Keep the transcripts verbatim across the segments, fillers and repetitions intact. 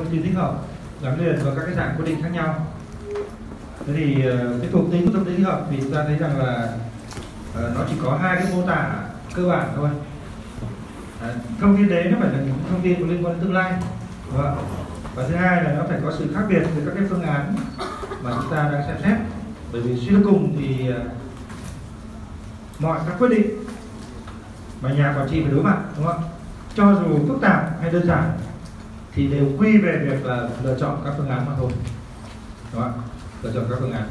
thông tin thích hợp gắn liền vào các cái dạng quyết định khác nhau. Thế thì cái thuộc tính của thông tin thích hợp thì chúng ta thấy rằng là uh, nó chỉ có hai cái mô tả cơ bản thôi. À, thông tin đấy nó phải là những thông tin có liên quan đến tương lai, đúng không? Và thứ hai là nó phải có sự khác biệt với các cái phương án mà chúng ta đang xem xét. Bởi vì suy cho cùng thì uh, mọi các quyết định mà nhà quản trị phải đối mặt, đúng không? Cho dù phức tạp hay đơn giản thì đều quy về việc là lựa chọn các phương án mà thôi, đúng không? Lựa chọn các phương án.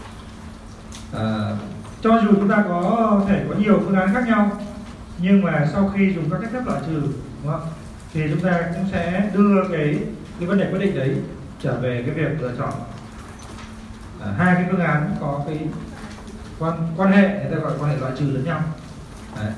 À, cho dù chúng ta có thể có nhiều phương án khác nhau, nhưng mà sau khi dùng các cách phép loại trừ, đúng không? Thì chúng ta cũng sẽ đưa cái cái vấn đề quyết định đấy trở về cái việc lựa chọn à, hai cái phương án có cái quan quan hệ, người ta gọi quan hệ loại trừ lẫn nhau. Đấy.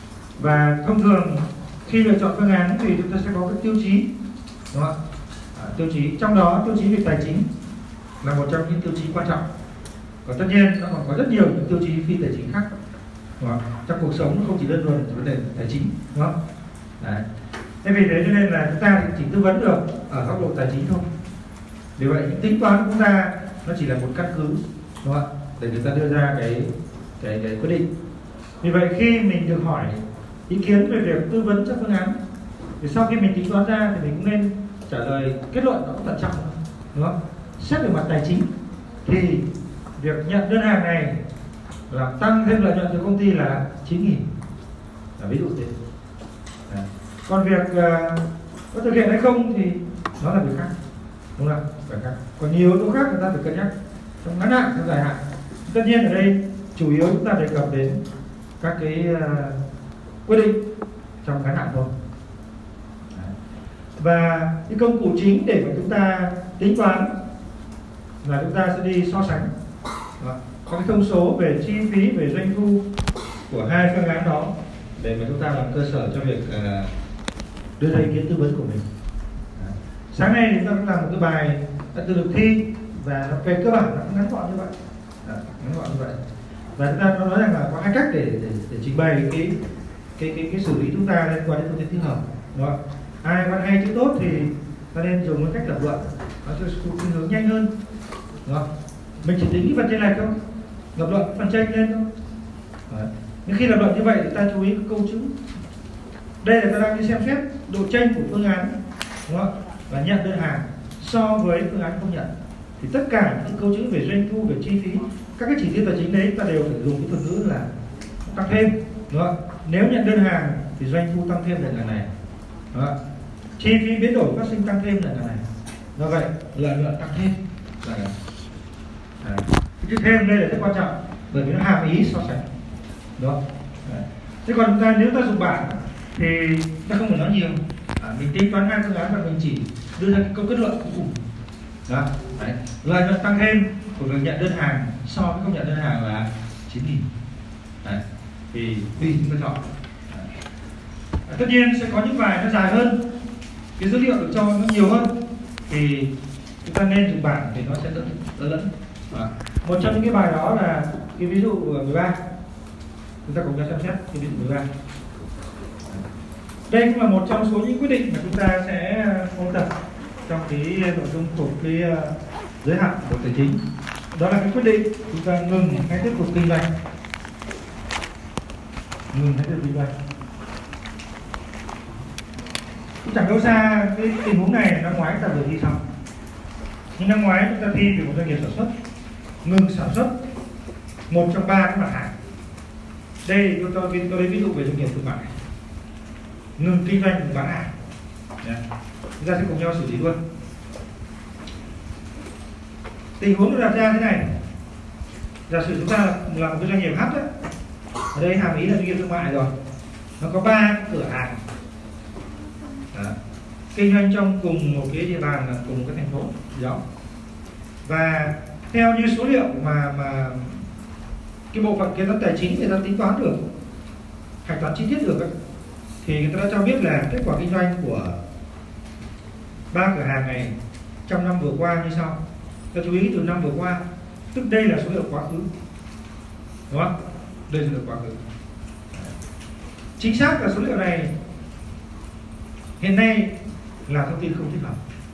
Và thông thường khi lựa chọn phương án thì chúng ta sẽ có cái tiêu chí, đúng không? À, tiêu chí trong đó tiêu chí về tài chính là một trong những tiêu chí quan trọng. Và tất nhiên nó còn có rất nhiều những tiêu chí phi tài chính khác, đúng không? Trong cuộc sống không chỉ đơn thuần vấn đề tài chính, đúng không? Đấy. Thế vì thế cho nên là chúng ta chỉ tư vấn được ở góc độ tài chính thôi. Vì vậy những tính toán của chúng ta nó chỉ là một căn cứ, đúng không? Để người ta đưa ra cái cái cái quyết định. Vì vậy khi mình được hỏi ý kiến về việc tư vấn cho phương án thì sau khi mình tính toán ra thì mình cũng nên trả lời kết luận nó cũng thận trọng, đúng không? Xét về mặt tài chính thì việc nhận đơn hàng này làm tăng thêm lợi nhuận cho công ty là chín nghìn, là ví dụ thế. Đấy. Còn việc uh, có thực hiện hay không thì nó là việc khác, đúng không? Phải khác. Còn nhiều yếu tố khác người ta phải cân nhắc trong ngắn hạn, trong dài hạn. Tất nhiên ở đây chủ yếu chúng ta đề cập đến các cái uh, quyết định trong ngắn hạn thôi. Đấy. Và cái công cụ chính để mà chúng ta tính toán là chúng ta sẽ đi so sánh. Đó. Có cái thông số về chi phí, về doanh thu của hai phương án đó để mà chúng ta làm cơ sở cho việc uh, đưa ra ý kiến tư vấn của mình. Đấy. Sáng nay chúng ta cũng làm một cái bài tự lực thi và về cơ bản nó cũng ngắn gọn như vậy. Đấy, ngắn gọn như vậy. Và chúng ta nói rằng là có hai cách để để, để trình bày cái cái cái cái xử lý chúng ta liên quan đến thông tin thích hợp, đúng không? Ai văn hay chữ tốt thì ta nên dùng cái cách lập luận, nó sẽ khuynh hướng nhanh hơn, đúng không? Mình chỉ tính cái phần trên này không, lập luận phần trên lên thôi. Đấy. Nhưng khi lập luận như vậy thì ta chú ý cái câu chữ. Đây là ta đang đi xem xét độ chênh của phương án, đúng không? Và nhận đơn hàng so với phương án không nhận. Thì tất cả những câu chữ về doanh thu, về chi phí, các cái chỉ tiêu tài chính đấy ta đều phải dùng cái thuật ngữ là tăng thêm, đúng không? Nếu nhận đơn hàng thì doanh thu tăng thêm là ngày này, đúng không? Chi phí biến đổi phát sinh tăng thêm là ngày này. Do vậy lợi nhuận tăng thêm là ngày này. Đấy. Cái chữ thêm đây là rất quan trọng bởi vì nó hàm ý so sánh, đúng không? Đấy. Thế còn chúng ta nếu ta dùng bảng thì ta không phải nói nhiều, à, mình tính toán hai phương án và mình chỉ đưa ra cái câu kết luận cuối cùng. Đó. Đấy. Lợi nhuận tăng thêm của việc nhận đơn hàng so với không nhận đơn hàng là chín nghìn. Đấy. Thì tùy chúng ta chọn. À, tất nhiên sẽ có những bài nó dài hơn, cái dữ liệu được cho nó nhiều hơn thì chúng ta nên dùng bảng thì nó sẽ đỡ đỡ lẫn. À, một trong những cái bài đó là cái ví dụ mười ba, chúng ta cùng nhau xem xét cái ví dụ mười ba. Đây cũng là một trong số những quyết định mà chúng ta sẽ ôn tập trong cái nội dung thuộc cái giới hạn của tài chính. Đó là cái quyết định chúng ta ngừng hay tiếp tục kinh doanh, ngừng hay tiếp tục kinh doanh. Cũng chẳng đâu xa cái tình huống này, năm ngoái ta vừa thi xong. Nhưng năm ngoái chúng ta thi về một doanh nghiệp sản xuất ngừng sản xuất một trong ba cái mặt hàng. Đây tôi cho tôi lấy ví dụ về doanh nghiệp thương mại, ngừng kinh doanh ngừng bán hàng. Yeah. Chúng ta sẽ cùng nhau xử lý luôn. Tình huống được đặt ra thế này: giả sử chúng ta là một cái doanh nghiệp H đấy, ở đây hàm ý là doanh nghiệp thương mại rồi, nó có ba cửa hàng. Đó. Kinh doanh trong cùng một cái địa bàn, là cùng một cái thành phố gì đó. Và theo như số liệu mà mà cái bộ phận kế toán tài chính người ta tính toán được, hạch toán chi tiết được ấy, thì người ta đã cho biết là kết quả kinh doanh của ba cửa hàng này trong năm vừa qua như sau. Ta chú ý từ năm vừa qua, tức đây là số liệu quá khứ, đúng không? Đây là số liệu quá khứ. Chính xác là số liệu này hiện nay là thông tin không thích hợp.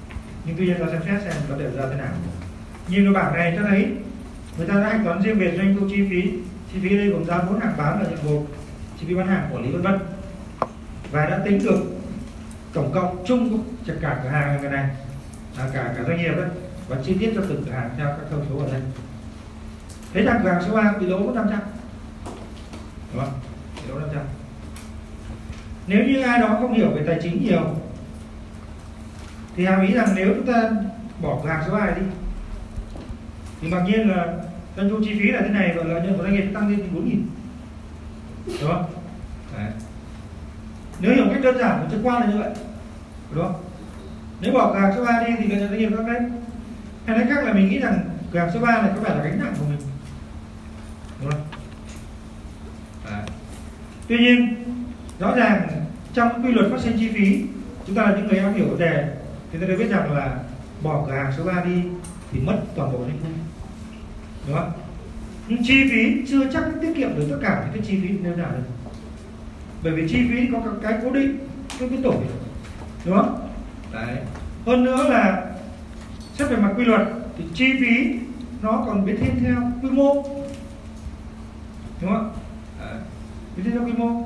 Nhưng tuy nhiên ta xem xét xem có đều ra thế nào. Nhìn vào bảng này cho thấy người ta đã hạch toán riêng về doanh thu chi phí. Chi phí đây gồm giá vốn hàng bán và nhận gộp, chi phí bán hàng, quản lý vân vân, và đã tính được tổng cộng chung cho cả cửa hàng người này, à, cả cả doanh nghiệp đấy, và chi tiết cho từng cửa hàng theo các thông số ở đây. Thấy rằng cửa hàng số ba bị lỗ mất năm trăm, đúng không? Bị lỗ năm trăm. Nếu như ai đó không hiểu về tài chính nhiều thì hàm ý rằng nếu chúng ta bỏ cửa hàng số hai đi thì mặc nhiên là doanh thu chi phí là thế này và lợi nhuận của doanh nghiệp tăng lên bốn nghìn, đúng không? Đấy. Nếu hiểu cách đơn giản của trực quan là như vậy, đúng không? Nếu bỏ cửa hàng số ba đi thì lợi nhuận doanh nghiệp tăng lên. Hay nói khác là mình nghĩ rằng cửa hàng số ba này có vẻ là gánh nặng của mình, đúng không? Đấy. Tuy nhiên rõ ràng trong quy luật phát sinh chi phí, chúng ta là những người am hiểu vấn đề thì ta đều biết rằng là bỏ cửa hàng số ba đi thì mất toàn bộ doanh thu, đúng không? Nhưng chi phí chưa chắc tiết kiệm được tất cả những cái chi phí nêu nào được, bởi vì chi phí có cái cố định, cái biến đổi, đúng không? Đấy. Hơn nữa là xét về mặt quy luật thì chi phí nó còn biến thiên theo quy mô, đúng không? Đấy. Biến thiên theo quy mô.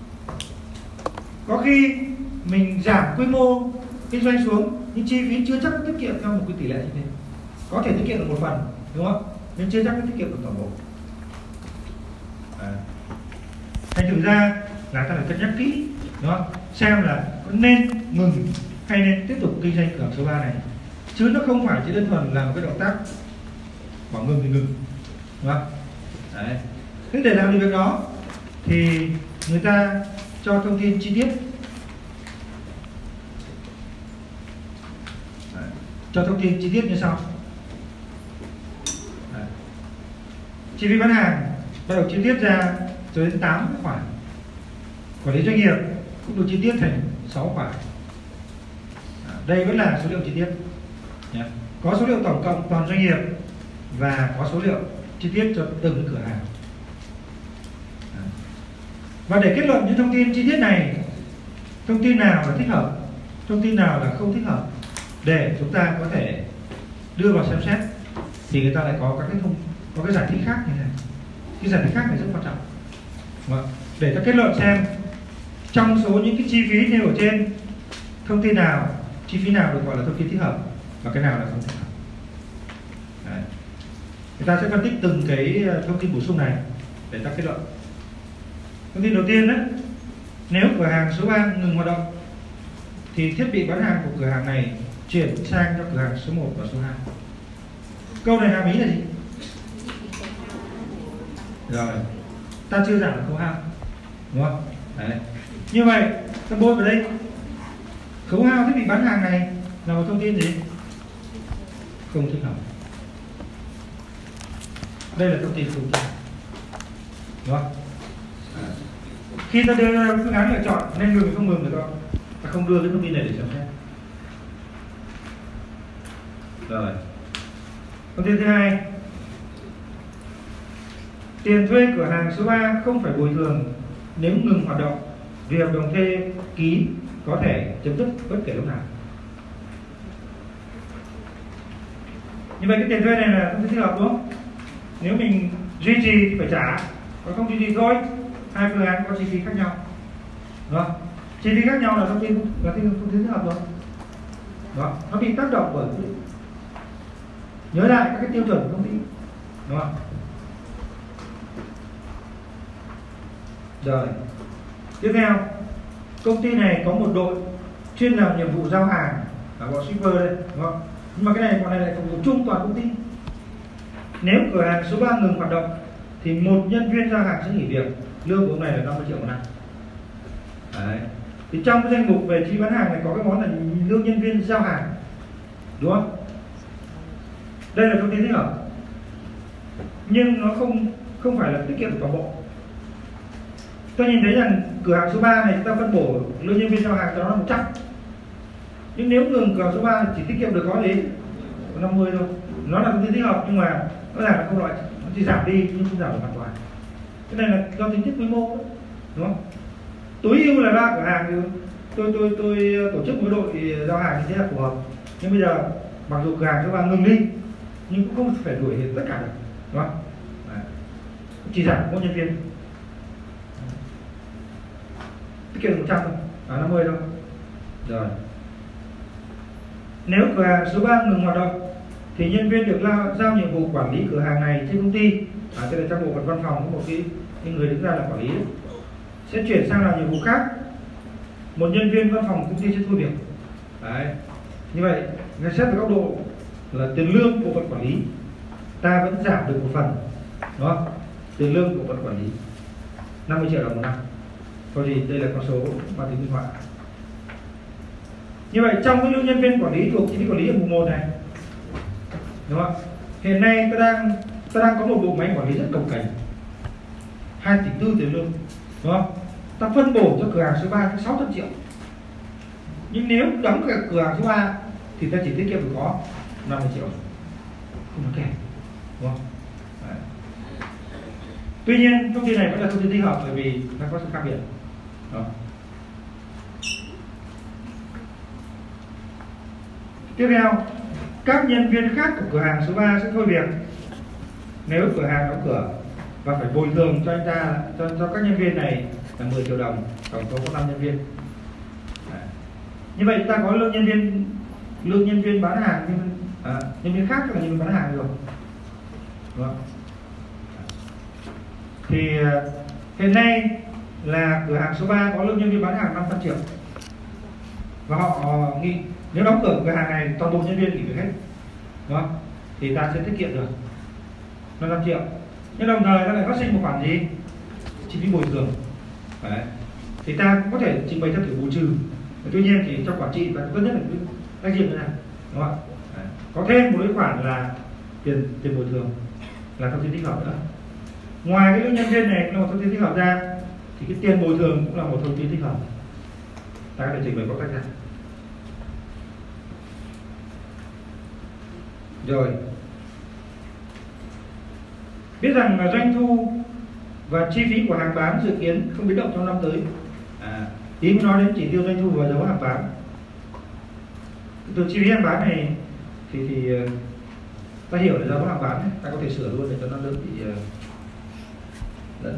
Có khi mình giảm quy mô kinh doanh xuống nhưng chi phí chưa chắc tiết kiệm theo một cái tỷ lệ như thế. Có thể tiết kiệm được một phần, đúng không? Nhưng chưa chắc tiết kiệm được toàn bộ. À. Thành thử ra là ta phải cân nhắc kỹ, đúng không? Xem là có nên ngừng hay nên tiếp tục kinh doanh cửa hàng số ba này, chứ nó không phải chỉ đơn thuần là một cái động tác bỏ ngừng thì ngừng, đúng không? Đấy. Thế để làm được việc đó thì người ta cho thông tin chi tiết. Đấy. Cho thông tin chi tiết như sau. Đấy. Chi phí bán hàng bắt đầu chi tiết ra cho đến tám khoản. Quản lý doanh nghiệp cũng được chi tiết thành sáu khoản. À, đây vẫn là số liệu chi tiết. Nhé. Có số liệu tổng cộng toàn doanh nghiệp và có số liệu chi tiết cho từng cửa hàng. À. Và để kết luận những thông tin chi tiết này, thông tin nào là thích hợp, thông tin nào là không thích hợp, để chúng ta có thể đưa vào xem xét, thì người ta lại có các cái thông có cái giải thích khác như này. Cái giải thích khác này rất quan trọng. Đúng, để ta kết luận xem trong số những cái chi phí nêu ở trên, thông tin nào, chi phí nào được gọi là thông tin thích hợp và cái nào là không thích hợp. Đấy. Người ta sẽ phân tích từng cái thông tin bổ sung này để ta kết luận. Thông tin đầu tiên đấy, nếu cửa hàng số ba ngừng hoạt động thì thiết bị bán hàng của cửa hàng này chuyển sang cho cửa hàng số một và số hai. Câu này hàm ý là gì? Rồi, ta chưa giảm được khấu hao, đúng không? Đấy. Như vậy, ta bôi vào đây, khấu hao thiết bị bán hàng này là một thông tin gì? Không thích hợp. Đây là thông tin không thích hợp, đúng không? À. Khi ta đưa ra phương án lựa chọn nên ngừng không ngừng được không? Ta không đưa cái thông tin này để xem xét. Rồi. Thông tin thứ hai, tiền thuê cửa hàng số ba không phải bồi thường nếu ngừng hoạt động vì hợp đồng thuê ký có thể chấm dứt bất kể lúc nào. Như vậy cái tiền thuê này là không thích hợp, đúng không? Nếu mình duy trì thì phải trả, còn không duy trì thôi. Hai phương án có chi phí khác nhau, đúng không? Chi phí khác nhau là thông tin là thông tin thích hợp rồi. Đó, nó bị tác động bởi nhớ lại các cái tiêu chuẩn của công ty, đúng không? Rồi, tiếp theo, công ty này có một đội chuyên làm nhiệm vụ giao hàng, là bọn shipper đây, đúng không? Nhưng mà cái này bọn này lại phục vụ chung toàn công ty. Nếu cửa hàng số ba ngừng hoạt động thì một nhân viên giao hàng sẽ nghỉ việc, lương của ông này là năm mươi triệu một năm. Đấy. Thì trong cái danh mục về chi bán hàng này có cái món là lương nhân viên giao hàng, đúng không? Đây là thông tin thích hợp, nhưng nó không không phải là tiết kiệm toàn bộ. Tôi nhìn thấy rằng cửa hàng số ba này chúng ta phân bổ lương nhân viên giao hàng cho nó là một trăm, nhưng nếu ngừng cửa hàng số ba chỉ tiết kiệm được có gì có năm mươi thôi. Nó là thông tin thích hợp nhưng mà nó giảm không loại, nó chỉ giảm đi nhưng không giảm được hoàn toàn. Cái này là do tính chất quy mô, đúng không? Tối ưu là ba cửa hàng thì tôi tôi tôi tổ chức một đội giao hàng như thế là phù hợp. Nhưng bây giờ mặc dù cửa hàng số ba ngừng đi nhưng cũng không phải đuổi hết tất cả được, đúng không? Đấy. Chỉ giảm một nhân viên, tiết kiệm một trăm thôi, à, năm mươi thôi. Rồi nếu cửa hàng số ba ngừng hoạt động thì nhân viên được giao, giao nhiệm vụ quản lý cửa hàng này trên công ty, à, tức là trong bộ phận văn phòng có một cái, cái người đứng ra là quản lý đấy, sẽ chuyển sang làm nhiệm vụ khác. Một nhân viên văn phòng công ty sẽ thôi việc. Đấy. Như vậy, ngay xét từ góc độ là tiền lương bộ phận quản lý, ta vẫn giảm được một phần, đúng không? Tiền lương bộ phận quản lý năm mươi triệu đồng một năm. Thôi thì đây là con số mang tính minh họa. Như vậy trong cái lượng nhân viên quản lý thuộc chi phí quản lý ở mùng một này, đúng không? Hiện nay ta đang ta đang có một bộ máy quản lý rất cồng kềnh, hai tỷ tư tiền lương, đúng không? Ta phân bổ cho cửa hàng số ba sáu trăm triệu. Nhưng nếu đóng cả cửa hàng số ba thì ta chỉ tiết kiệm được có năm mươi triệu, không đáng kể, đúng không? Đấy. Tuy nhiên thông tin này vẫn là thông tin thích hợp bởi vì nó có sự khác biệt. Đó. Tiếp theo, các nhân viên khác của cửa hàng số ba sẽ thôi việc nếu cửa hàng đóng cửa và phải bồi thường cho anh ta, cho, cho các nhân viên này là mười triệu đồng, tổng số có năm nhân viên. Đấy. Như vậy ta có lượng nhân viên lượng nhân viên bán hàng, nhân, à, nhân viên khác là nhân viên bán hàng rồi, đúng không? Thì hiện nay là cửa hàng số ba có lượng nhân viên bán hàng năm trăm triệu và họ nghĩ nếu đóng cửa cửa hàng này toàn bộ nhân viên nghỉ việc hết, đúng không? Thì ta sẽ tiết kiệm được năm trăm triệu. Nhưng đồng thời ta lại phát sinh một khoản gì? Chi phí bồi thường. Đấy. Thì ta cũng có thể trình bày theo kiểu bù trừ. Tuy nhiên thì trong quản trị ta tốt nhất là tách riêng như này, đúng không? Đấy. Có thêm một cái khoản là tiền tiền bồi thường là thông tin thích hợp nữa. Ngoài cái lượng nhân viên này cũng là một thông tin thích hợp ra thì cái tiền bồi thường cũng là một thông tin thích hợp. Ta có thể trình bày có cách ra. Rồi, biết rằng là doanh thu và chi phí của hàng bán dự kiến không biến động trong năm tới. À, ý mới nói đến chỉ tiêu doanh thu và dấu hàng bán. Từ chi phí hàng bán này thì thì ta hiểu là dấu hàng bán, ta có thể sửa luôn để cho nó đỡ bị lẫn.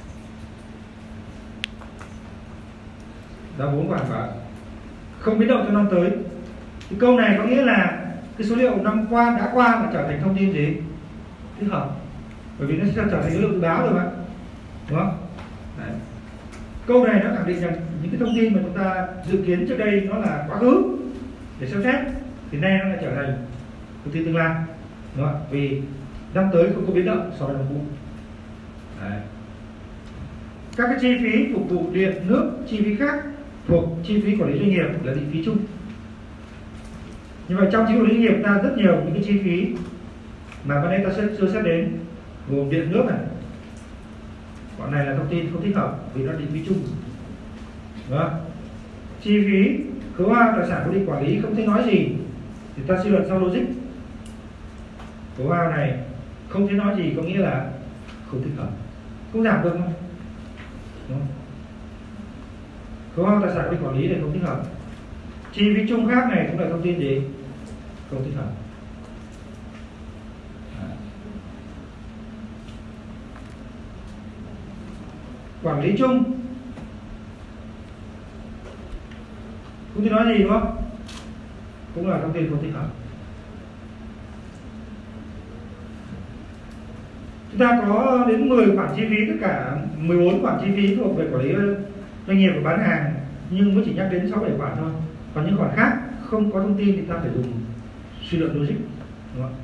Giá vốn của hàng bán không biến động trong năm tới. Cái câu này có nghĩa là cái số liệu năm qua đã qua là trở thành thông tin gì thích hợp, bởi vì nó sẽ trở thành số liệu dự báo rồi mà, đúng không? Đấy. Câu này nó khẳng định rằng những cái thông tin mà chúng ta dự kiến trước đây nó là quá khứ để xem xét thì nay nó lại trở thành thông tin tương lai, đúng không? Vì năm tới không có biến động so với năm cũ. Đấy. Các cái chi phí phục vụ điện nước, chi phí khác thuộc chi phí quản lý doanh nghiệp là định phí chung. Như vậy trong chi phí quản lý doanh nghiệp ta rất nhiều những cái chi phí mà bên đây ta sẽ chưa xét đến, gồm điện nước này, bọn này là thông tin không thích hợp vì nó định phí chung, đúng không? Chi phí khấu hao tài sản cố định quản lý không thể nói gì thì ta suy luận sau logic. Khấu hao này không thể nói gì có nghĩa là không thích hợp, không giảm được không? Đúng không? Khấu hao tài sản cố định quản lý này không thích hợp. Chi phí chung khác này cũng là thông tin gì không thích hợp. Quản lý chung không thể nói gì, đúng không? Cũng là thông tin không thích hợp. Chúng ta có đến mười khoản chi phí, tất cả mười bốn khoản chi phí thuộc về quản lý doanh nghiệp và bán hàng, nhưng mới chỉ nhắc đến sáu bảy khoản thôi. Còn những khoản khác không có thông tin thì ta phải dùng suy luận logic, đúng không?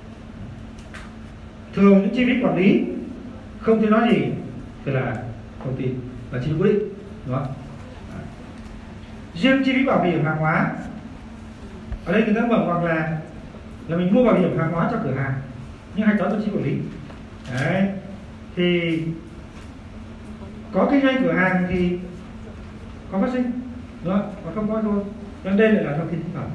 Thường những chi phí quản lý không thể nói gì thì là thông tin là chi phí quyết định, đúng không? Riêng chi phí bảo hiểm hàng hóa ở đây người ta bảo hoặc là là mình mua bảo hiểm hàng hóa cho cửa hàng nhưng hạch toán cho chi quản lý. Đấy. Thì có kinh doanh cửa hàng thì có phát sinh, đúng không? Còn không có thôi. Nên đây lại là thông tin thích hợp.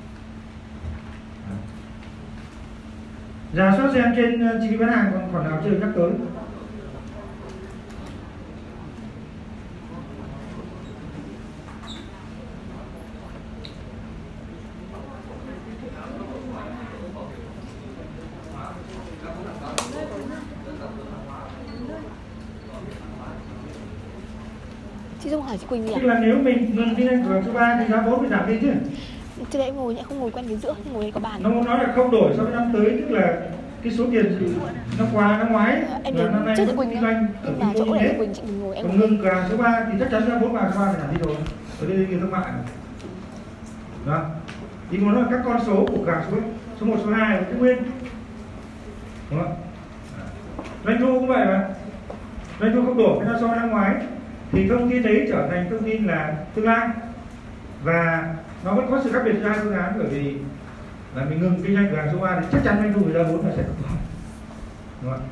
Rà soát xem trên chi phí bán hàng còn khoản nào chưa được nhắc tới. hỏi chị Quỳnh gì à? Tức là nếu mình ngừng kinh doanh cửa hàng số ba thì giá vốn phải giảm đi chứ. Thế đấy ngồi nhá, không ngồi quen cái giữa, ngồi đây có bàn. Nó muốn nói là không đổi so với năm tới, tức là cái số tiền năm qua năm ngoái À, em là đến năm nay trước vẫn chị Quỳnh kinh doanh ở nhưng quy mà mô chỗ như này thế. Quỳnh chị đừng ngồi em. Còn ngừng cửa hàng số ba thì chắc chắn giá vốn cửa hàng số ba phải giảm đi rồi. Ở đây là thương mại. Đó. Thì muốn nói là các con số của cửa hàng số số một, số hai là cái nguyên. Đúng không? Doanh thu cũng vậy mà. Doanh thu không đổi cái nó so với năm ngoái thì thông tin đấy trở thành thông tin là tương lai, và nó vẫn có sự khác biệt giữa hai phương án, bởi vì là mình ngừng kinh doanh cửa hàng số ba thì chắc chắn doanh thu của ra vốn là sẽ không có. Đúng không?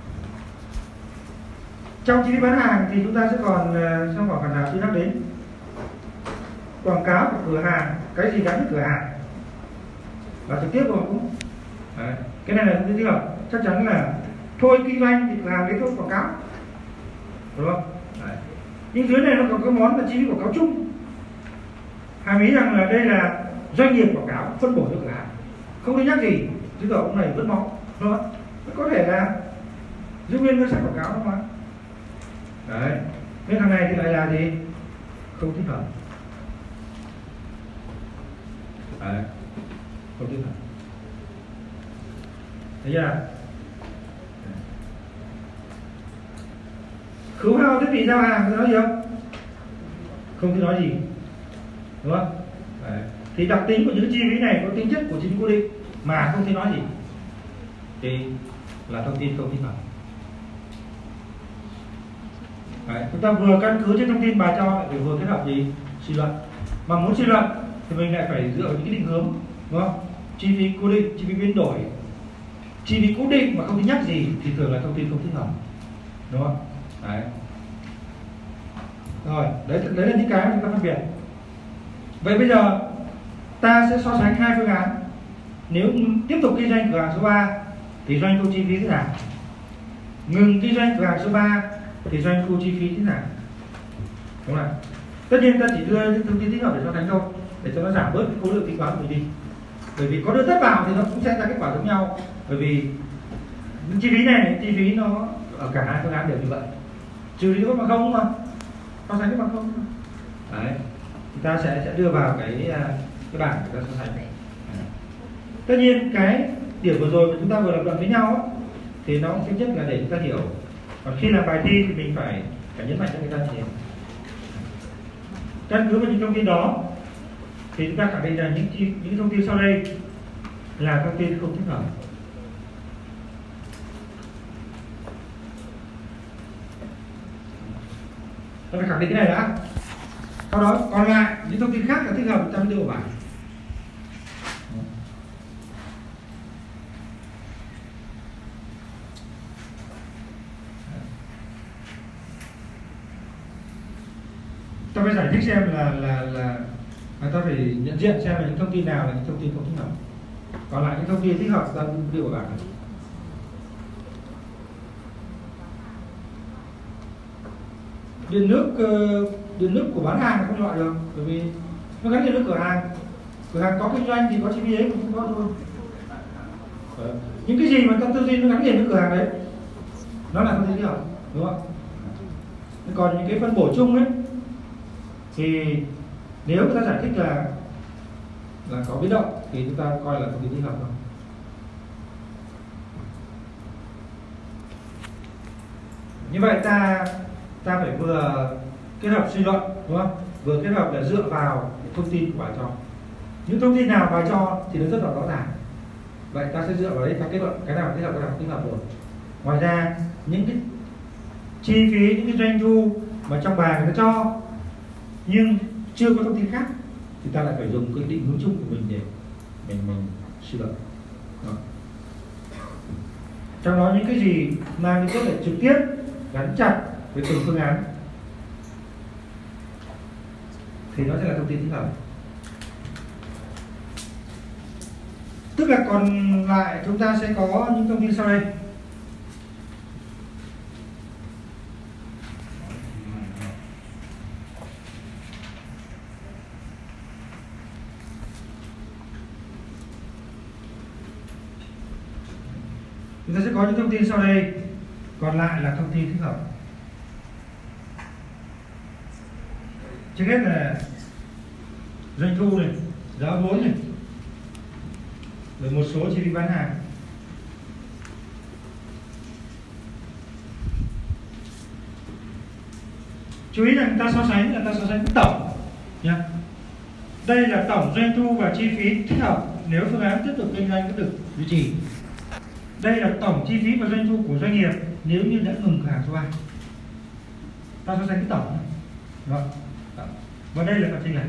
Trong chi phí bán hàng thì chúng ta sẽ còn uh, trong khoảng phần nào chưa nhắc đến quảng cáo của cửa hàng, cái gì gắn với cửa hàng và trực tiếp rồi cũng đấy. Cái này là thông tin thích hợp, chắc chắn là thôi kinh doanh thì cửa hàng đấy thôi quảng cáo, đúng không? Đấy. Nhưng dưới này nó còn có món là chi phí quảng cáo chung, hàm ý rằng là đây là doanh nghiệp quảng cáo phân bổ cho cửa hàng, không đi nhắc gì chứ ở ông này vẫn máu, đúng không? Có thể là giữ nguyên ngân sách quảng cáo đúng không? Đấy, nên thằng này thì lại là gì? Không thích hợp. Đấy, không thích hợp. Thấy chưa? Khấu hao thiết bị giao hàng, nói gì không? Không thể nói gì, đúng không? Đấy. Thì đặc tính của những chi phí này có tính chất của chi phí cố định mà không thể nói gì thì là thông tin không thích hợp. Đấy. Chúng ta vừa căn cứ trên thông tin bà cho để vừa kết hợp gì suy luận, mà muốn suy luận thì mình lại phải dựa vào những cái định hướng, đúng không? Chi phí cố định, chi phí biến đổi, chi phí cố định mà không thể nhắc gì thì thường là thông tin không thích hợp, đúng không? Đấy. Rồi, đấy, đấy là những cái mà chúng ta phân biệt. Vậy bây giờ ta sẽ so sánh hai phương án. Nếu tiếp tục kinh doanh cửa hàng số ba thì doanh thu chi phí thế nào? Ngừng kinh doanh cửa hàng số ba thì doanh thu chi phí thế nào? Đúng không? Tất nhiên ta chỉ đưa những thông tin thích hợp để so sánh thôi, để cho nó giảm bớt cái khối lượng tính toán của mình đi. Bởi vì có đưa tất vào thì nó cũng sẽ ra kết quả giống nhau. Bởi vì những chi phí này, chi phí nó ở cả hai phương án đều như vậy. Trừ đi có bằng không mà so sánh cái bằng không. Đấy, thì ta sẽ sẽ đưa vào cái cái bảng để ta so sánh. Tất nhiên cái điểm vừa rồi mà chúng ta vừa lập luận với nhau ấy, thì nó tính chất là để chúng ta hiểu. Còn khi làm bài thi thì mình phải phải nhấn mạnh cho người ta hiểu. Căn cứ vào những thông tin đó thì chúng ta khẳng định rằng những những thông tin sau đây là thông tin không thích hợp. Ta phải khẳng định cái này đã. Sau đó còn lại những thông tin khác là thích hợp chúng ta mới đưa vào bài. Ta phải giải thích xem là là là ta phải nhận diện xem là những thông tin nào là những thông tin không thích hợp. Còn lại những thông tin thích hợp ta đưa vào bảng này. Điện nước điện nước của bán hàng không loại được, bởi vì nó gắn điện nước cửa hàng. Cửa hàng có kinh doanh thì có chi phí ấy, cũng không có thôi. Những cái gì mà ta tư duy nó gắn điện nước cửa hàng đấy, nó là thông tin thích hợp, đúng không? Còn những cái phân bổ chung ấy thì nếu ta giải thích là là có biến động thì chúng ta coi là thông tin thích hợp thôi. Như vậy ta ta phải vừa kết hợp suy luận, đúng không? Vừa kết hợp là dựa vào thông tin của bài cho. Những thông tin nào bài cho thì nó rất là rõ ràng. Vậy ta sẽ dựa vào đấy ta kết luận cái nào thích hợp, cái nào thích hợp rồi. Ngoài ra những cái chi phí, những cái doanh thu mà trong bài người ta cho nhưng chưa có thông tin khác thì ta lại phải dùng cái định hướng chung của mình để mình mình suy luận. Đó. Trong đó những cái gì mang tính chất là trực tiếp gắn chặt với từng phương án thì nó sẽ là thông tin thích hợp. Tức là còn lại chúng ta sẽ có những thông tin sau đây. Chúng ta sẽ có những thông tin sau đây, còn lại là thông tin thích hợp. trước hết là doanh thu này, giá vốn này, rồi một số chi phí bán hàng. Chú ý rằng ta so sánh là ta so sánh tổng nha. Đây là tổng doanh thu và chi phí thích hợp nếu phương án tiếp tục kinh doanh có được duy trì. Đây là tổng chi phí và doanh thu của doanh nghiệp nếu như đã ngừng cửa hàng số ba. Ta so sánh cái tổng. Vâng. Và đây là phần chênh lệch.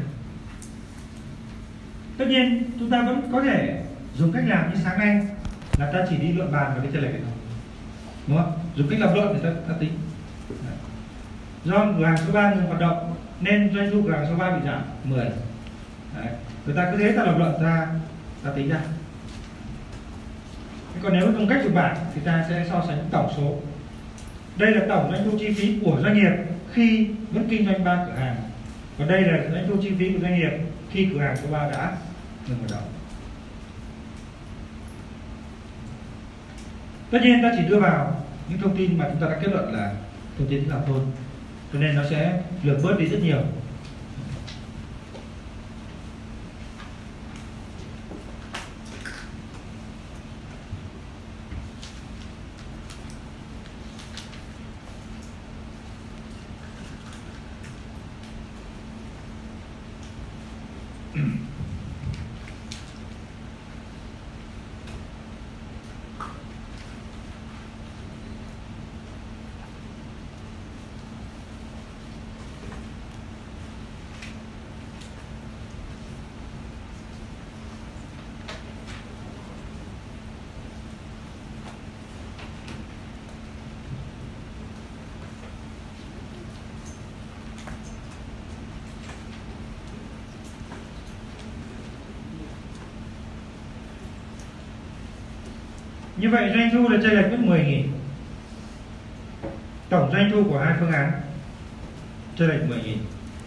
Tất nhiên chúng ta vẫn có thể dùng cách làm như sáng nay là ta chỉ đi luận bàn vào cái chênh lệch này thôi, đúng không? Dùng cách lập luận để ta, ta tính. Đấy. Do cửa hàng số ba ngừng hoạt động nên doanh thu cửa hàng số ba bị giảm mười. Đấy. Người ta cứ thế ta lập luận ra, ta tính ra. Còn nếu dùng cách dùng bảng thì ta sẽ so sánh tổng số. Đây là tổng doanh thu chi phí của doanh nghiệp khi vẫn kinh doanh ba cửa hàng. Còn đây là doanh thu chi phí của doanh nghiệp khi cửa hàng số ba đã ngừng hoạt động. Tất nhiên ta chỉ đưa vào những thông tin mà chúng ta đã kết luận là thông tin thích hợp thôi, cho nên nó sẽ lược bớt đi rất nhiều. Như vậy doanh thu là chênh lệch mất mười nghìn. Tổng doanh thu của hai phương án chênh lệch mười nghìn.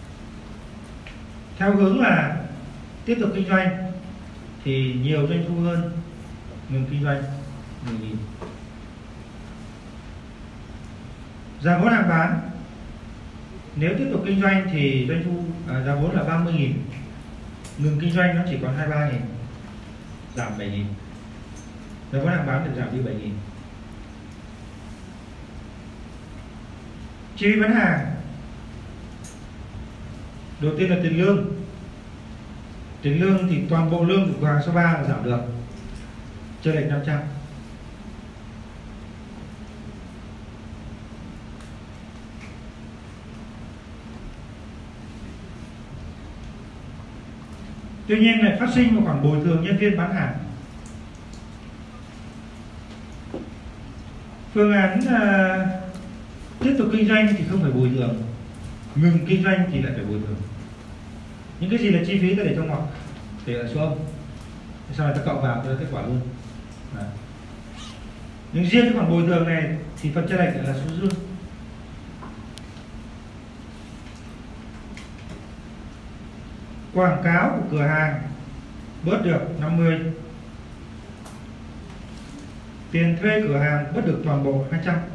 Theo hướng là tiếp tục kinh doanh thì nhiều doanh thu hơn, ngừng kinh doanh mười nghìn. Giá vốn hàng bán, nếu tiếp tục kinh doanh thì doanh thu à, giá vốn là ba mươi nghìn, ngừng kinh doanh nó chỉ còn hai mươi ba nghìn, giảm bảy nghìn. Giá vốn hàng bán được giảm đi bảy nghìn. Chi phí bán hàng, đầu tiên là tiền lương. Tiền lương thì toàn bộ lương của cửa hàng số ba là giảm được, chênh lệch năm trăm. Tuy nhiên lại phát sinh một khoản bồi thường nhân viên bán hàng. Phương án uh, tiếp tục kinh doanh thì không phải bồi thường, ngừng kinh doanh thì lại phải bồi thường. Những cái gì là chi phí ta để trong ngoặc, để ở số âm, sau này ta cộng vào cho kết quả luôn. Đấy. Nhưng riêng cái khoản bồi thường này thì phần chênh lệch là số dương. Quảng cáo của cửa hàng bớt được năm mươi. Tiền thuê cửa hàng bớt được toàn bộ hai trăm.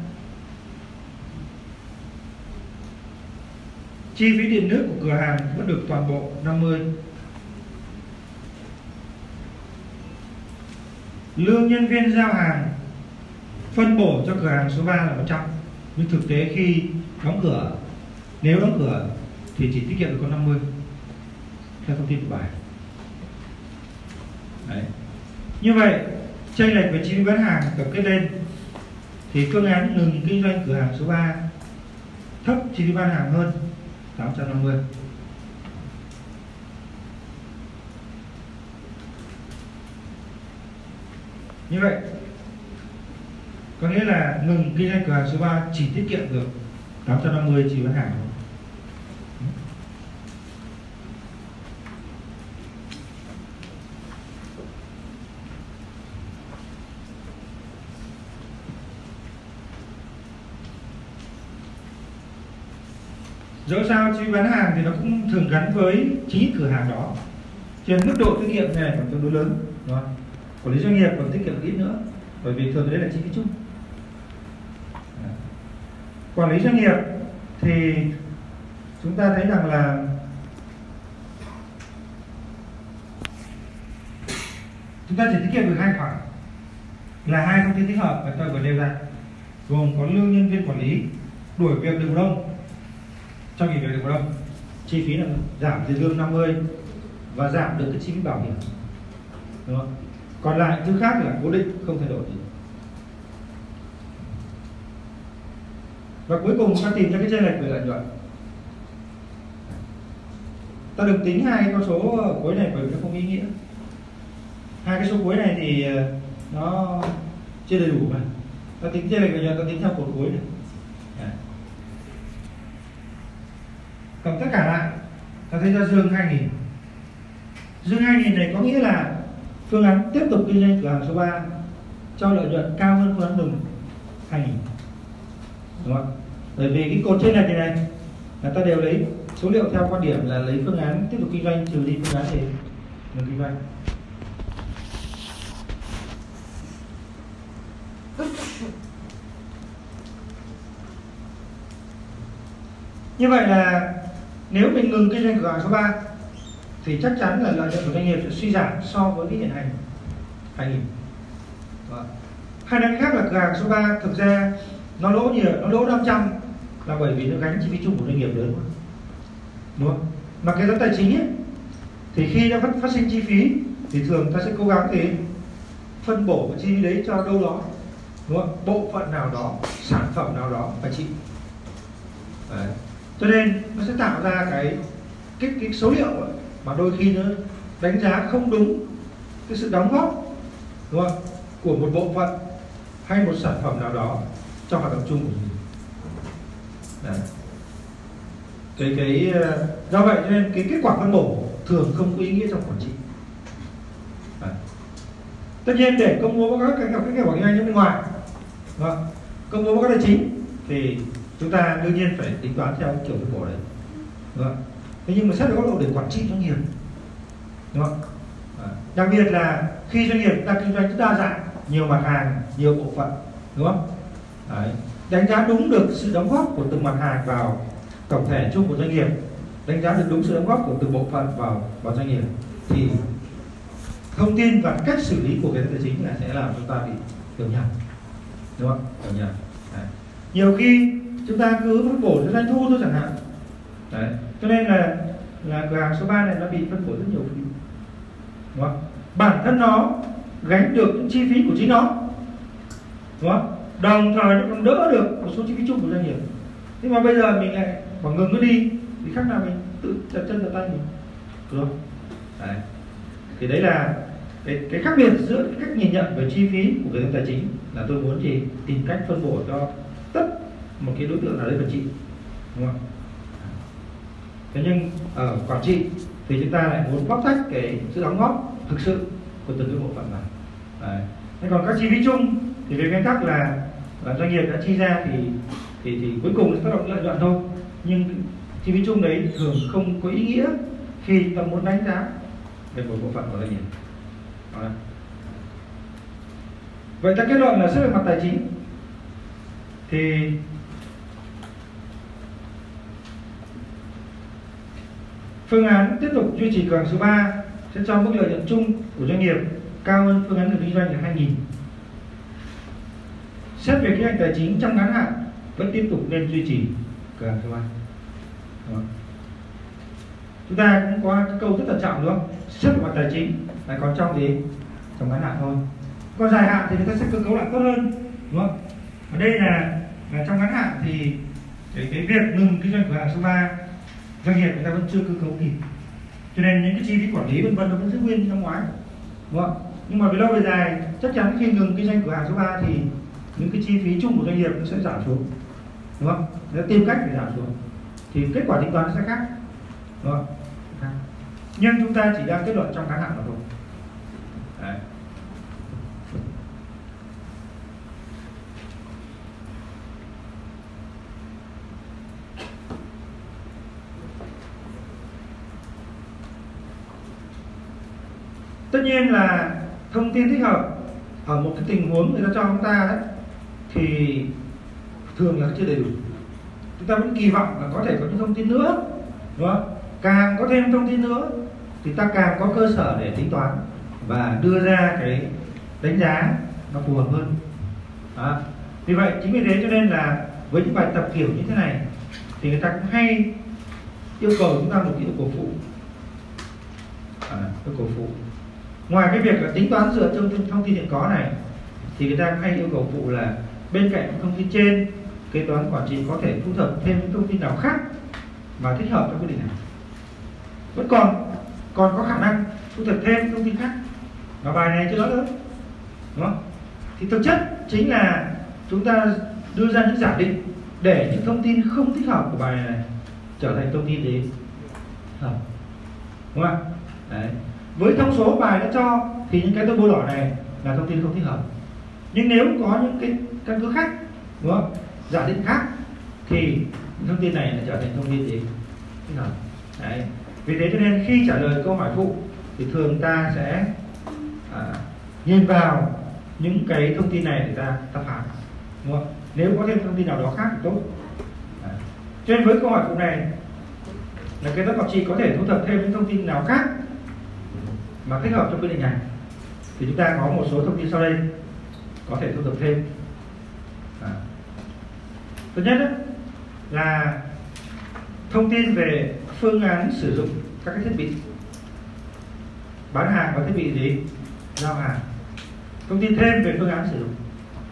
Chi phí điện nước của cửa hàng bớt được toàn bộ năm mươi. Lương nhân viên giao hàng phân bổ cho cửa hàng số ba là một trăm. Nhưng thực tế khi đóng cửa, nếu đóng cửa thì chỉ tiết kiệm được có năm mươi theo thông tin của bài. Đấy. Như vậy chênh lệch về chi phí bán hàng tổng kết lên thì phương án ngừng kinh doanh cửa hàng số ba thấp chi phí bán hàng hơn tám trăm năm mươi. Như vậy có nghĩa là ngừng kinh doanh cửa hàng số ba chỉ tiết kiệm được tám trăm năm mươi chi phí bán hàng thôi. Dẫu sao chi phí bán hàng thì nó cũng thường gắn với chính cửa hàng đó, cho nên mức độ tiết kiệm này còn tương đối lớn, đúng không? Quản lý doanh nghiệp còn tiết kiệm được ít nữa, bởi vì thường đấy là chi phí chung. Quản lý doanh nghiệp thì chúng ta thấy rằng là chúng ta chỉ tiết kiệm được hai khoản là hai thông tin thích hợp mà tôi vừa nêu ra, gồm có lương nhân viên quản lý, đuổi việc được cổ đông, cho nghỉ việc được cổ đông, chi phí là giảm tiền lương năm mươi và giảm được cái chi phí bảo hiểm, đúng không? Còn lại thứ khác là cố định, không thay đổi gì. Và cuối cùng ta tìm ra cái chênh lệch về lợi nhuận. Ta đừng tính hai con số cuối này bởi vì nó không ý nghĩa. Hai cái số cuối này thì nó chưa đầy đủ mà. Ta tính chênh lệch lợi nhuận ta tính theo cột cuối này. Đấy. Cộng tất cả lại ta thấy ra dương hai nghìn. Dương hai nghìn này có nghĩa là phương án tiếp tục kinh doanh cửa hàng số ba cho lợi nhuận cao hơn phương án mừng hai nghìn, đúng không? Bởi vì cái cột trên này này là ta đều lấy số liệu theo quan điểm là lấy phương án tiếp tục kinh doanh trừ đi phương án để ngừng kinh doanh. Như vậy là nếu mình ngừng kinh doanh cửa hàng số ba thì chắc chắn là lợi nhuận của doanh nghiệp sẽ suy giảm so với cái hiện hành hai nghìn. Hay nói khác là cửa hàng số ba thực ra nó lỗ nhiều, nó lỗ năm trăm là bởi vì nó gánh chi phí chung của doanh nghiệp lớn quá, đúng không? Mà cái toán tài chính ấy, thì khi nó phát, phát sinh chi phí thì thường ta sẽ cố gắng thì phân bổ cái chi phí đấy cho đâu đó, đúng không? Bộ phận nào đó, sản phẩm nào đó phải chịu. Đấy. Cho nên nó sẽ tạo ra cái cái, cái số liệu ấy, mà đôi khi nó đánh giá không đúng cái sự đóng góp, đúng không, của một bộ phận hay một sản phẩm nào đó cho hoạt động chung của mình. Đấy. Cái cái do vậy cho nên cái kết quả phân bổ thường không có ý nghĩa trong quản trị. Đấy. Tất nhiên để công bố các cái các kết quả kinh doanh bên ngoài, đúng không? Công bố các tài chính thì chúng ta đương nhiên phải tính toán theo kiểu phân bổ đấy, đúng không? Thế nhưng mà xét ở góc độ để quản trị doanh nghiệp, đúng không? Đấy. Đặc biệt là khi doanh nghiệp đang kinh doanh rất đa dạng, nhiều mặt hàng, nhiều bộ phận, đúng không? Đấy. Đánh giá đúng được sự đóng góp của từng mặt hàng vào tổng thể chung của doanh nghiệp, đánh giá được đúng sự đóng góp của từng bộ phận vào vào doanh nghiệp, thì thông tin và cách xử lý của cái tài chính là sẽ làm chúng ta bị hiểu nhầm, đúng không? Hiểu nhầm. Đấy. Nhiều khi chúng ta cứ phân bổ cho doanh thu thôi chẳng hạn. Đấy. Cho nên là là cửa hàng số ba này nó bị phân bổ rất nhiều phí, đúng không? Bản thân nó gánh được những chi phí của chính nó, đúng không? Đồng thời nó còn đỡ được một số chi phí chung của doanh nghiệp. Nhưng mà bây giờ mình lại bỏ ngừng nó đi thì khác nào mình tự chặt chân chặt tay mình, đúng không? Đấy. Thì đấy là cái, cái khác biệt giữa cách nhìn nhận về chi phí của cái tài chính, là tôi muốn chỉ tìm cách phân bổ cho tất một cái đối tượng nào đấy quản trị, đúng không? Thế nhưng ở quản trị thì chúng ta lại muốn bóc tách cái sự đóng góp thực sự của từng cái bộ phận này. Đấy. Thế còn các chi phí chung thì về nguyên tắc là, là doanh nghiệp đã chi ra thì thì thì cuối cùng sẽ tác động lợi nhuận thôi, nhưng chi phí chung đấy thường không có ý nghĩa khi ta muốn đánh giá về một bộ phận của doanh nghiệp. Đấy. Vậy ta kết luận là xét về mặt tài chính thì phương án tiếp tục duy trì cửa hàng số ba sẽ cho mức lợi nhuận chung của doanh nghiệp cao hơn phương án kinh doanh là hai nghìn. Xét về kế hoạch tài chính trong ngắn hạn vẫn tiếp tục nên duy trì cửa hàng số ba. Chúng ta cũng có cái câu rất là trọng, đúng không? Xét về mặt tài chính lại còn trong gì? Trong ngắn hạn thôi. Còn dài hạn thì người ta sẽ cơ cấu lại tốt hơn, đúng không? Ở đây là, là trong ngắn hạn thì cái, cái việc ngừng kinh doanh cửa hàng số ba, doanh nghiệp người ta vẫn chưa cơ cấu kịp, cho nên những cái chi phí quản lý vân vân nó vẫn giữ nguyên như năm ngoái, đúng không? Nhưng mà về lâu về dài chắc chắn khi ngừng kinh doanh cửa hàng số ba thì những cái chi phí chung của doanh nghiệp nó sẽ giảm xuống, đúng không? Nó tìm cách để giảm xuống thì kết quả tính toán nó sẽ khác, đúng không? Nhưng chúng ta chỉ đang kết luận trong ngắn hạn mà thôi. Đấy. Tất nhiên là thông tin thích hợp ở một cái tình huống người ta cho chúng ta đấy thì thường là chưa đầy đủ. Chúng ta vẫn kỳ vọng là có thể có những thông tin nữa, đúng không? Càng có thêm thông tin nữa thì ta càng có cơ sở để tính toán và đưa ra cái đánh giá nó phù hợp hơn. Đó. Vì vậy chính vì thế cho nên là với những bài tập kiểu như thế này thì người ta cũng hay yêu cầu chúng ta một cái yêu cầu phụ. À, yêu cầu phụ ngoài cái việc là tính toán dựa trên thông tin hiện có này thì người ta cũng hay yêu cầu phụ là bên cạnh thông tin trên, kế toán quản trị có thể thu thập thêm những thông tin nào khác mà thích hợp trong quyết định này, vẫn còn còn có khả năng thu thập thêm thông tin khác mà bài này chưa nói nữa, đúng không? Thì thực chất chính là chúng ta đưa ra những giả định để những thông tin không thích hợp của bài này trở thành thông tin gì hợp, đúng không? Đấy. Với thông số bài đã cho thì những cái tôi bôi đỏ này là thông tin không thích hợp, nhưng nếu có những cái căn cứ khác, đúng không, giả định khác thì thông tin này là trở thành thông tin gì thích hợp. Đấy. Vì thế cho nên khi trả lời câu hỏi phụ thì thường ta sẽ à, nhìn vào những cái thông tin này để ta ta phản, đúng không? Nếu có thêm thông tin nào đó khác thì tốt. Đấy. Cho nên với câu hỏi phụ này là kế toán quản trị có thể thu thập thêm những thông tin nào khác mà thích hợp trong quyết định này thì chúng ta có một số thông tin sau đây có thể thu thập thêm. À. Thứ nhất đó, là thông tin về phương án sử dụng các cái thiết bị bán hàng và thiết bị gì giao hàng, thông tin thêm về phương án sử dụng.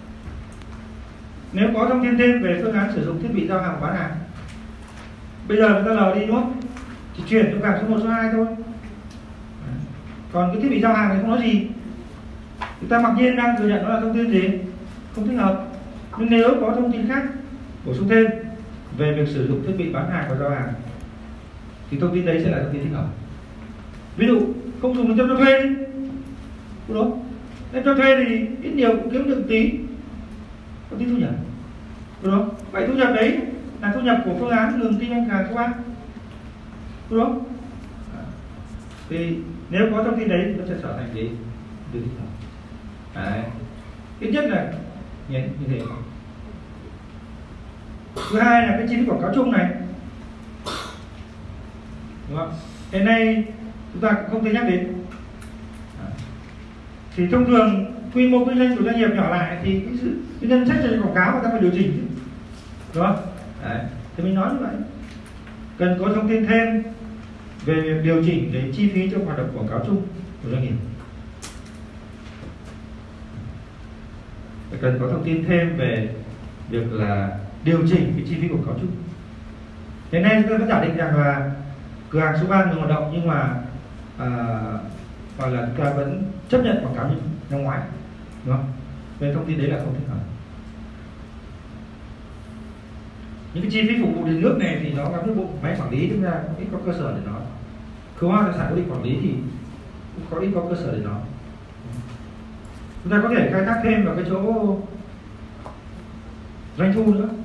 Nếu có thông tin thêm về phương án sử dụng thiết bị giao hàng bán hàng, bây giờ chúng ta lờ đi, đúng không, chỉ chuyển cho cảng số một số hai thôi. Còn cái thiết bị giao hàng này không nói gì, chúng ta mặc nhiên đang thừa nhận nó là thông tin gì không thích hợp. Nhưng nếu có thông tin khác bổ sung thêm về việc sử dụng thiết bị bán hàng và giao hàng thì thông tin đấy sẽ là thông tin thích hợp. Ví dụ không dùng để cho thuê đi, đúng không? Em cho thuê thì ít nhiều cũng kiếm được tí, có tí thu nhập, đúng không? Vậy thu nhập đấy là thu nhập của phương án ngừng kinh doanh hàng số ba, đúng không? Thì nếu có thông tin đấy nó sẽ trở thành gì từ thích hợp. Đấy. Ít nhất là như, như thế. Thứ hai là cái chi phí quảng cáo chung này, đúng không? Hiện nay chúng ta cũng không thể nhắc đến. Đấy. Thì thông thường quy mô kinh doanh của doanh nghiệp nhỏ lại thì cái, sự, cái ngân sách cho quảng cáo người ta phải điều chỉnh, đúng không? Đấy. Thì mình nói như vậy, cần có thông tin thêm về việc điều chỉnh để chi phí cho hoạt động quảng cáo chung của doanh nghiệp. Cần có thông tin thêm về việc là điều chỉnh cái chi phí quảng cáo chung. Hiện nay chúng ta vẫn giả định rằng là cửa hàng số ba ngừng hoạt động nhưng mà à, gọi là chúng ta vẫn chấp nhận quảng cáo như năm ngoái, đúng không? Về thông tin đấy là không thích hợp. Những cái chi phí phục vụ điện nước này thì nó gắn với bộ máy quản lý, chúng ta cũng ít có cơ sở để nói. Khấu hao tài sản quy định quản lý thì cũng có ít có cơ sở để nói. Chúng ta có thể khai thác thêm vào cái chỗ doanh thu nữa.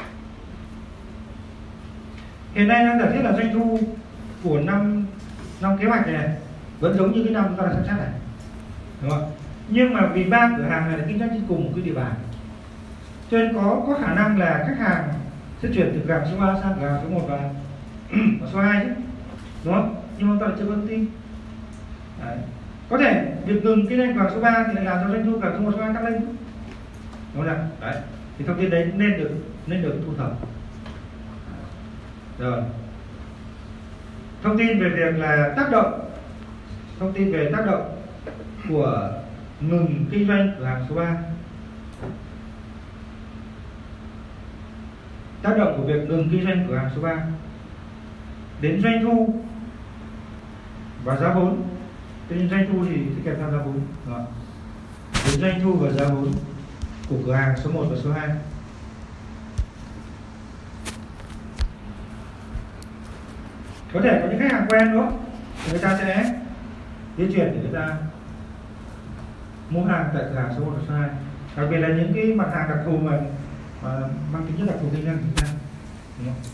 Hiện nay đang giả thiết là doanh thu của năm năm kế hoạch này vẫn giống như cái năm chúng ta đã xem xét này, đúng không? Nhưng mà vì ba cửa hàng này là kinh doanh trên cùng một cái địa bàn, cho nên có có khả năng là khách hàng sẽ chuyển từ cửa hàng số ba sang cửa hàng số một và, và số hai chứ, đúng không? Nhưng mà chúng ta lại chưa có thông tin. Đấy. Có thể việc ngừng kinh doanh cửa hàng số ba thì lại làm cho doanh thu cửa hàng số một số hai tăng lên, đúng không? Đấy. Thì thông tin đấy nên được nên được thu thập. Rồi. Thông tin về việc là tác động, thông tin về tác động của ngừng kinh doanh cửa hàng số ba, tác động của việc ngừng kinh doanh cửa hàng số ba đến doanh thu và giá vốn. Cho nên doanh thu thì sẽ kèm theo giá vốn. Đó. Đến doanh thu và giá vốn của cửa hàng số một và số hai. Có thể có những khách hàng quen, đúng không? Người ta sẽ di chuyển để người ta mua hàng tại cửa hàng số một và số hai. Đặc biệt là những cái mặt hàng đặc thù mà, mà mang tính chất đặc thù kinh doanh của chúng ta, đúng không?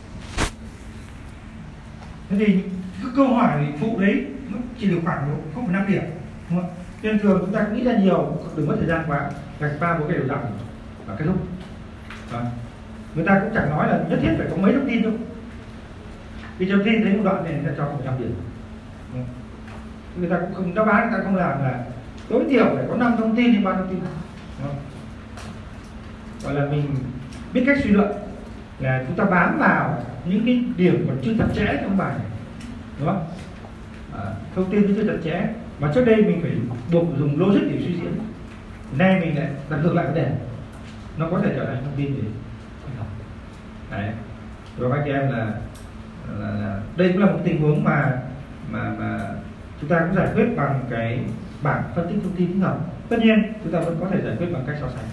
Thế thì cái câu hỏi phụ đấy nó chỉ được khoảng không phẩy năm điểm, đúng không? Nên thường chúng ta cũng nghĩ ra nhiều, đừng mất thời gian quá, gạch ba bốn cái đều dặn và kết thúc. Người ta cũng chẳng nói là nhất thiết phải có mấy thông tin đâu. Vì thông tin thấy một đoạn này sẽ cho một trăm điểm. người ta cũng không, đáp án người ta không làm là tối thiểu phải có năm thông tin hay ba thông tin. Đúng không? Gọi là mình biết cách suy luận là chúng ta bám vào những cái điểm còn chưa chặt chẽ trong bài này, đúng không? À, thông tin chưa chặt chẽ mà trước đây mình phải buộc dùng logic để suy diễn, nay mình lại đặt ngược lại vấn đề, nó có thể trở thành thông tin để đấy. Rồi các em là, là, là đây cũng là một tình huống mà mà mà chúng ta cũng giải quyết bằng cái bảng phân tích thông tin thích hợp. Tất nhiên chúng ta vẫn có thể giải quyết bằng cách so sánh.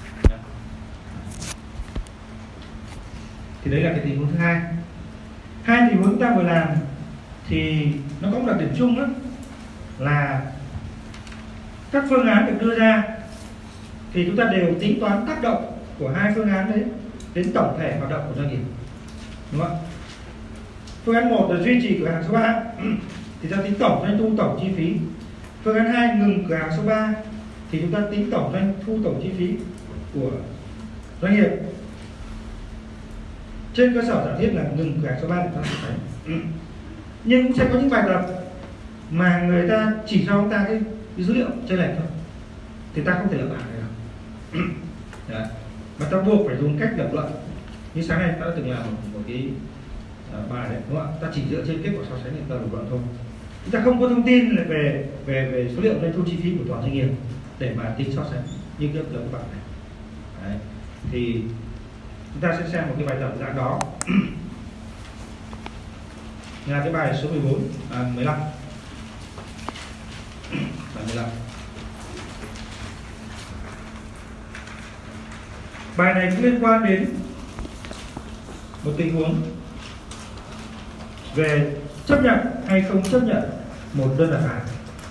Thì đấy là cái tình huống thứ hai. Hai tình huống chúng ta vừa làm thì nó có một đặc điểm chung đó là các phương án được đưa ra thì chúng ta đều tính toán tác động của hai phương án đấy đến tổng thể hoạt động của doanh nghiệp, đúng không? Phương án một là duy trì cửa hàng số ba thì ta tính tổng doanh thu tổng chi phí. Phương án hai ngừng cửa hàng số ba thì chúng ta tính tổng doanh thu tổng chi phí của doanh nghiệp. Trên cơ sở giả thiết là ngừng cửa hàng số ba thì chúng ta sẽ phải. Nhưng cũng sẽ có những bài tập mà người ta chỉ cho chúng ta cái, cái dữ liệu chênh lệch thôi thì ta không thể lập bảng này được. Mà ta buộc phải dùng cách lập luận. Như sáng nay ta đã từng làm một, một cái uh, bài đấy, đúng không ạ? Ta chỉ dựa trên kết quả so sánh để ta lập luận thôi. Chúng ta không có thông tin về về về số liệu doanh thu chi phí của toàn doanh nghiệp để mà tính so sánh như cái lập bảng này. Đấy. Thì chúng ta sẽ xem một cái bài tập dạng đó. Là cái bài số mười bốn, à, mười lăm. Bài mười lăm. Bài này cũng liên quan đến một tình huống về chấp nhận hay không chấp nhận một đơn đặt hàng.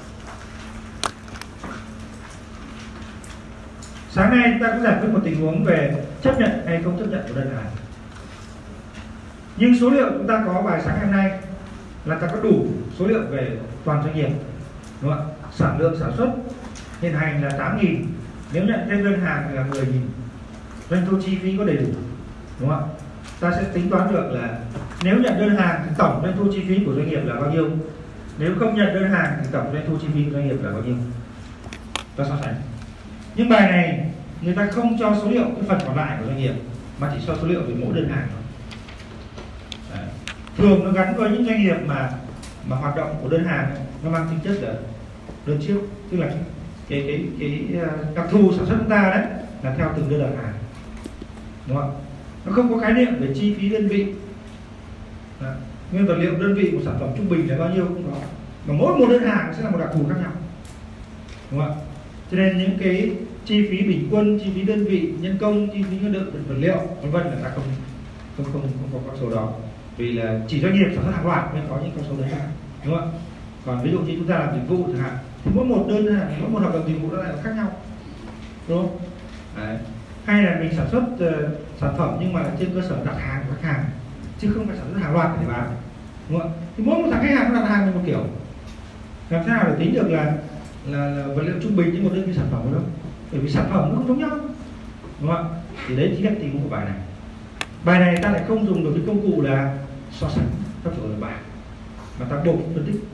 Sáng nay chúng ta cũng giải quyết một tình huống về chấp nhận hay không chấp nhận một đơn đặt hàng. Nhưng số liệu chúng ta có bài sáng hôm nay là ta có đủ số liệu về toàn doanh nghiệp, đúng không ạ? Sản lượng sản xuất hiện hành là tám nghìn, nếu nhận thêm đơn hàng thì là mười nghìn. Doanh thu chi phí có đầy đủ, đúng không ạ? Ta sẽ tính toán được là nếu nhận đơn hàng thì tổng doanh thu chi phí của doanh nghiệp là bao nhiêu, nếu không nhận đơn hàng thì tổng doanh thu chi phí của doanh nghiệp là bao nhiêu. Ta so sánh. Nhưng bài này người ta không cho số liệu cái phần còn lại của doanh nghiệp mà chỉ cho số liệu về mỗi đơn hàng thôi. Đấy. Thường nó gắn với những doanh nghiệp mà mà hoạt động của đơn hàng nó mang tính chất là đơn chiếc, tức là cái cái cái đặc thù sản xuất chúng ta đấy là theo từng đơn đặt hàng, đúng không? Nó không có khái niệm về chi phí đơn vị. Đấy. Nguyên vật liệu đơn vị của sản phẩm trung bình là bao nhiêu cũng có, mà mỗi một đơn hàng sẽ là một đặc thù khác nhau, đúng không? Cho nên những cái chi phí bình quân, chi phí đơn vị, nhân công, chi phí nguyên liệu, vật liệu, vân vân là ta không không không không có con số đó, vì là chỉ doanh nghiệp sản xuất hàng loạt mới có những con số đấy, đúng không? Còn ví dụ như chúng ta làm dịch vụ chẳng hạn thì mỗi một đơn hàng, mỗi một hợp đồng dịch vụ nó lại khác nhau, đúng không? Đấy. Hay là mình sản xuất uh, sản phẩm nhưng mà trên cơ sở đặt hàng của khách hàng chứ không phải sản xuất hàng loạt để bán, đúng không? Thì mỗi một thằng khách hàng nó đặt hàng là một kiểu, làm sao để tính được là là, là vật liệu trung bình trên một đơn vị sản phẩm đâu, bởi vì sản phẩm nó không giống nhau, đúng không? Thì đấy chính là tình huống của bài này. Bài này ta lại không dùng được cái công cụ là so sánh các chỗ là bài, mà ta buộc phân tích.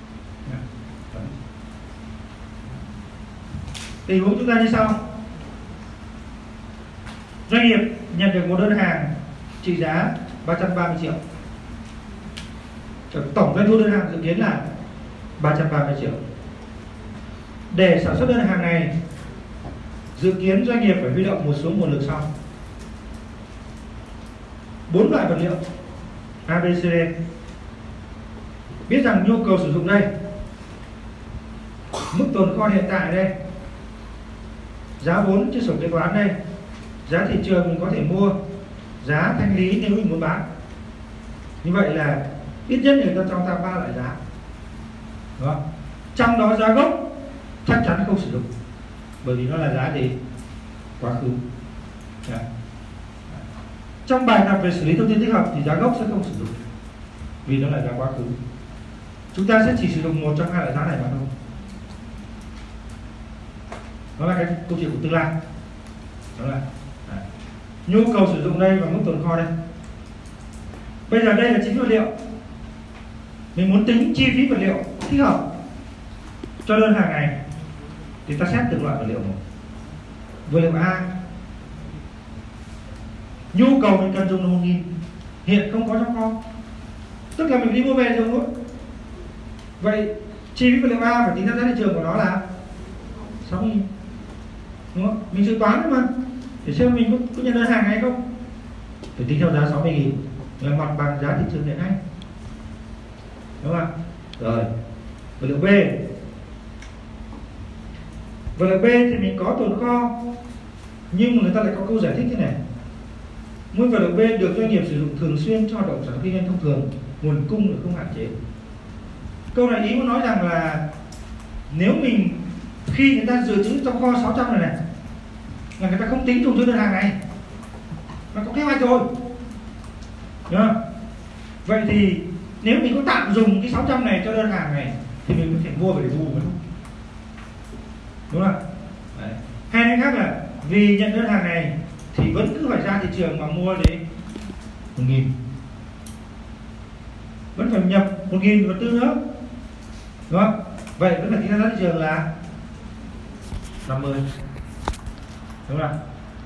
Tình huống chúng ta như sau: doanh nghiệp nhận được một đơn hàng trị giá ba trăm ba mươi triệu, tổng doanh thu đơn hàng dự kiến là ba trăm ba mươi triệu. Để sản xuất đơn hàng này, dự kiến doanh nghiệp phải huy động một số nguồn lực sau: bốn loại vật liệu A, B, C, D. Biết rằng nhu cầu sử dụng đây, mức tồn kho hiện tại đây, giá vốn trên sổ kế toán đây, giá thị trường mình có thể mua, giá thanh lý nếu mình muốn bán. Như vậy là ít nhất người ta cho ta ba loại giá, đúng không? Trong đó giá gốc chắc chắn không sử dụng, bởi vì nó là giá gì? Quá khứ. Đấy. Trong bài tập về xử lý thông tin tích hợp thì giá gốc sẽ không sử dụng, vì nó là giá quá khứ. Chúng ta sẽ chỉ sử dụng một trong hai loại giá này mà thôi. Đó là cái câu chuyện của tương lai. Đó là đấy. Nhu cầu sử dụng đây và mức tồn kho đây. Bây giờ đây là chi phí vật liệu. Mình muốn tính chi phí vật liệu thích hợp cho đơn hàng này thì ta xét từng loại vật liệu một. Vật liệu A, nhu cầu mình cần dùng là một nghìn, hiện không có trong kho, tức là mình đi mua về dùng thôi. Vậy chi phí vật liệu A phải tính ra giá thị trường của nó là sáu nghìn, đúng không? Mình dự toán mà để xem mình có, có nhận đơn hàng hay không, phải tính theo giá sáu mươi nghìn là mặt bằng giá thị trường hiện nay, đúng không ạ? Rồi vật liệu B, vật liệu B thì mình có tồn kho, nhưng mà người ta lại có câu giải thích thế này: nguyên vật liệu B được doanh nghiệp sử dụng thường xuyên cho hoạt động sản xuất kinh doanh thông thường, nguồn cung là không hạn chế. Câu này ý muốn nói rằng là nếu mình khi người ta dự trữ trong kho sáu trăm này này là người ta không tính dùng cho đơn hàng này, mà có kế hoạch rồi, đúng không? Vậy thì nếu mình có tạm dùng cái sáu trăm này cho đơn hàng này thì mình có thể mua về để bù, đúng không? Đúng không? Đấy. Hay nói khác là vì nhận đơn hàng này thì vẫn cứ phải ra thị trường mà mua đến một nghìn, vẫn phải nhập một nghìn vật tư nữa, đúng không? Vậy vẫn phải tính ra giá thị trường là năm mươi, đúng không?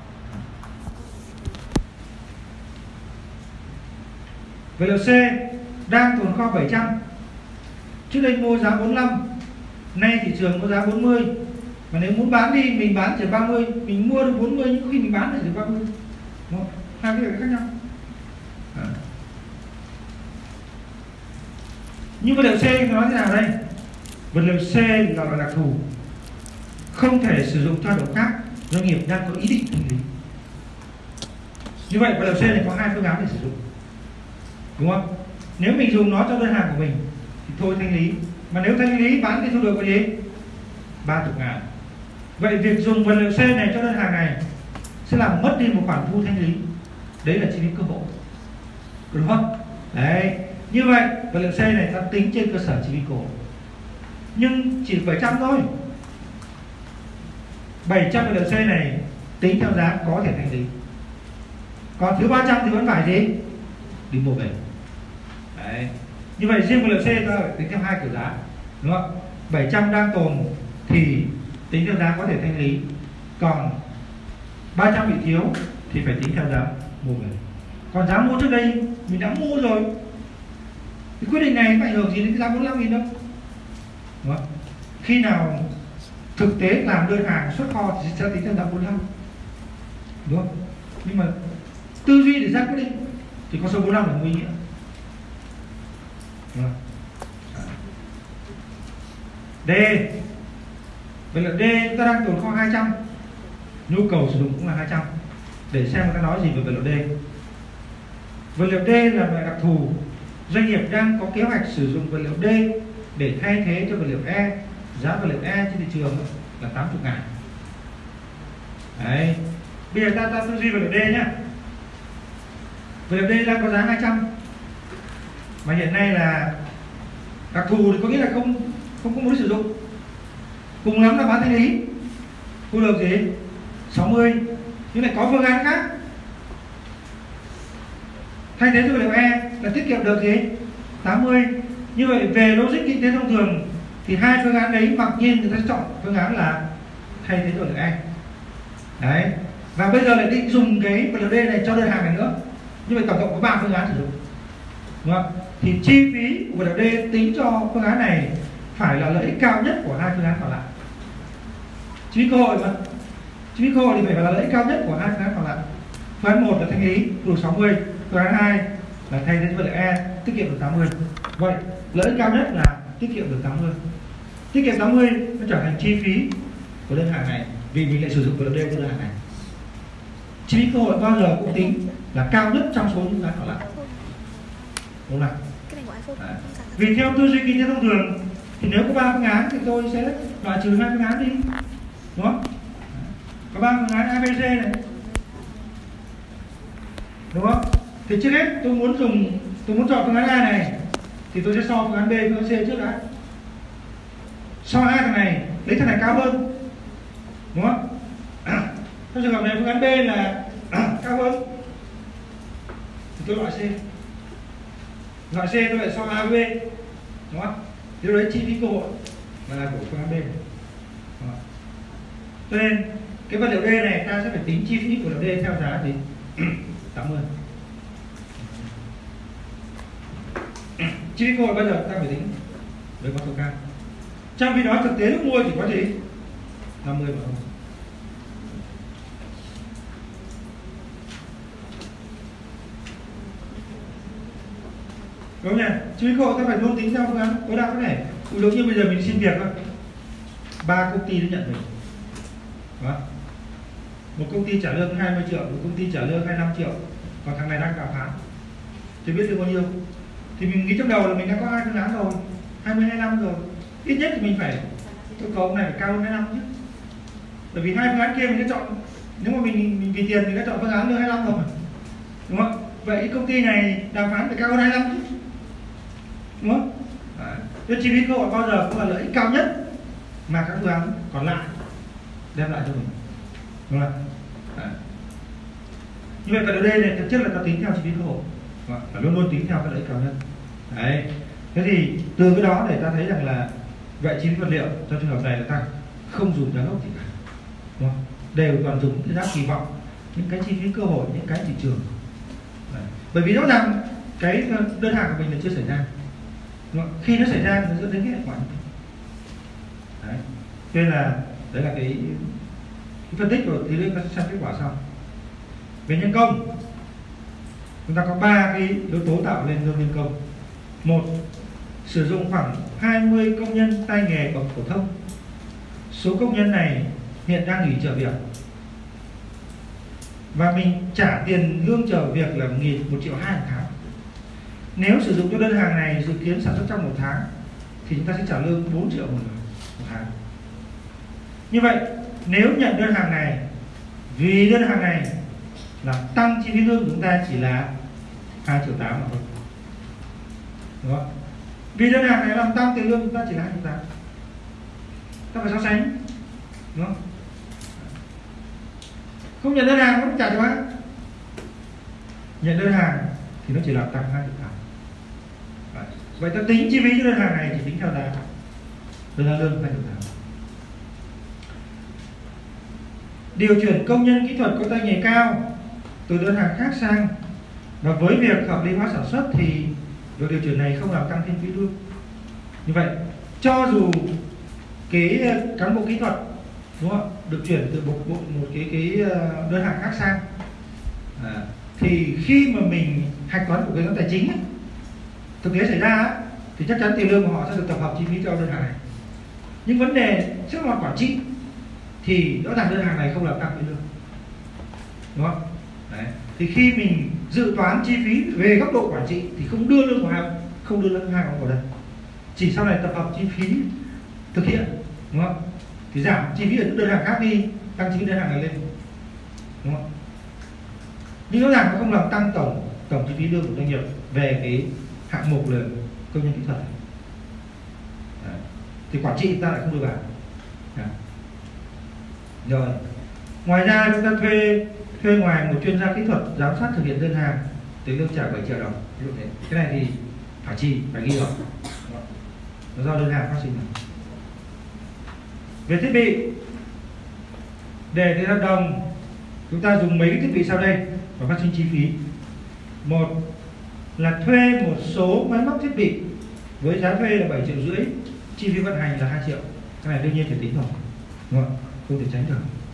Vật liệu C đang tồn kho bảy trăm, trước đây mua giá bốn mươi lăm, nay thị trường có giá bốn mươi, mà nếu muốn bán đi mình bán chỉ ba mươi, mình mua được bốn mươi nhưng có khi mình bán được chỉ ba mươi, đúng không? Hai cái khác nhau. À. Nhưng vật liệu C thì nói thế nào đây? Vật liệu C là loại đặc thù, không thể sử dụng cho hoạt động khác, doanh nghiệp đang có ý định thanh lý. Như vậy vật liệu C này có hai phương án để sử dụng, đúng không? Nếu mình dùng nó cho đơn hàng của mình thì thôi thanh lý, mà nếu thanh lý bán thì thu được cái gì? ba mươi ngàn. Vậy việc dùng vật liệu C này cho đơn hàng này sẽ làm mất đi một khoản thu thanh lý, đấy là chi phí cơ hội, đúng không? Đấy, như vậy vật liệu C này ta tính trên cơ sở chi phí cơ hội, nhưng chỉ bảy trăm thôi. Bảy trăm vật liệu C này tính theo giá có thể thanh lý, còn thứ ba trăm thì vẫn phải gì? Đi mua về. Đấy. Như vậy riêng vật liệu C ta phải tính theo hai kiểu giá, đúng không? bảy trăm đang tồn thì tính theo giá có thể thanh lý, còn ba trăm bị thiếu thì phải tính theo giá mua về. Còn giá mua trước đây mình đã mua rồi, thì quyết định này có ảnh hưởng gì đến cái giá bốn mươi lăm nghìn đâu, đúng không? Khi nào thực tế làm đơn hàng xuất kho thì sẽ tính theo giá bốn mươi lăm, đúng không? Nhưng mà tư duy để ra quyết định thì con số bốn mươi lăm là không ý nghĩa, đúng không? D, vậy là D chúng ta đang tồn kho hai trăm, nhu cầu sử dụng cũng là hai trăm. Để xem người ta nói gì về vật liệu D. Vật liệu D là loại đặc thù, doanh nghiệp đang có kế hoạch sử dụng vật liệu D để thay thế cho vật liệu E. Giá vật liệu E trên thị trường là tám mươi ngàn. Đấy. Bây giờ ta ta tư duy vật liệu D nhá. Vật liệu D đang có giá hai trăm, mà hiện nay là đặc thù thì có nghĩa là không không có muốn sử dụng, cùng lắm là bán thanh lý, thu được gì? sáu mươi. Nhưng lại có phương án khác thay thế cho vật liệu E là tiết kiệm được gì? tám mươi. Như vậy về logic kinh tế thông thường thì hai phương án đấy mặc nhiên người ta chọn phương án là thay thế cho vật liệu E. Đấy. Và bây giờ lại định dùng cái vật liệu D này cho đơn hàng này nữa. Như vậy tổng cộng có ba phương án sử dụng, đúng không? Thì chi phí của vật liệu D tính cho phương án này phải là lợi ích cao nhất của hai phương án còn lại. Chi phí cơ hội mà. Chi phí cơ hội thì phải là lợi ích cao nhất của hai phương án còn lại. Phương án một là thanh lý thu được sáu mươi, phương án hai là thay thế vật liệu E tiết kiệm được tám mươi. Vậy lợi ích cao nhất là tiết kiệm được tám mươi. Tiết kiệm tám mươi nó trở thành chi phí của đơn hàng này vì mình lại sử dụng vật liệu D cho đơn hàng này. Chi phí cơ hội bao giờ cũng tính là cao nhất trong số những phương án còn lại, đúng không? Vì theo tư duy kinh tế thông thường thì nếu có ba phương án thì tôi sẽ loại trừ hai phương án đi, đúng không? Có ba phương án A, B, C này, đúng không? Thì trước hết tôi muốn dùng tôi muốn chọn phương án A này thì tôi sẽ so phương án B, phương án C trước đã. So hai thằng này lấy thằng này cao hơn, đúng không? Trong trường hợp này phương án B là cao hơn thì tôi loại C. Loại C tôi lại so A với B, đúng không? Điều đấy chi phí cơ hội. và là của phương án B. Đó. Cho nên cái vật liệu D này ta sẽ phải tính chi phí của vật liệu D theo giá gì tám mươi. Chi phí cơ hội bây giờ ta phải tính với con số cao. Trong khi đó thực tế lúc mua chỉ có gì năm mươi mà thôi. Đúng không nhỉ? Chi phí cơ hội ta phải luôn tính theo phương án tối đa có thể. Ví như bây giờ mình xin việc thôi, ba công ty nó nhận mình. Đó. Một công ty trả lương hai mươi triệu, một công ty trả lương hai mươi lăm triệu, còn thằng này đang đàm phán chưa biết được bao nhiêu, thì mình nghĩ trong đầu là mình đã có hai phương án rồi, hai mươi, hai mươi lăm rồi, ít nhất thì mình phải yêu cầu này phải cao hơn hai mươi lăm chứ, bởi vì hai phương án kia mình đã chọn, nếu mà mình, mình vì tiền mình đã chọn phương án lương hai mươi lăm rồi, đúng không? Vậy công ty này đàm phán phải cao hơn hai mươi lăm chứ, đúng không? Cho chi phí cơ hội bao giờ cũng là lợi ích cao nhất mà các phương án còn lại đem lại cho mình, đúng không? Đấy. Như vậy ở đây này thực chất là ta tính theo chi phí cơ hội, phải luôn luôn tính theo cái lợi ích cao nhất. Đấy. Thế thì từ cái đó để ta thấy rằng là vậy chi phí vật liệu trong trường hợp này là ta không dùng giá gốc gì cả, đúng không? Đều toàn dùng cái giá kỳ vọng, những cái chi phí cơ hội, những cái thị trường. Đấy. Bởi vì rõ ràng cái đơn hàng của mình là chưa xảy ra, đúng không? Khi nó xảy ra thì nó dẫn đến cái hệ quả. Đấy. Cho nên là đấy là cái, cái phân tích rồi, thì chúng ta sẽ xem kết quả sau. Về nhân công, chúng ta có ba cái yếu tố tạo nên lương nhân công. Một, sử dụng khoảng hai mươi công nhân tay nghề bậc phổ thông. Số công nhân này hiện đang nghỉ chờ việc, và mình trả tiền lương chờ việc là một triệu hai một tháng. Nếu sử dụng cho đơn hàng này dự kiến sản xuất trong một tháng thì chúng ta sẽ trả lương bốn triệu một tháng. Như vậy nếu nhận đơn hàng này, vì đơn hàng này là tăng chi phí lương của chúng ta chỉ là hai triệu tám mà thôi, đúng không? Vì đơn hàng này làm tăng tiền lương chúng ta chỉ là hai triệu tám, ta phải so sánh, đúng không? Không nhận đơn hàng vẫn trả cho bác, nhận đơn hàng thì nó chỉ làm tăng hai triệu tám. Vậy ta tính chi phí cho đơn hàng này chỉ tính theo giá đơn giá lương hai triệu tám. Điều chuyển công nhân kỹ thuật có tay nghề cao từ đơn hàng khác sang, và với việc hợp lý hóa sản xuất thì việc điều chuyển này không làm tăng thêm phí lương. Như vậy cho dù cái cán bộ kỹ thuật, đúng không, được chuyển từ một, một, một cái cái đơn hàng khác sang, à, thì khi mà mình hạch toán của kế toán tài chính ấy, thực tế xảy ra ấy, thì chắc chắn tiền lương của họ sẽ được tập hợp chi phí cho đơn hàng này. Nhưng vấn đề trước mặt quản trị thì rõ ràng đơn hàng này không làm tăng phí lương, đúng không? Đấy. Thì khi mình dự toán chi phí về góc độ quản trị thì không đưa lương của hai không đưa lương hai vào đây, chỉ sau này tập hợp chi phí thực hiện, đúng không? Thì giảm chi phí ở những đơn hàng khác đi, tăng chi phí đơn hàng này lên, đúng không? Nhưng rõ ràng nó không làm tăng tổng tổng chi phí lương của doanh nghiệp về cái hạng mục là công nhân kỹ thuật. Đấy. Thì quản trị ta lại không đưa vào. Đấy. Rồi, ngoài ra chúng ta thuê thuê ngoài một chuyên gia kỹ thuật giám sát thực hiện đơn hàng, tiền lương trả bảy triệu đồng. Ví dụ thế. Cái này thì phải chi, phải ghi vào. Nó do đơn hàng phát sinh. Về thiết bị, để ký hợp đồng chúng ta dùng mấy cái thiết bị sau đây và phát sinh chi phí. Một là thuê một số máy móc thiết bị với giá thuê là bảy triệu rưỡi, chi phí vận hành là hai triệu. Cái này đương nhiên phải tính rồi, đúng không? Không thể tránh được.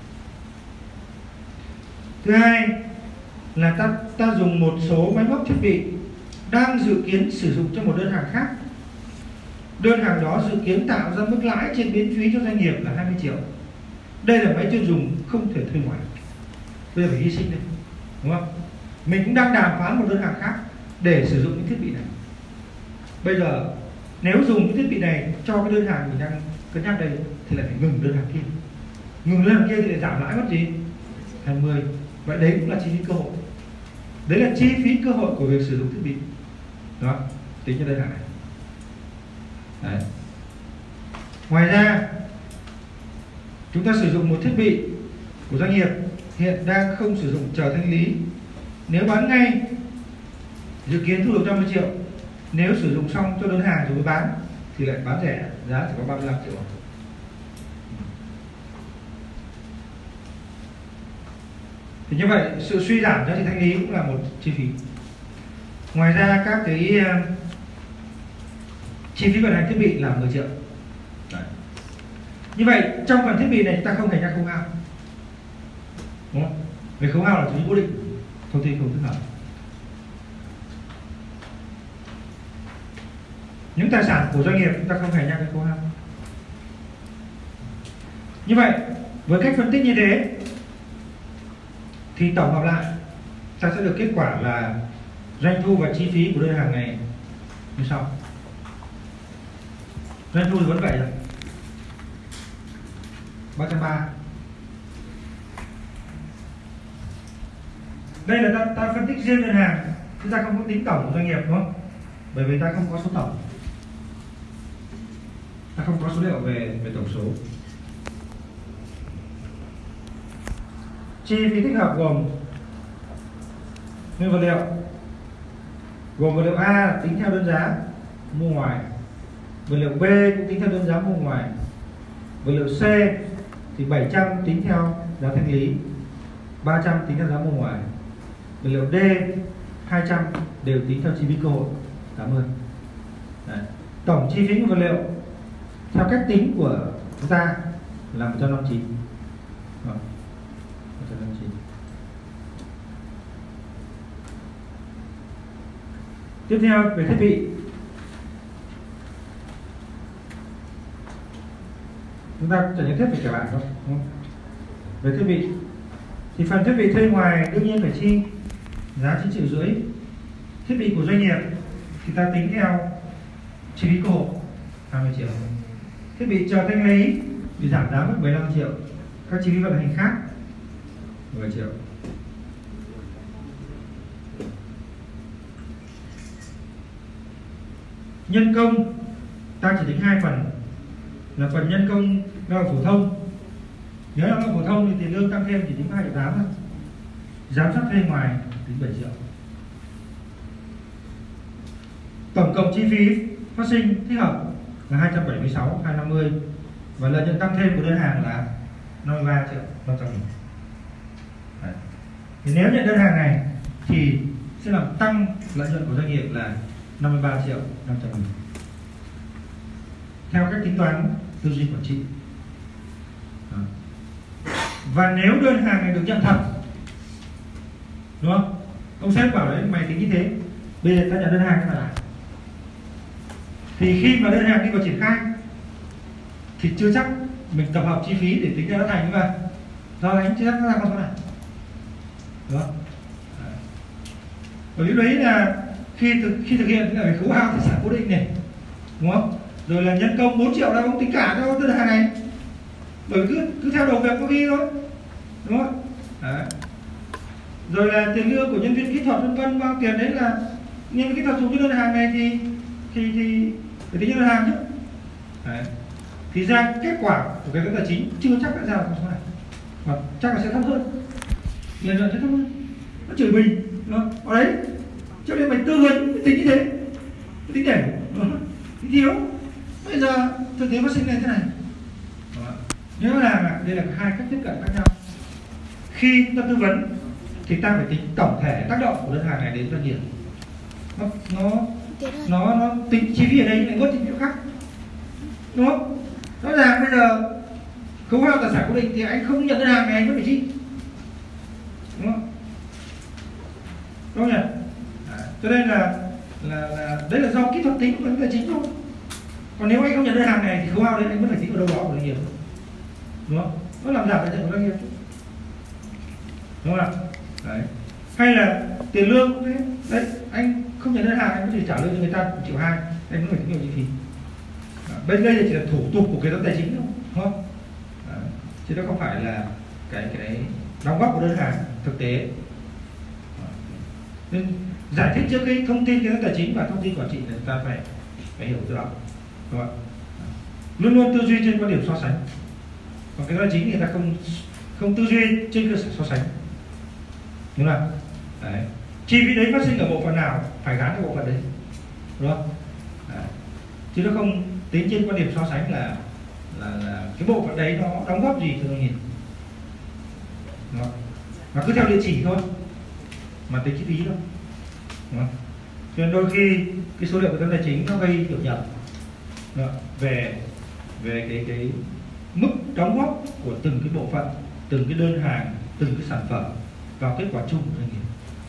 Thứ hai là ta, ta dùng một số máy móc thiết bị đang dự kiến sử dụng cho một đơn hàng khác. Đơn hàng đó dự kiến tạo ra mức lãi trên miễn phí cho doanh nghiệp là hai mươi triệu. Đây là máy chuyên dùng, không thể thuê ngoài. Bây giờ phải hy sinh đây, đúng không? Mình cũng đang đàm phán một đơn hàng khác để sử dụng những thiết bị này. Bây giờ nếu dùng cái thiết bị này cho cái đơn hàng mình đang cân nhắc đây thì lại phải ngừng đơn hàng kia. Ngừng đơn hàng kia thì lại giảm lãi mất gì? hai mươi. Vậy đấy cũng là chi phí cơ hội. Đấy là chi phí cơ hội của việc sử dụng thiết bị. Đó, tính cho đơn hàng này. Đấy. Ngoài ra chúng ta sử dụng một thiết bị của doanh nghiệp hiện đang không sử dụng chờ thanh lý. Nếu bán ngay dự kiến thu được năm mươi triệu. Nếu sử dụng xong cho đơn hàng rồi mới bán thì lại bán rẻ giá chỉ có ba mươi lăm triệu. Thì như vậy sự suy giảm giá trị thanh lý cũng là một chi phí. Ngoài ra các cái uh, chi phí vận hành thiết bị là mười triệu. Đấy. Như vậy trong phần thiết bị này chúng ta không thể nhắc khấu hao, đúng không? Về khấu hao là chỉ cố định, thông tin không thích hợp. Những tài sản của doanh nghiệp chúng ta không thể nhắc đến khấu hao. Như vậy với cách phân tích như thế thì tổng hợp lại ta sẽ được kết quả là doanh thu và chi phí của đơn hàng này như sau. Doanh thu thì vẫn vậy rồi, ba trăm ba mươi. Đây là ta, ta phân tích riêng đơn hàng, chúng ta không có tính tổng của doanh nghiệp, đúng không? Bởi vì ta không có số tổng, ta không có số liệu về về tổng số. Chi phí tích hợp gồm nguyên vật liệu, gồm vật liệu A là tính theo đơn giá mua ngoài, vật liệu B cũng tính theo đơn giá mua ngoài, vật liệu C thì bảy trăm tính theo giá thanh lý, ba trăm tính theo giá mua ngoài, vật liệu D hai trăm đều tính theo chi phí cơ hội tám mươi. Đấy. Tổng chi phí của vật liệu theo cách tính của chúng ta là một trăm năm mươi chín. một trăm năm mươi chín. Tiếp theo về thiết bị, chúng ta chỉ nhất thiết phải trở lại thôi. Về thiết bị thì phần thiết bị thuê ngoài đương nhiên phải chi giá chín triệu rưỡi. Thiết bị của doanh nghiệp thì ta tính theo chi phí cơ hội hai mươi triệu. Thiết bị chờ thanh lý thì giảm giá mất mười lăm triệu. Các chi phí vận hành khác mười triệu. Nhân công ta chỉ tính hai phần, là phần nhân công lao động phổ thông. Nếu lao động phổ thông thì tiền lương tăng thêm chỉ tính hai triệu tám thôi. Giám sát thuê ngoài tính bảy triệu. Tổng cộng chi phí phát sinh thích hợp là hai trăm bảy mươi sáu nghìn hai trăm năm mươi và lợi nhuận tăng thêm của đơn hàng là năm mươi ba triệu năm trăm nghìn. Đấy. Thì nếu nhận đơn hàng này thì sẽ làm tăng lợi nhuận của doanh nghiệp là năm mươi ba triệu năm trăm nghìn theo cách tính toán tư duy quản trị. Đó. Và nếu đơn hàng này được nhận thật, đúng không? Ông sếp bảo đấy mày tính như thế, bây giờ ta nhận đơn hàng thế nào? Thì khi mà đơn hàng đi vào triển khai thì chưa chắc mình tập hợp chi phí để tính ra nó thành như vậy. Do anh chưa chắc nó ra con số này, đúng không? Bởi vì đấy là khi thực, khi thực hiện là phải khấu hao tài sản cố định này, đúng không? Rồi là nhân công bốn triệu là ông tính cả cho đơn hàng này, bởi cứ cứ theo đầu việc có ghi thôi, đúng không? Đấy. Rồi là tiền lương của nhân viên kỹ thuật vân vân, bao tiền đấy là nhân viên kỹ thuật dùng cái đơn hàng này thì thì thì phải tính đơn hàng chứ. Đấy. Thì ra kết quả của cái tài chính chưa chắc đã ra con số này, mà chắc là sẽ thấp hơn, lợi nhuận sẽ thấp hơn. Nó chửi mình, đúng không? Ở đấy cho nên mày tư vấn tính như thế, tính để tính thiếu. Bây giờ thực tế phát sinh này thế này. Đó. Nhớ là đây là hai cách tiếp cận khác nhau. Khi ta tư vấn thì ta phải tính tổng thể tác động của đơn hàng này đến doanh nghiệp. Nó nó nó, nó tính chi phí ở đây lại có tính chỗ khác, đúng không? Rõ ràng bây giờ khấu hao tài sản cố định thì anh không nhận đơn hàng này anh vẫn phải chi, đúng không? Đúng không nhỉ? À, cho nên là, là là đấy là do kỹ thuật tính của tài chính thôi. Còn nếu anh không nhận đơn hàng này thì khấu hao đấy anh vẫn phải tính ở đâu đó của doanh nghiệp, đúng không? Nó làm giảm lợi nhuận của doanh nghiệp, đúng không ạ? Đấy. Hay là tiền lương đấy, đấy anh không nhận đơn hàng anh có thể trả lương cho người ta một triệu hai, anh vẫn phải tính nhiều chi phí. Bên đây chỉ là thủ tục của kế toán tài chính thôi, đúng không? Đấy. Chứ nó không phải là cái cái đóng góp của đơn hàng thực tế. Nên giải thích trước cái thông tin kế toán tài chính và thông tin quản trị là chúng ta phải phải hiểu từ đó, đúng không ạ? Luôn luôn tư duy trên quan điểm so sánh. Còn kế toán tài chính thì người ta không không tư duy trên cơ sở so sánh, đúng không? Đấy. Chi phí đấy phát sinh ở bộ phận nào phải gắn cho bộ phận đấy, đúng không? Đấy. Chứ nó không tính trên quan điểm so sánh là là, là cái bộ phận đấy nó đóng góp gì thưa doanh nghiệp, nó cứ theo địa chỉ thôi mà tính chi phí thôi, đúng không? Cho nên đôi khi cái số liệu của tài chính nó gây hiểu nhầm về về cái cái mức đóng góp của từng cái bộ phận, từng cái đơn hàng, từng cái sản phẩm vào kết quả chung của doanh nghiệp.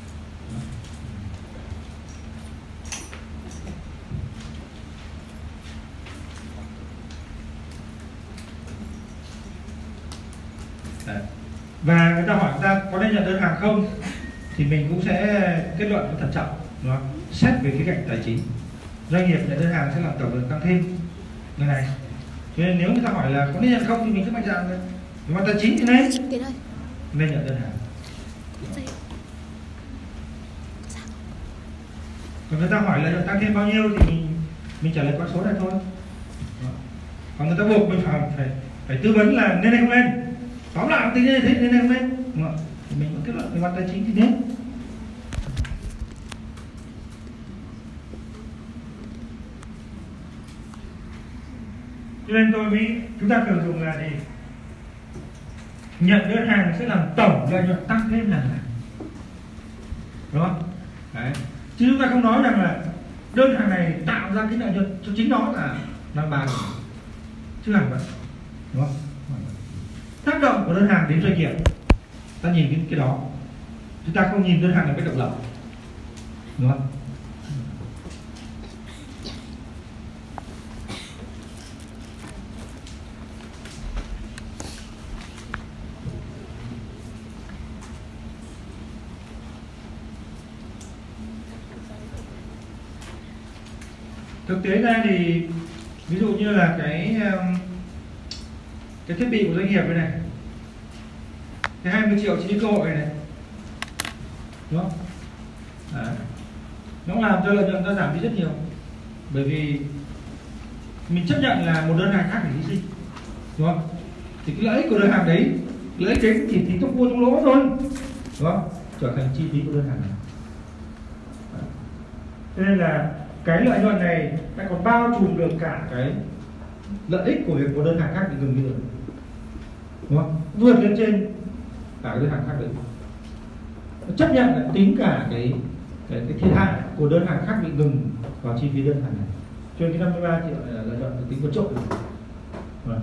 Đấy. Và người ta hỏi người ta có nên nhận đơn hàng không, thì mình cũng sẽ kết luận thận trọng, đúng không? Xét về khía cạnh tài chính, doanh nghiệp nhận đơn hàng sẽ làm tổng lượng tăng thêm như này. Cho nên nếu người ta hỏi là có nên nhận không thì mình cứ mạnh dạn thôi. Nhưng mà tài chính thì nên nên nhận đơn hàng. Còn người ta hỏi là tăng thêm bao nhiêu thì mình mình trả lời con số này thôi. Còn người ta buộc mình phải phải, phải tư vấn là nên hay không nên. Tóm lại tính thế nên hay không nên, đúng không? Thì mình cũng kết luận về mặt tài chính thì nên. Cho nên tôi nghĩ chúng ta thường dùng là gì? Nhận đơn hàng sẽ làm tổng lợi nhuận tăng thêm lần này, đúng không? Đấy. Chứ chúng ta không nói rằng là đơn hàng này tạo ra cái lợi nhuận cho chính nó là năm ba, chứ hẳn vậy, đúng không? Tác động của đơn hàng đến doanh nghiệp, ta nhìn cái, cái đó, chúng ta không nhìn đơn hàng là cái độc lập, đúng không? Thực tế ra thì ví dụ như là cái cái thiết bị của doanh nghiệp này, này cái hai mươi triệu chi phí cơ hội này, này, đúng không? Đấy. Nó làm cho lợi nhuận ta giảm đi rất nhiều, bởi vì mình chấp nhận là một đơn hàng khác phải hy sinh, đúng không? Thì cái lợi ích của đơn hàng đấy, lợi ích đấy chỉ thì trong mua trong lỗ thôi, đúng không? Trở thành chi phí của đơn hàng này. Đấy. Cho nên là cái lợi nhuận này lại còn bao trùm được cả cái lợi ích của việc một đơn hàng khác bị ngừng như rồi, đúng không? Vượt lên trên cả cái đơn hàng khác đấy, chấp nhận là tính cả cái cái, cái thiệt hại của đơn hàng khác bị ngừng vào chi phí đơn hàng này. Cho nên cái năm mươi ba triệu là lợi nhuận tính có trội. Vâng.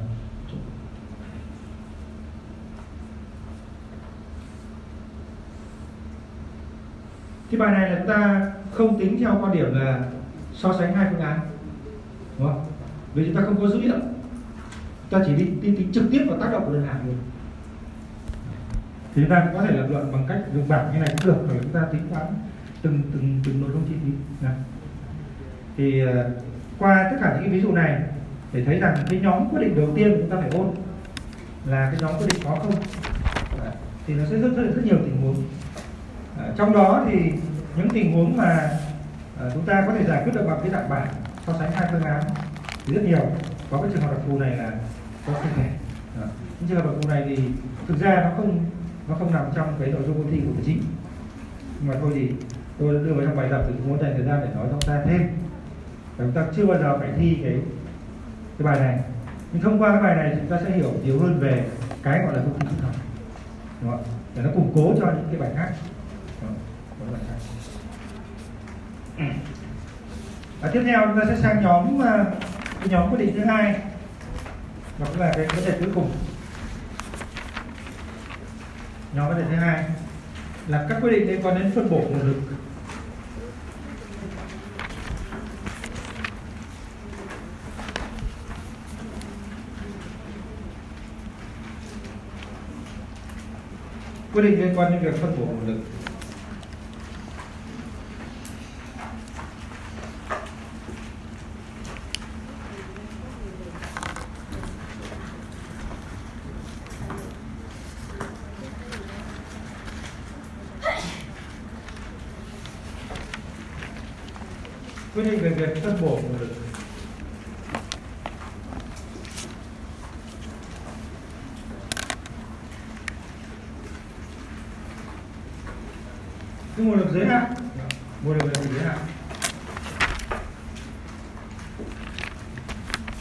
Cái bài này là chúng ta không tính theo quan điểm là so sánh hai phương án, đúng không? Vì chúng ta không có dữ liệu, chúng ta chỉ đi tính, tính trực tiếp vào tác động của đơn hàng thôi. Thì chúng ta cũng có thể lập luận bằng cách dùng bảng như này cũng được, rồi chúng ta tính toán từng từng từng nội dung chi phí. Này. Thì uh, qua tất cả những cái ví dụ này để thấy rằng cái nhóm quyết định đầu tiên chúng ta phải ôn là cái nhóm quyết định có không. Đấy. Thì nó sẽ rất, rất rất nhiều tình huống. Uh, trong đó thì những tình huống mà uh, chúng ta có thể giải quyết được bằng cái dạng bảng so sánh hai phương án thì rất nhiều. Có cái trường hợp đặc thù này là có không thể. Uh, những trường hợp đặc thù này thì thực ra nó không nó không nằm trong cái nội dung ôn thi của tài chính, nhưng mà thôi thì tôi đưa vào trong bài tập thì cũng muốn dành thời gian để nói cho ta thêm. Và chúng ta chưa bao giờ phải thi cái cái bài này, nhưng thông qua cái bài này chúng ta sẽ hiểu nhiều hơn về cái gọi là thông tin phức hợp, đúng không? Để nó củng cố cho những cái bài khác. Đó, bài khác. Và tiếp theo chúng ta sẽ sang nhóm cái nhóm quyết định thứ hai, và cũng là cái vấn đề cuối cùng. Nhóm vấn đề thứ hai là các quyết định liên quan đến phân bổ nguồn lực. Quyết định liên quan đến việc phân bổ nguồn lực. Quyết định về việc phân bổ nguồn lực. Cái nguồn lực giới hạn, nguồn lực là gì giới hạn?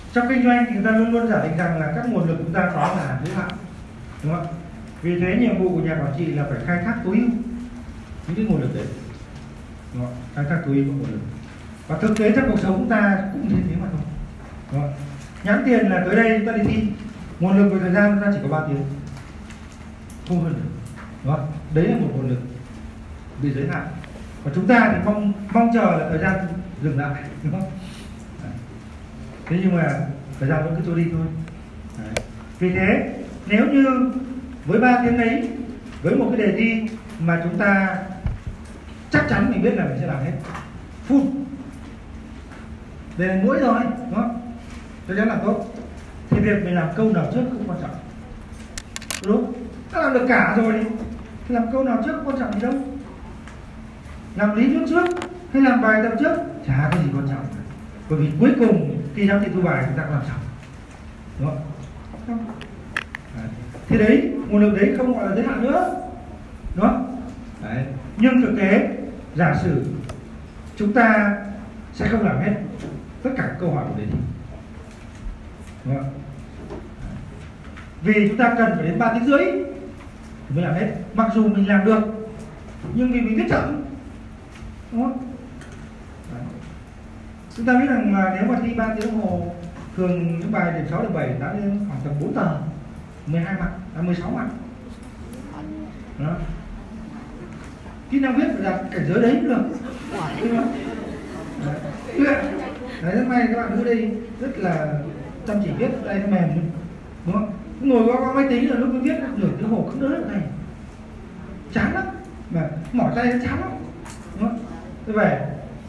Trong kinh doanh thì người ta luôn luôn giả định rằng là các nguồn lực chúng ta có là giới hạn, đúng không? Vì thế nhiệm vụ của nhà quản trị là phải khai thác tối ưu những cái nguồn lực đấy, đúng không? Khai thác tối ưu các nguồn lực. Và thực tế trong cuộc sống chúng ta cũng như thế mà thôi, đúng không? Nhắn tiền là tới đây chúng ta đi thi, nguồn lực về thời gian chúng ta chỉ có ba tiếng, không hơn được, đúng không? Đấy là một nguồn lực bị giới hạn. Và chúng ta thì mong mong chờ là thời gian dừng lại, đúng không? Đấy. Thế nhưng mà thời gian vẫn cứ trôi đi thôi. Đấy. Vì thế nếu như với ba tiếng đấy, với một cái đề thi mà chúng ta chắc chắn mình biết là mình sẽ làm hết full, đây là mũi rồi, đúng không? Chắc chắn là tốt. Thì việc mình làm câu nào trước không quan trọng, đúng? Ta làm được cả rồi đi, thì làm câu nào trước không quan trọng gì đâu. Làm lý thuyết trước hay làm bài tập trước chả có gì quan trọng, bởi vì cuối cùng khi giám thị thu bài chúng ta có làm xong, đúng không? Không. Đấy. Thì đấy, nguồn lực đấy không gọi là giới hạn nữa, đúng không? Đấy. Nhưng thực tế giả sử chúng ta sẽ không làm hết tất cả các câu hỏi của đề thi, đúng không? Vì chúng ta cần phải đến ba tiếng rưỡi mới làm hết, mặc dù mình làm được nhưng vì mình viết chậm, đúng không? Đấy. Chúng ta biết rằng là nếu mà thi ba tiếng đồng hồ, thường những bài điểm sáu điểm bảy đã lên khoảng tầm bốn tờ, mười hai mặt, à mười sáu mặt. Đó. Kỹ năng viết phải đạt cảnh giới đấy cũng được, đúng không? Đấy. Đấy, rất may các bạn nữ đây rất là chăm chỉ viết, tay nó mềm, đúng không? Ngồi qua qua máy tính là lúc viết nửa tiếng hồ không đỡ được này, chán lắm, mà mỏi tay nó chán lắm, đúng không? Thế về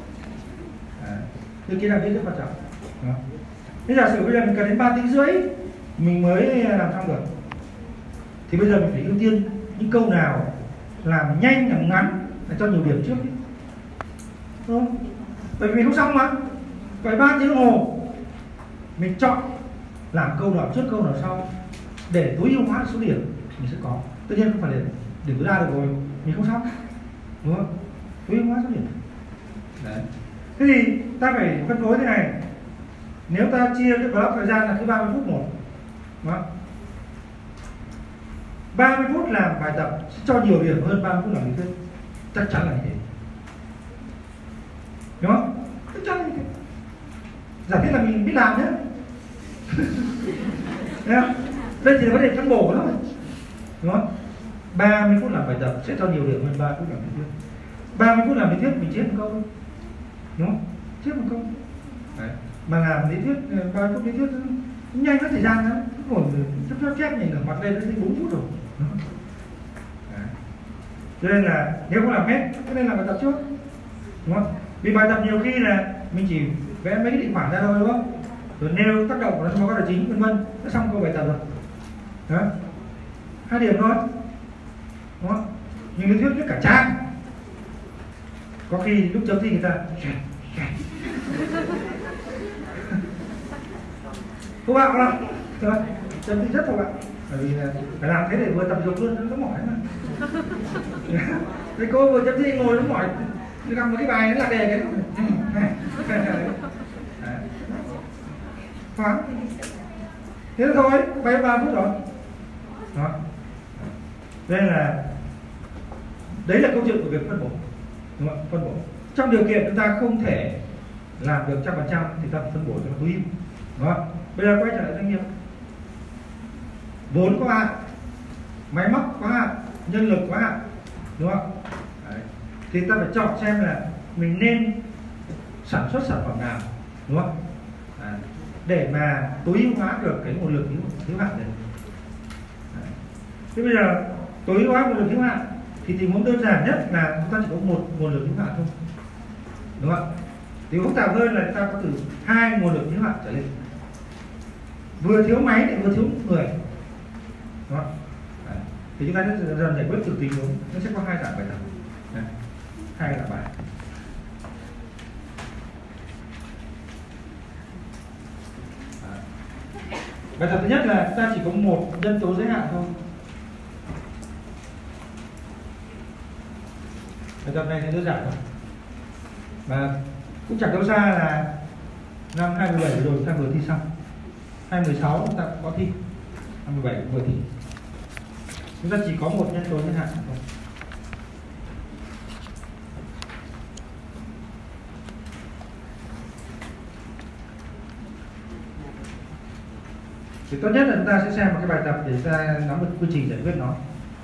cái kỹ năng viết rất quan trọng. Đó. Thế giả sử bây giờ mình cần đến ba tiếng rưỡi mình mới làm xong được, thì bây giờ mình phải ưu tiên những câu nào làm nhanh làm ngắn để cho nhiều điểm trước, đúng không? Bởi vì không xong mà, vậy ba tiếng đồng hồ mình chọn làm câu nào trước câu nào sau để tối ưu hóa số điểm mình sẽ có. Tất nhiên không phải để điểm tối đa được rồi mình không xong, đúng không? Tối ưu hóa số điểm. Đấy. Thế thì ta phải phân phối thế này. Nếu ta chia cái block thời gian là cứ ba mươi phút một, đúng không? ba mươi phút làm bài tập sẽ cho nhiều điểm hơn ba mươi phút làm lý thuyết, chắc chắn là như thế, đúng không? Chắc chắn là như thế. Giả thiết là mình biết làm nhé. Đây chỉ là vấn đề phân bổ thôi, đúng không? ba mươi phút làm bài tập sẽ cho nhiều điểm hơn ba mươi phút làm lý thuyết. ba mươi phút làm lý thuyết mình chết một câu thôi, đúng không? Chết một câu. Đấy. Mà làm lý thuyết ba mươi phút lý thuyết nhanh hết thời gian lắm, ngồi chấp chấp chép nhìn ở mặt lên nó thấy bốn phút rồi. Đấy. Cho nên là nếu không làm hết, cho nên làm bài tập trước, đúng không? Vì bài tập nhiều khi là mình chỉ vẽ mấy cái định khoản ra thôi, đúng không? Rồi nêu tác động của nó trong báo cáo tài chính vân vân, nó xong câu bài tập rồi. Đó. Hai điểm thôi, đúng không? Nhưng lý thuyết viết cả trang, có khi lúc chấm thi người ta cô bạn đâu, rồi chấm thi rất là bạn, bởi vì là phải làm thế để vừa tập dục luôn, nó mỏi mà. Thì cô vừa chấm thi ngồi nó mỏi, đi cầm một cái bài nó là đề cái khoáng. Thế thôi, bay ba phút rồi. Đó. Nên là đấy là câu chuyện của việc phân bổ, đúng không? Phân bổ. Trong điều kiện chúng ta không thể làm được trăm phần trăm thì ta phân bổ cho nó tối ưu, đúng không? Bây giờ quay trở lại doanh nghiệp, vốn có hạn, máy móc có hạn, nhân lực có hạn, đúng không? Đấy. Thì ta phải chọn xem là mình nên sản xuất sản phẩm nào, đúng không? Đấy. Để mà tối ưu hóa được cái nguồn lực thiếu, thiếu hạn này. Đấy. Thế bây giờ tối ưu hóa nguồn lực thiếu hạn thì tình huống đơn giản nhất là chúng ta chỉ có một nguồn lực thiếu hạn thôi, đúng không? Thì phức tạp hơn là chúng ta có từ hai nguồn lực thiếu hạn trở lên, vừa thiếu máy lại vừa thiếu người, đúng không? Đấy. Thì chúng ta sẽ dần dần giải quyết từ tình huống, nó sẽ có hai dạng bài tập. Đấy. Hai dạng bài. Bài tập thứ nhất là chúng ta chỉ có một nhân tố giới hạn thôi. Bài tập này thì đơn giản thôi, và cũng chẳng đâu xa là năm hai mươi bảy vừa rồi chúng ta vừa thi xong. hai mười sáu chúng ta cũng có thi, hai mươi bảy cũng có thi. Chúng ta chỉ có một nhân tố nhân hạn thôi. Thì tốt nhất là chúng ta sẽ xem một cái bài tập để chúng ta nắm được quy trình giải quyết nó.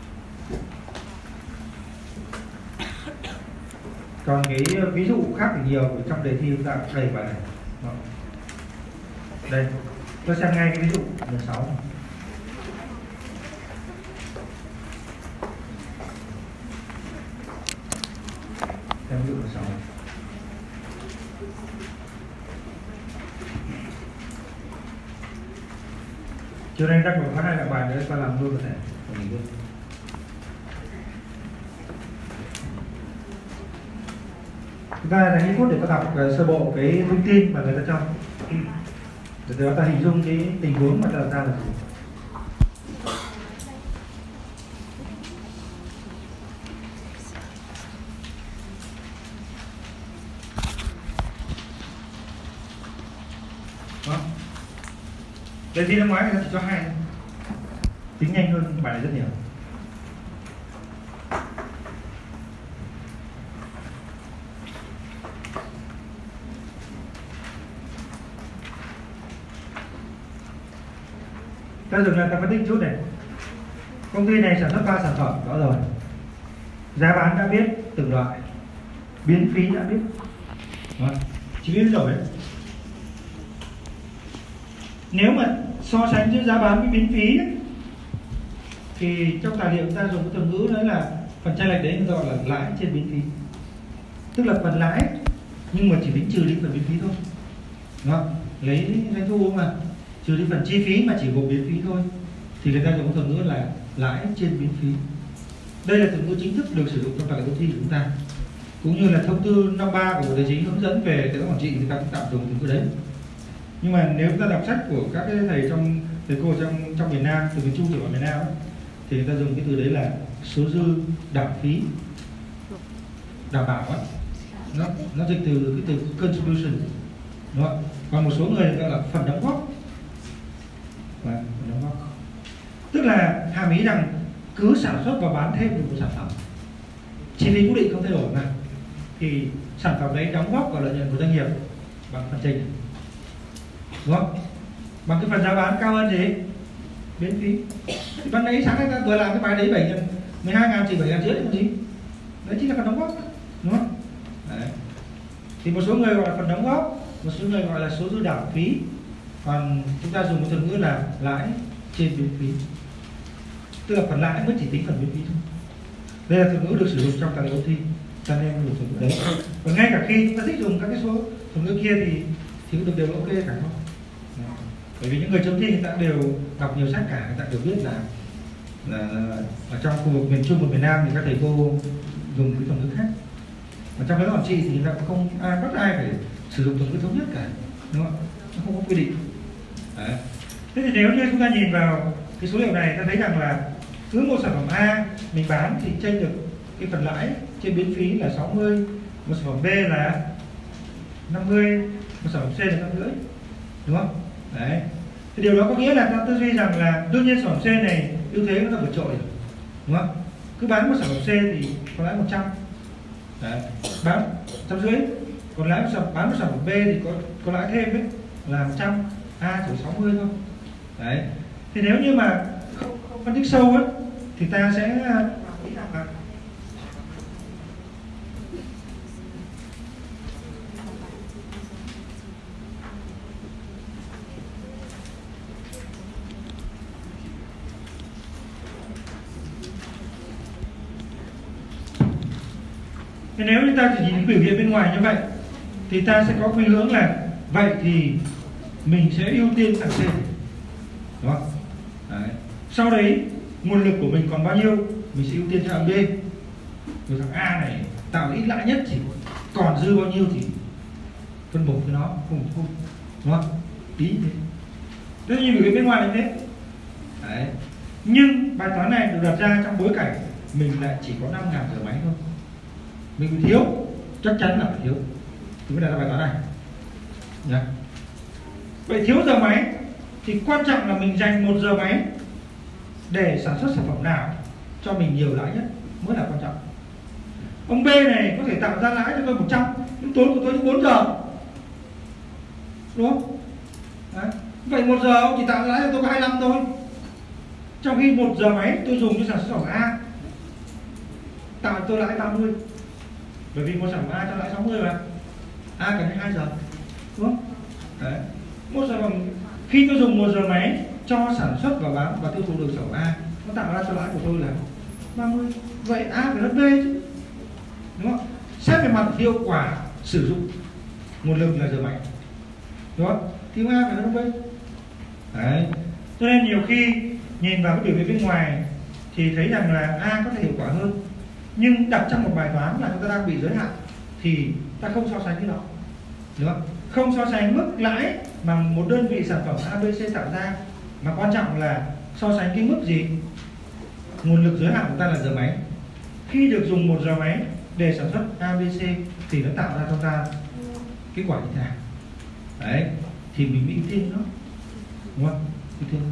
Còn cái ví dụ khác thì nhiều, ở trong đề thi chúng ta cũng đầy bài này. Đó. Đây, tôi xem ngay cái ví dụ mười sáu. Xem ví dụ mười sáu. Chiều nay chắc có hai là bài nữa, ta làm luôn có thể. Chúng ta dành ít phút để ta đọc sơ bộ cái thông tin mà người ta cho, để chúng ta hình dung cái tình huống mà ta đặt ra là gì. Đó. Đề thi năm ngoái người ta chỉ cho hai, tính nhanh hơn bài này rất nhiều. Ta dừng lại ta phân tích chút này. Công ty này sản xuất ba sản phẩm đó rồi, giá bán đã biết từng loại, biến phí đã biết, đó. Chỉ biết rồi đấy. Nếu mà so sánh giữa giá bán với biến phí ấy, thì trong tài liệu chúng ta dùng cái từ ngữ đó là phần chênh lệch đấy gọi là lãi trên biến phí, tức là phần lãi nhưng mà chỉ tính trừ đi phần biến phí thôi, đó. Lấy doanh thu mà trừ đi phần chi phí mà chỉ gồm biến phí thôi, thì người ta dùng cái từ ngữ là lãi trên biến phí. Đây là từ ngữ chính thức được sử dụng trong tài liệu thi của chúng ta, cũng như là thông tư năm ba của Bộ Tài chính hướng dẫn về kế toán quản trị thì ta cũng tạm dùng từ ngữ đấy. Nhưng mà nếu chúng ta đọc sách của các cái thầy trong thầy cô trong trong miền Nam, từ miền Trung trở vào miền Nam ấy, thì người ta dùng cái từ đấy là số dư đảm phí, đảm bảo ấy. Nó nó dịch từ cái từ contribution, đúng không? Còn một số người gọi là phần đóng góp. Và phần đóng góp tức là hàm ý rằng cứ sản xuất và bán thêm một sản phẩm, chi phí cố định không thay đổi mà, thì sản phẩm đấy đóng góp vào lợi nhuận của doanh nghiệp bằng phần chênh, đúng không? Bằng cái phần giá bán cao hơn gì? Biến phí. Thì ban nãy sáng nay ta vừa làm cái bài đấy bảy nhân mười hai ngàn chỉ bảy ngàn rưỡi còn gì? Đấy chính là phần đóng góp, đúng không? Đấy. Thì một số người gọi là phần đóng góp, một số người gọi là số dư đảm phí, còn chúng ta dùng một từ ngữ là lãi trên biến phí, tức là phần lãi mới chỉ tính phần biến phí thôi. Đây là từ ngữ được sử dụng trong tài liệu thi, cho nên dùng từ ngữ đấy. Và ngay cả khi chúng ta thích dùng các cái số từ ngữ kia thì thì cũng được đều ok cả thôi. Bởi vì những người chấm thi người ta đều đọc nhiều sách cả, người ta đều biết là là, là ở trong khu vực miền Trung và miền Nam thì các thầy cô dùng cái từ ngữ khác. Mà trong cái quản trị thì người ta cũng không ai bắt ai phải sử dụng từ ngữ thống nhất cả, đúng không? Nó không có quy định. Đấy. Thế thì nếu như chúng ta nhìn vào cái số liệu này, ta thấy rằng là cứ một sản phẩm A mình bán thì chênh được cái phần lãi trên biến phí là sáu mươi, một sản phẩm B là năm mươi, một sản phẩm C là năm rưỡi, đúng không? Đấy. Thì điều đó có nghĩa là ta tư duy rằng là đương nhiên sản phẩm C này ưu thế nó vượt trội, đúng không? Cứ bán một sản phẩm C thì có lãi một trăm, đấy. Bán trăm rưỡi, còn lãi một sản bán một sản phẩm B thì có có lãi thêm ấy là một trăm, A chỉ sáu mươi thôi. Đấy. Thì nếu như mà không, không phân tích sâu ấy, thì ta sẽ nghĩ rằng là thế nếu chúng ta chỉ nhìn biểu hiện bên ngoài như vậy thì ta sẽ có khuynh hướng là vậy thì mình sẽ ưu tiên thằng C, đúng không? Đấy. Sau đấy nguồn lực của mình còn bao nhiêu mình sẽ ưu tiên cho thằng B, rồi thằng A này tạo ít lãi nhất thì còn dư bao nhiêu thì phân bổ cho nó cùng cùng, đúng không? Ý thế. Tất nhiên biểu hiện bên ngoài là thế. Đấy. Nhưng bài toán này được đặt ra trong bối cảnh mình lại chỉ có năm ngàn giờ máy thôi, mình bị thiếu, chắc chắn là phải thiếu, thì mới đặt ra bài toán này. Nhá. Vậy thiếu giờ máy thì quan trọng là mình dành một giờ máy để sản xuất sản phẩm nào cho mình nhiều lãi nhất mới là quan trọng. Ông B này có thể tạo ra lãi cho tôi một trăm, nhưng tốn của tôi chỉ bốn giờ, đúng không? Đấy. Vậy một giờ ông chỉ tạo ra lãi cho tôi có hai mươi lăm thôi, trong khi một giờ máy tôi dùng cho sản xuất sản phẩm A tạo cho tôi lãi ba mươi, bởi vì một sản phẩm A cho lãi sáu mươi mà A cần hai giờ, đúng không? Đấy. Một sản phẩm khi tôi dùng một giờ máy cho sản xuất và bán và tiêu thụ được sản phẩm A, nó tạo ra cho lãi của tôi là ba mươi. Vậy A phải lớn B chứ, đúng không? Xét về mặt hiệu quả sử dụng nguồn lực là giờ máy, đúng không? Thì A phải lớn B. Đấy. Cho nên nhiều khi nhìn vào cái biểu hiện bên ngoài thì thấy rằng là A có thể hiệu quả hơn, nhưng đặt trong một bài toán là chúng ta đang bị giới hạn thì ta không so sánh cái đó, đúng không? Không so sánh mức lãi mà một đơn vị sản phẩm A B C tạo ra, mà quan trọng là so sánh cái mức gì? Nguồn lực giới hạn của ta là giờ máy. Khi được dùng một giờ máy để sản xuất A B C thì nó tạo ra cho ta kết quả như thế nào? Đấy, thì mình bị ưu tiên nó, đúng không? Ưu tiên.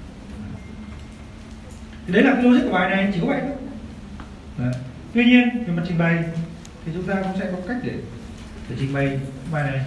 Thì đấy là cái logic của bài này, chỉ có vậy thôi. Đấy. Tuy nhiên về mặt trình bày thì chúng ta cũng sẽ có cách để để trình bày bài này.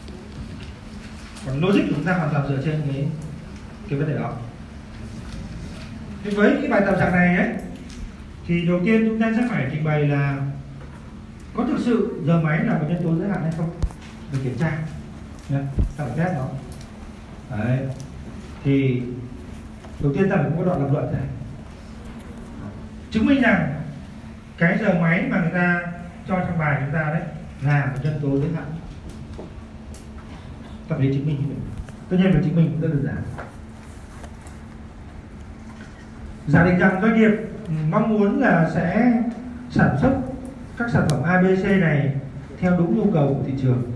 Còn logic của chúng ta hoàn toàn dựa trên cái cái vấn đề đó. Thì với cái bài tập dạng này ấy, thì đầu tiên chúng ta sẽ phải trình bày là có thực sự giờ máy là một nhân tố giới hạn hay không, để kiểm tra. Ta phải test nó. Đấy. Thì đầu tiên ta phải có đoạn lập luận này, chứng minh rằng cái giờ máy mà người ta cho trong bài chúng ta đấy là một nhân tố giới hạn. Ta phải chứng minh như vậy. Tất nhiên phải chứng minh cũng rất đơn giản. Giả định rằng doanh nghiệp mong muốn là sẽ sản xuất các sản phẩm A B C này theo đúng nhu cầu của thị trường.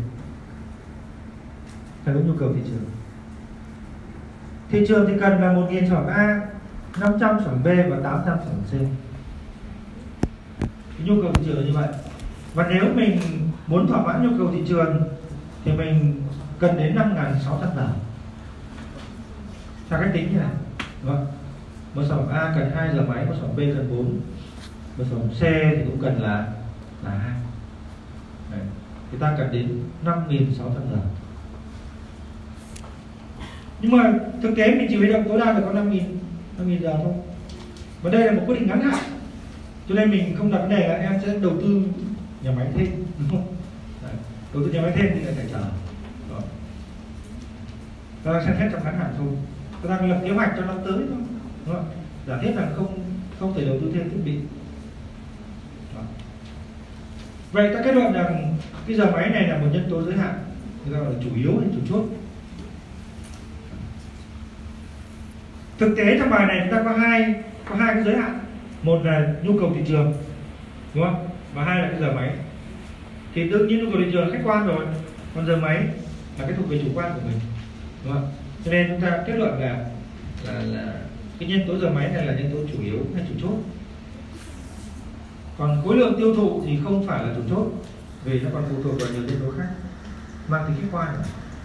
Theo đúng nhu cầu thị trường. Thị trường thì cần là một nghìn sản phẩm A, năm trăm sản phẩm B và tám trăm sản phẩm C. Cái nhu cầu thị trường như vậy. Và nếu mình muốn thỏa mãn nhu cầu thị trường thì mình cần đến năm nghìn sáu trăm giờ. Theo cách tính như này, đúng không? Một sản phẩm A cần hai giờ máy, một sản phẩm B cần bốn, một sản phẩm C thì cũng cần là là hai. Đấy. Thì ta cần đến năm nghìn sáu trăm giờ. Nhưng mà thực tế mình chỉ huy động tối đa là có năm nghìn giờ thôi. Và đây là một quyết định ngắn hạn, cho nên mình không đặt vấn đề là em sẽ đầu tư nhà máy thêm, đúng không? Đấy. Đầu tư nhà máy thêm thì lại phải chờ. Đó. Ta đang xem xét trong ngắn hạn thôi. Ta đang lập kế hoạch cho năm tới thôi. Đúng không? Giả thiết là không không thể đầu tư thêm thiết bị. Đó. Vậy ta kết luận rằng cái giờ máy này là một nhân tố giới hạn, người ta gọi là chủ yếu hay chủ chốt. Thực tế trong bài này chúng ta có hai có hai cái giới hạn, một là nhu cầu thị trường, đúng không? Và hai là cái giờ máy. Thì tự nhiên nhu cầu thị trường là khách quan rồi, còn giờ máy là cái thuộc về chủ quan của mình, đúng không? Cho nên chúng ta kết luận là là, là cái nhân tố giờ máy này là nhân tố chủ yếu hay chủ chốt. Còn khối lượng tiêu thụ thì không phải là chủ chốt, vì nó còn phụ thuộc vào nhiều nhân tố khác mang tính khách quan.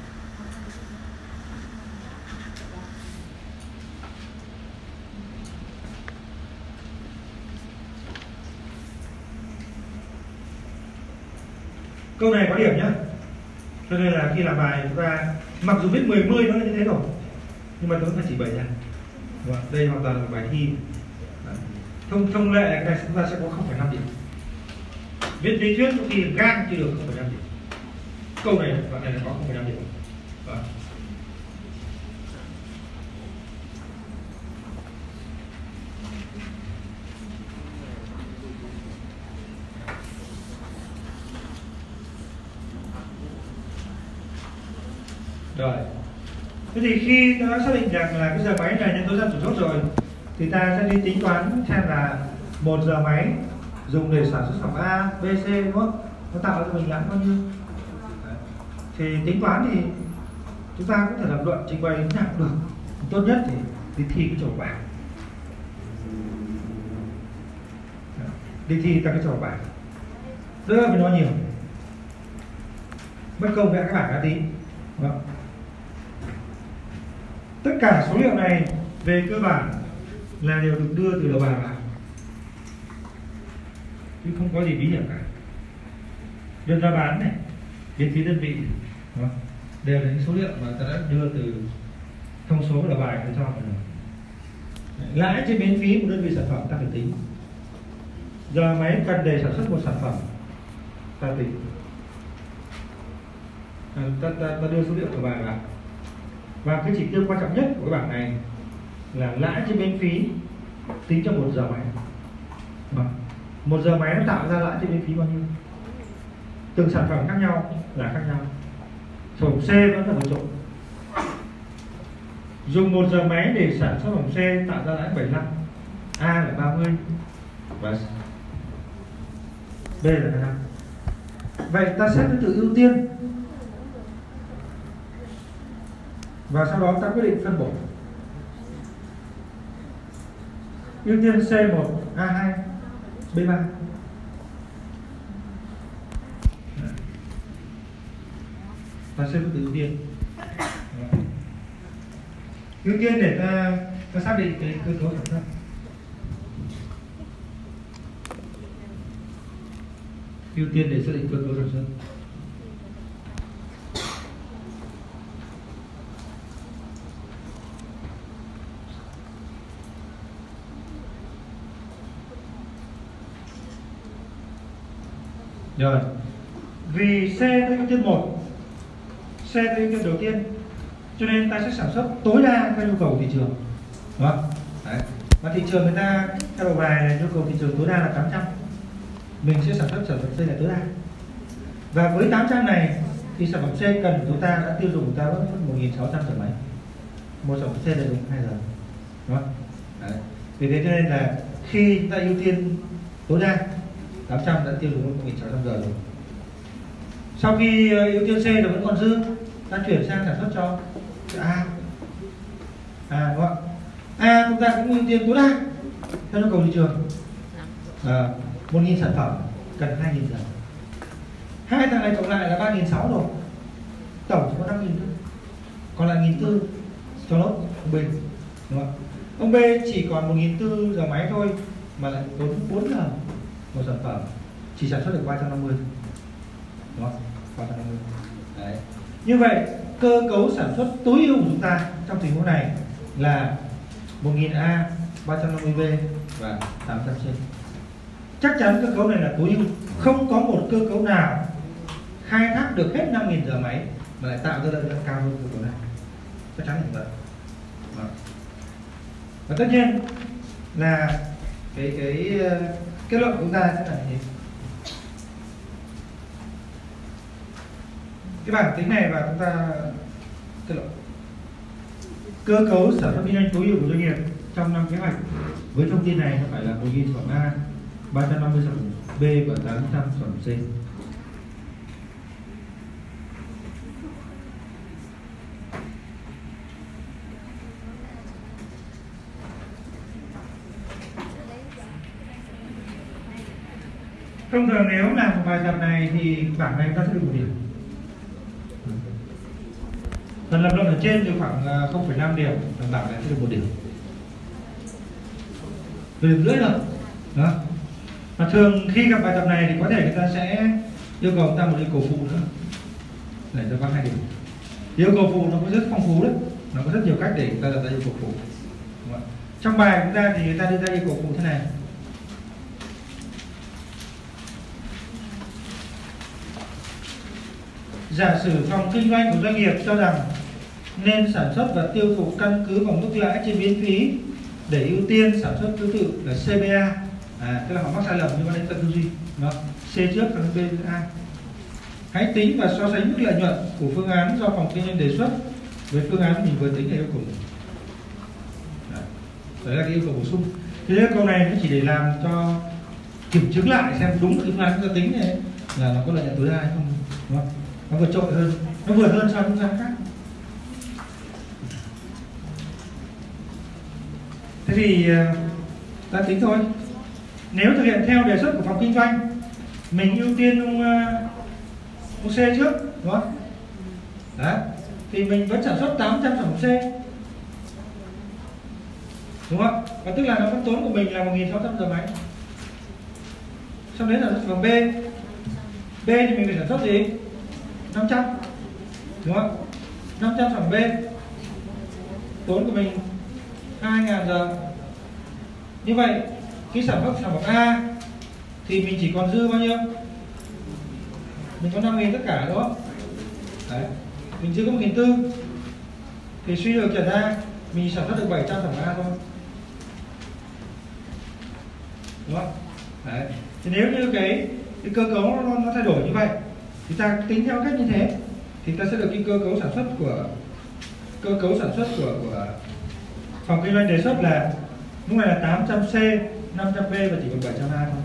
Câu này có điểm nhá, cho nên là khi làm bài chúng ta mặc dù viết mười mươi nó là như thế rồi, nhưng mà chúng ta chỉ bày ra. Đây hoàn toàn là một bài thi. Thông thông lệ này chúng ta sẽ có không phẩy năm điểm. Viết lý thuyết có khi gan chưa được không phẩy năm điểm. Câu này đoạn này là có không phẩy năm điểm. Đó. Rồi. Thế thì khi ta đã xác định rằng là cái giờ máy này nhân tố dân chủ chốt rồi, thì ta sẽ đi tính toán xem là một giờ máy dùng để sản xuất sản phẩm A, B, C, đúng không? Nó tạo ra cho mình lãi bao nhiêu? Đấy. Thì tính toán thì chúng ta có thể lập luận trình bày thế nào cũng được. Tốt nhất thì đi thi cái chầu bảng. Đi thi ta cái chầu bảng. Đỡ phải nói nhiều. Mất công vẽ cái bảng ra tí. Đúng không? Tất cả số liệu này về cơ bản là đều được đưa từ đầu bài vào, chứ không có gì bí hiểm cả. Đơn giá bán này, biên phí đơn vị đó, đều là những số liệu mà ta đã đưa từ thông số của đầu bài để cho mình. Lãi trên biên phí của đơn vị sản phẩm ta phải tính. Giờ máy cần để sản xuất một sản phẩm ta tính. À, ta, ta, ta đưa số liệu của bài vào. Và cái chỉ tiêu quan trọng nhất của cái bảng này là lãi trên biên phí tính cho một giờ máy. Một giờ máy nó tạo ra lãi trên biên phí bao nhiêu? Từng sản phẩm khác nhau là khác nhau. Sản phẩm C vẫn là một chục. Dùng một giờ máy để sản xuất phẩm C tạo ra lãi bảy mươi lăm, A là ba mươi và B là hai mươi lăm. Vậy ta xét thứ tự ưu tiên và sau đó ta quyết định phân bổ. Ưu tiên C một, A hai, B ba. Ta xếp thứ tự ưu tiên. Ưu tiên để ta, ta xác định cái cơ cấu sản xuất. Ưu tiên để xác định cơ cấu sản xuất. Rồi, vì C tới ưu tiên một, C tới ưu tiên đầu tiên, cho nên ta sẽ sản xuất tối đa theo nhu cầu thị trường, đúng không? Đấy. Và thị trường người ta theo đầu bài là nhu cầu thị trường tối đa là tám trăm, mình sẽ sản xuất sản phẩm C là tối đa. Và với tám trăm này thì sản phẩm C cần chúng ta đã tiêu dùng ta vẫn một nghìn sáu trăm giờ máy, một sản phẩm C là dùng hai giờ, đúng không? Đấy. Vì thế cho nên là khi ta ưu tiên tối đa tám trăm đã tiêu dùng một nghìn sáu trăm giờ rồi. Sau khi ưu tiên C rồi vẫn còn dư, ta chuyển sang sản xuất cho A. À, đúng không? A chúng ta cũng ưu tiên tối đa theo nhu cầu thị trường. À, một nghìn sản phẩm cần hai nghìn giờ. Hai thằng này cộng lại là ba nghìn sáu trăm rồi. Tổng chỉ có năm nghìn thôi. Còn lại một nghìn bốn trăm cho nốt ông B. Đúng không? Ông B chỉ còn một nghìn bốn trăm giờ máy thôi mà lại tốn bốn giờ một sản phẩm, chỉ sản xuất được ba trăm năm mươi. Đúng không? ba trăm năm mươi. Đấy. Như vậy cơ cấu sản xuất tối ưu của chúng ta trong tình huống này là một nghìn A, ba trăm năm mươi B và tám trăm C. Chắc chắn cơ cấu này là tối ưu, không có một cơ cấu nào khai thác được hết năm nghìn giờ máy mà lại tạo ra lợi nhuận cao hơn cơ cấu này. Chắc chắn là như vậy. Đó. Và tất nhiên là cái cái kết luận của chúng ta sẽ là gì? Cái bảng tính này và chúng ta kết luận cơ cấu sản xuất kinh doanh tối ưu của doanh nghiệp trong năm kế hoạch với thông tin này nó phải là một nghìn sản phẩm A, ba trăm năm mươi sản phẩm B và tám trăm sản phẩm C. Thông thường nếu làm một bài tập này thì bảng này ta sẽ được một điểm. Phần lập luận ở trên thì khoảng không phẩy năm điểm, phần bảng này sẽ được một điểm. Về điểm rưỡi rồi. Đó. Và thường khi gặp bài tập này thì có thể người ta sẽ yêu cầu ta một yêu cầu phụ nữa để cho có hai điểm. Yêu cầu phụ nó có rất phong phú đấy, nó có rất nhiều cách để người ta đặt ra yêu cầu phụ. Trong bài của chúng ta thì người ta đưa ra yêu cầu phụ thế này. Giả sử phòng kinh doanh của doanh nghiệp cho rằng nên sản xuất và tiêu thụ căn cứ vào mức lãi trên biên phí để ưu tiên sản xuất thứ tự là xê bê a. À, tức là họ mắc sai lầm nhưng mà đến tận tư duy. Đó. C trước và B A. Hãy tính và so sánh mức lợi nhuận của phương án do phòng kinh doanh đề xuất với phương án mình vừa tính là yêu cầu. Đấy là cái yêu cầu bổ sung. Thì yêu cầu này nó chỉ để làm cho kiểm chứng lại xem đúng cái phương án chúng ta tính này là nó có lợi nhuận tối đa hay không, đúng không? Nó vượt trội hơn, nó vượt hơn so với phương án khác. Thế thì ta tính thôi. Nếu thực hiện theo đề xuất của phòng kinh doanh, mình ưu tiên ông, ông C trước, đúng không? Đấy. Thì mình vẫn sản xuất tám trăm sản phẩm C. đúng không? Và tức là nó vẫn tốn của mình là một nghìn sáu trăm giờ máy. Sau đấy là sản phẩm B. B thì mình phải sản xuất gì? năm trăm, đúng không? năm trăm sản phẩm B tốn của mình hai nghìn giờ. Như vậy khi sản xuất sản phẩm A thì mình chỉ còn dư bao nhiêu? Mình có năm nghìn tất cả, đúng không? Đấy. Mình dư có một nghìn bốn trăm. Thì suy được trở ra mình sản xuất được bảy trăm sản phẩm A thôi, đúng không? Đấy. Thì nếu như cái, cái cơ cấu nó, nó thay đổi như vậy thì ta tính theo cách như thế thì ta sẽ được cái cơ cấu sản xuất của cơ cấu sản xuất của, của phòng kinh doanh đề xuất là lúc này là tám trăm C, năm trăm B và chỉ còn bảy trăm A thôi.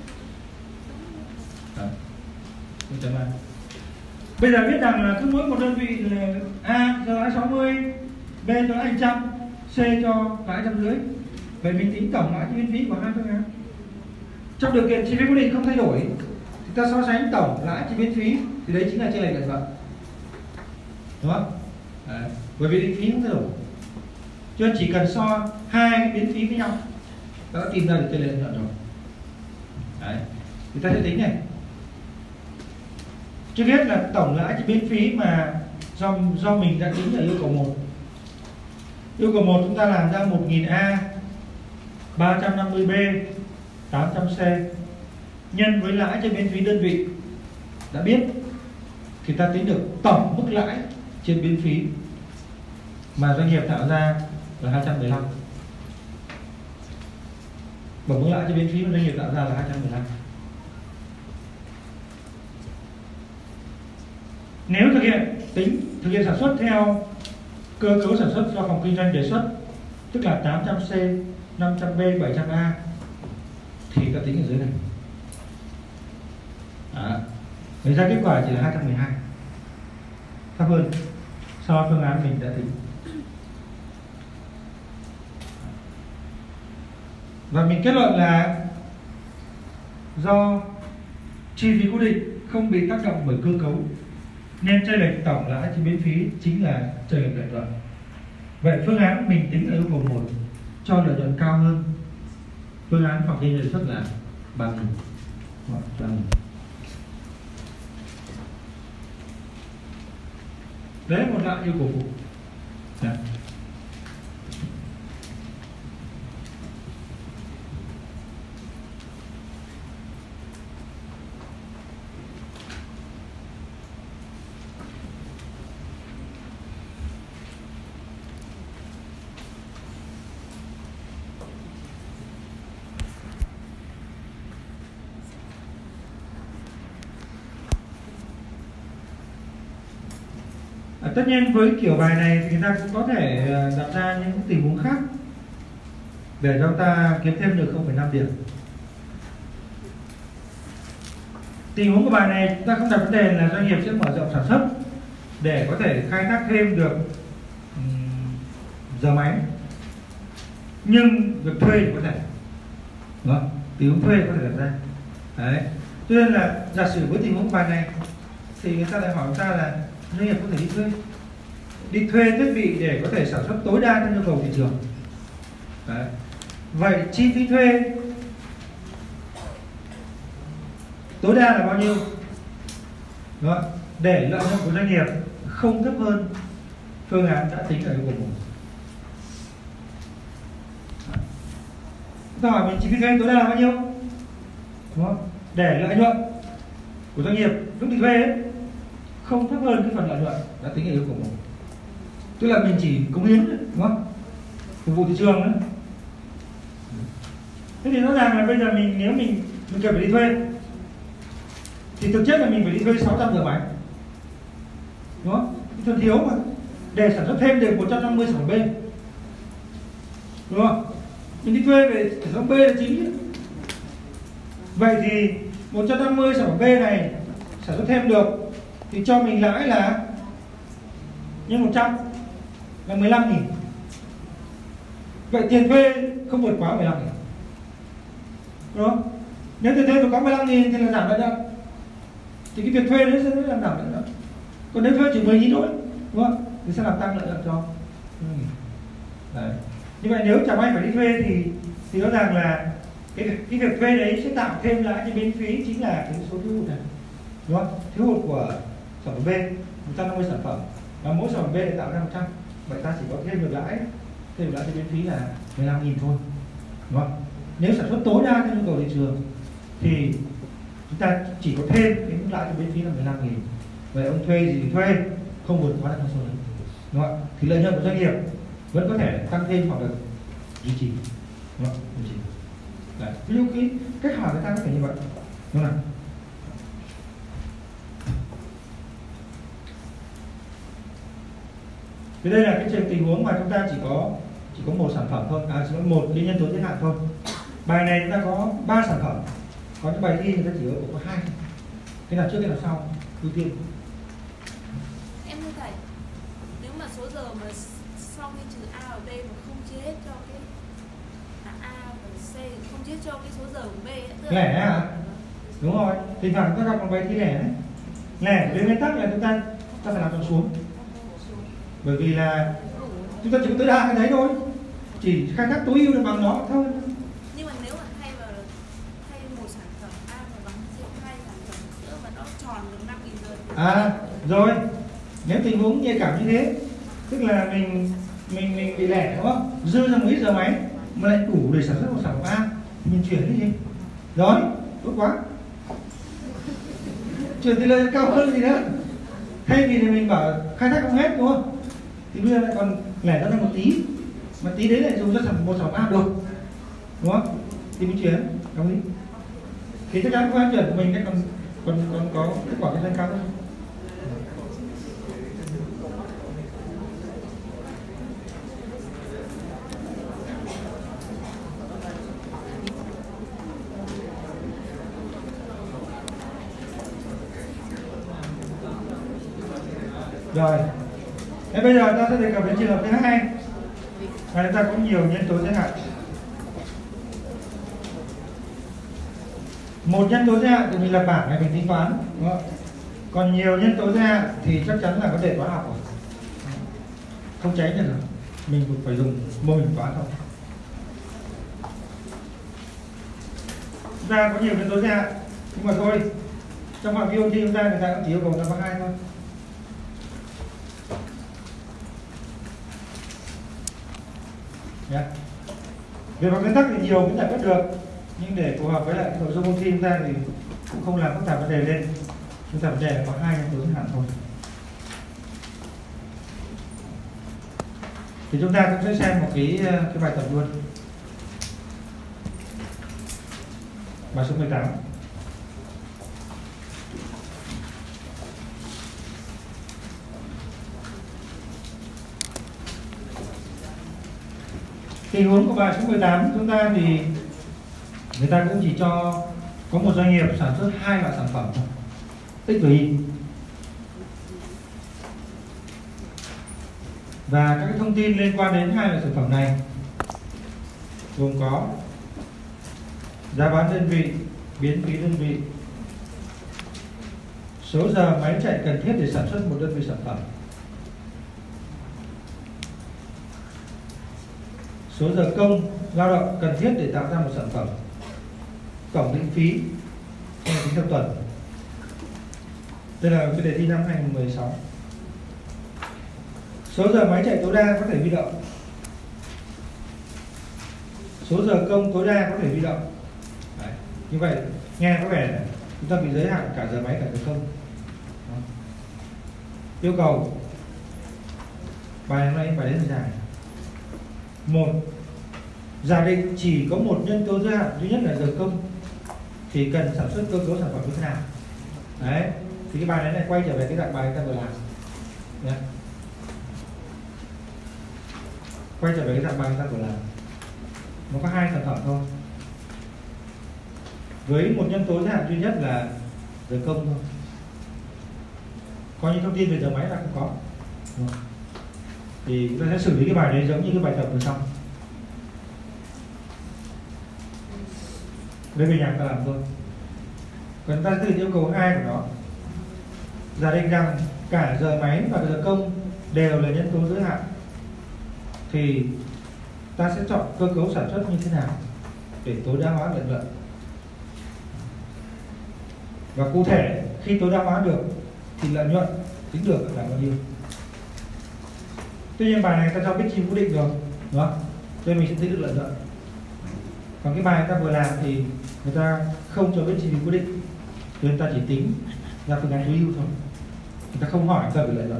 Đấy. bảy trăm A. Bây giờ biết rằng là cứ mỗi một đơn vị là A cho lãi sáu mươi, B cho lãi một trăm, C cho lãi một trăm rưỡi. Vậy mình tính tổng lãi chi biến phí của hai phương án. Trong điều kiện chi phí cố định không thay đổi thì ta so sánh tổng lãi chi biến phí thì đấy chính là chênh lệch lợi nhuận, đúng không? Đấy. Bởi vì định phí không thay đổi, cho nên chỉ cần so hai cái biến phí với nhau ta đã tìm ra được chênh lệch lợi nhuận rồi. Đấy. Thì ta sẽ tính này. Trước hết là tổng lãi chi biến phí mà do do mình đã tính ở yêu cầu một. Yêu cầu một chúng ta làm ra một nghìn A, ba trăm năm mươi B, tám trăm C nhân với lãi trên biến phí đơn vị đã biết thì ta tính được tổng mức lãi trên biến phí mà doanh nghiệp tạo ra là hai trăm mười lăm. Tổng mức lãi trên biến phí mà doanh nghiệp tạo ra là hai trăm mười lăm. Nếu thực hiện tính thực hiện sản xuất theo cơ cấu sản xuất do phòng kinh doanh đề xuất, tức là tám trăm C, năm trăm B, bảy trăm A thì ta tính ở dưới này. Đó. Lấy ra kết quả chỉ là hai trăm mười hai, thấp hơn so với phương án mình đã tính. Và mình kết luận là do chi phí cố định không bị tác động bởi cơ cấu nên chênh lệch tổng lãi chi biến phí chính là chênh lệch lợi nhuận. Vậy phương án mình tính ở yêu cầu một cho lợi nhuận cao hơn phương án phòng kinh doanh đề xuất là ba nghìn. Đấy là một loại yêu cầu phụ. Đấy. Tất nhiên với kiểu bài này thì người ta cũng có thể đặt ra những tình huống khác để cho ta kiếm thêm được không phẩy năm điểm. Tình huống của bài này chúng ta không đặt vấn đề là doanh nghiệp sẽ mở rộng sản xuất để có thể khai thác thêm được giờ máy, nhưng việc thuê thì có thể, đúng không? Tình huống thuê có thể đặt ra. Đấy. Cho nên là giả sử với tình huống bài này thì người ta lại hỏi chúng ta là doanh nghiệp có thể đi thuê đi thuê thiết bị để có thể sản xuất tối đa theo nhu cầu thị trường. Đấy. Vậy chi phí thuê tối đa là bao nhiêu? Đó. Để lợi nhuận của doanh nghiệp không thấp hơn phương án đã tính ở yêu cầu một. Tôi hỏi mình chi phí thuê tối đa là bao nhiêu? Đúng không? Để lợi nhuận của doanh nghiệp lúc đi thuê ấy, không thấp hơn cái phần lợi nhuận đã tính ở yêu cầu một. Tức là mình chỉ cống hiến, đúng không? Phục vụ thị trường nữa. Thế thì rõ ràng là bây giờ mình nếu mình mình cần phải đi thuê thì thực chất là mình phải đi thuê sáu trăm giờ máy, đúng không? Phần thiếu mà để sản xuất thêm được một trăm năm mươi sản phẩm B, đúng không? Mình đi thuê về sản phẩm B là chính. Vậy thì một trăm năm mươi sản phẩm B này sản xuất thêm được thì cho mình lãi là nhân một trăm là mười lăm nghìn. Vậy tiền thuê không vượt quá mười lăm nghìn, đúng không? Nếu tiền thuê vượt quá mười lăm nghìn thì là giảm lợi nhuận, thì cái việc thuê đấy sẽ làm giảm lợi nhuận. Còn nếu thuê chỉ mười nghìn thôi, đúng không? Thì sẽ làm tăng lợi nhuận cho. Đấy. Như vậy nếu chẳng may phải đi thuê thì thì rõ ràng là cái cái việc thuê đấy sẽ tạo thêm lãi cho bên phí, chính là cái số thiếu hụt này, đúng không? Thiếu hụt của sản phẩm B một trăm năm mươi sản phẩm và mỗi sản phẩm B để tạo ra một trăm, vậy ta chỉ có thêm được lãi thêm được lãi cho bên phí là mười lăm nghìn thôi, đúng không? Nếu sản xuất tối đa theo nhu cầu thị trường thì chúng ta chỉ có thêm cái mức lãi cho bên phí là mười lăm nghìn. Vậy ông thuê gì thì thuê, không vượt quá được con số đấy, đúng không? Thì lợi nhuận của doanh nghiệp vẫn có thể tăng thêm hoặc là duy trì, đúng không? Duy trì. Đấy. Ví dụ cái cách hỏi người ta có thể như vậy, đúng không? Thì đây là cái trường tình huống mà chúng ta chỉ có chỉ có một sản phẩm thôi, à chỉ có một cái nhân tố giới hạn thôi. Bài này chúng ta có ba sản phẩm, có những bài thi người ta chỉ có, có hai. Cái nào trước cái nào sau ưu tiên. Em thưa thầy, nếu mà số giờ mà sau khi trừ A và B mà không chia hết cho cái à, A và C, không chia cho cái số giờ của B ấy, lẻ à? Đúng rồi, thỉnh thoảng chúng ta gặp một bài thi lẻ đấy. Lẻ với nguyên tắc là chúng ta ta phải làm tròn xuống, bởi vì là chúng ta chỉ có tối đa cái đấy thôi, chỉ khai thác tối ưu được bằng nó thôi. Nhưng mà nếu mà thay vào thay một sản phẩm A và bằng hai sản phẩm nữa mà nó tròn được năm nghìn giờ thì... À rồi, nếu tình huống nhạy cảm như thế, tức là mình mình mình bị lẻ, đúng không? Dư ra một ít giờ máy mà lại đủ để sản xuất một sản phẩm A thì mình chuyển đi gì? Rồi, tốt quá. Chuyển tỷ lệ cao hơn gì nữa. Thay vì thì mình bảo khai thác không hết, đúng không? Thì bây giờ lại còn lẻ ra một tí, mà tí đấy lại dùng cho sản một sản phẩm A được, đúng không? Thì mình chuyển, đồng ý. Thì chắc chắn phương án chuyển của mình sẽ còn còn còn có kết quả kinh doanh cao hơn. Rồi, thế bây giờ ta sẽ đề cập đến trường hợp thứ hai, là chúng ta có nhiều nhân tố giới hạn. Một nhân tố giới hạn thì mình lập bảng này mình tính toán, đúng không? Còn nhiều nhân tố giới hạn thì chắc chắn là vấn đề toán học rồi, không tránh được rồi, mình phải dùng mô hình toán thôi. Chúng ta có nhiều nhân tố giới hạn, nhưng mà thôi, trong phạm vi ôn thi chúng ta người ta cũng chỉ yêu cầu ta có hai thôi. Yeah. Về mặt nguyên tắc thì nhiều cũng giải quyết được, nhưng để phù hợp với lại nội dung ôn thi chúng ta thì cũng không làm phức tạp vấn đề lên. Chúng ta vấn đề là có hai nhân tố giới hạn thôi. Thì chúng ta cũng sẽ xem một cái cái bài tập luôn. Bài số mười tám. Tình huống của bài số mười tám chúng ta thì người ta cũng chỉ cho có một doanh nghiệp sản xuất hai loại sản phẩm tích tùy, và các cái thông tin liên quan đến hai loại sản phẩm này gồm có giá bán đơn vị, biến phí đơn vị, số giờ máy chạy cần thiết để sản xuất một đơn vị sản phẩm, số giờ công lao động cần thiết để tạo ra một sản phẩm, tổng định phí tính theo tuần. Đây là cái đề thi năm hai nghìn không trăm mười sáu. Số giờ máy chạy tối đa có thể huy động, số giờ công tối đa có thể huy động. Đấy. Như vậy nghe có vẻ chúng ta bị giới hạn cả giờ máy cả giờ công. Đó. Yêu cầu bài hôm nay bài đến dài. Một, giả định chỉ có một nhân tố giới hạn duy nhất là giờ công thì cần sản xuất cơ cấu sản phẩm như thế nào. Đấy, thì cái bài này lại quay trở về cái dạng bài chúng ta vừa làm. Đấy. Quay trở về cái dạng bài chúng ta vừa làm. Nó có hai sản phẩm thôi, với một nhân tố giới hạn duy nhất là giờ công thôi. Có những thông tin về giờ máy là không có. Đúng không? Thì chúng ta sẽ xử lý cái bài này giống như cái bài tập vừa xong. Đây về nhà ta làm thôi. Còn ta tự yêu cầu hai của nó, giả định rằng cả giờ máy và giờ công đều là nhân tố giới hạn, thì ta sẽ chọn cơ cấu sản xuất như thế nào để tối đa hóa lợi nhuận. Và cụ thể khi tối đa hóa được thì lợi nhuận tính được là bao nhiêu. Tuy nhiên bài này ta cho biết chi cố định rồi, đúng không? Cho nên mình sẽ tính được lợi nhuận. Còn cái bài ta vừa làm thì người ta không cho biết chi phí cố định, cho nên ta chỉ tính ra phương án tối ưu thôi. Người ta không hỏi ta về lợi nhuận.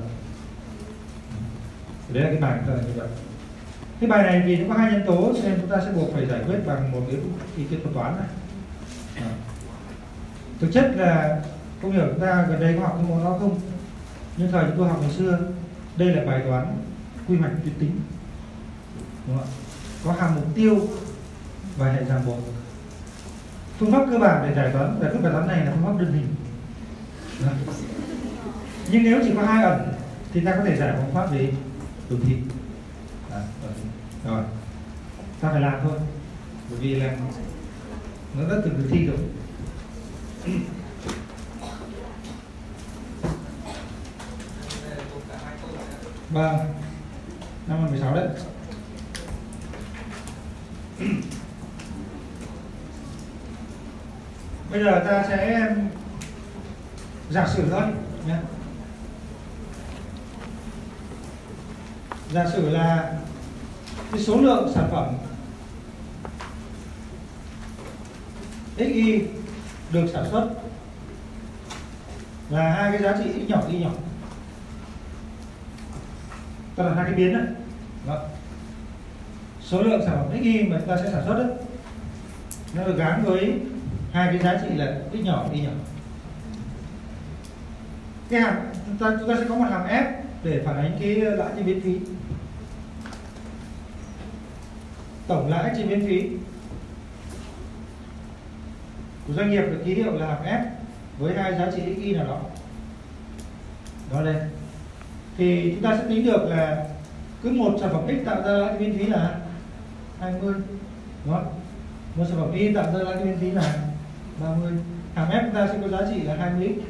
Đấy là cái bài ta là như vậy. Cái bài này vì nó có hai nhân tố cho nên chúng ta sẽ buộc phải giải quyết bằng một cái ý kiến thuật toán này. À. Thực chất là không hiểu chúng ta gần đây có học cái môn đó không, nhưng thời chúng tôi học ngày xưa đây là bài toán quy hoạch tuyến tính, đúng không? Có hàm mục tiêu và hệ ràng buộc. Phương pháp cơ bản để giải toán giải quyết bài toán này là phương pháp đơn hình. Đó. Nhưng nếu chỉ có hai ẩn thì ta có thể giải phương pháp gì? Đồ thị. Đó. Rồi, ta phải làm thôi, bởi vì là nó rất từng được thi rồi. Vâng, năm mười sáu đấy. Bây giờ ta sẽ giả sử thôi nhé. Giả sử là cái số lượng sản phẩm xy được sản xuất là hai cái giá trị x nhỏ y nhỏ, tức là hai cái biến đấy. Đó. Số lượng sản phẩm xy mà chúng ta sẽ sản xuất đấy, nó được gắn với hai cái giá trị là x nhỏ y nhỏ. Cái hàm chúng ta chúng ta sẽ có một hàm f để phản ánh cái lãi trên biến phí, tổng lãi trên biến phí của doanh nghiệp được ký hiệu là hàm f với hai giá trị xy nào đó. Đó đây. Thì chúng ta sẽ tính được là cứ một sản phẩm x tạo ra lãi biến phí là hai mươi, đúng không? Một sản phẩm y tạo ra lãi biến phí là ba mươi. Hàm f chúng ta sẽ có giá trị là hai mươi x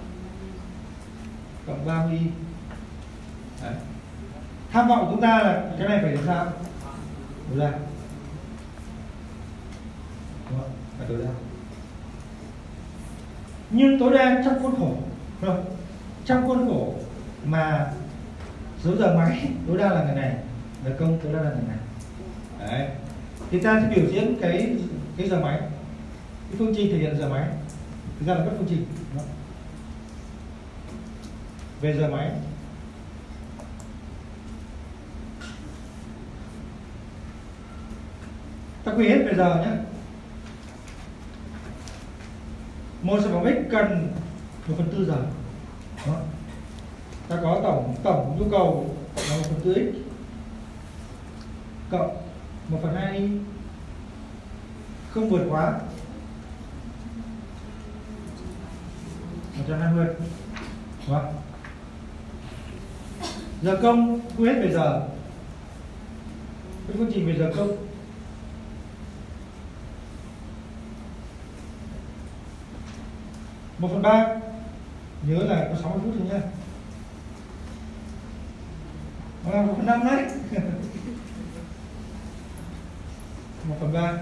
cộng ba mươi y. Đấy. Tham vọng của chúng ta là cái này phải làm sao? Tối đa. Đúng không? Phải tối đa. Nhưng tối đa trong khuôn khổ, không? Trong khuôn khổ mà số giờ máy tối đa là ngày này, giờ công tối đa là ngày này. Đấy. Thì ta sẽ biểu diễn cái cái giờ máy, cái phương trình thể hiện giờ máy. Thực ra là các phương trình. Đó. Về giờ máy. Ta quy hết về giờ nhé. Một sản phẩm x cần một phần tư giờ. Đó. Ta có tổng tổng nhu cầu là một phần tư x cộng một phần hai y, không vượt quá một trăm hai mươi. Đúng không? Giờ công quy hết về giờ. Cái phương trình về giờ công một phần ba, nhớ là có sáu mươi phút thôi nhé. À, một phần năm đấy. Một phần ba,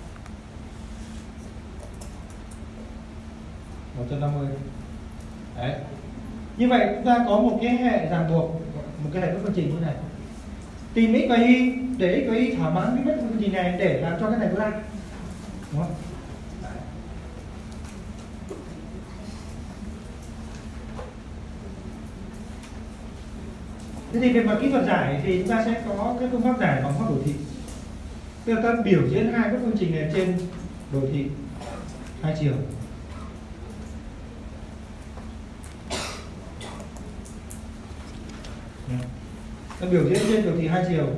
một trăm năm mươi. Đấy. Như vậy chúng ta có một cái hệ ràng buộc, một cái hệ các phương trình như này. Tìm x và y để x và y thỏa mãn cái phương trình này để làm cho cái này tối đa. Đúng không? Thế thì về mặt kỹ thuật giải thì chúng ta sẽ có cái phương pháp giải bằng pháp đồ thị. Tức là ta biểu diễn hai cái phương trình này trên đồ thị hai chiều. Ta biểu diễn trên đồ thị hai chiều.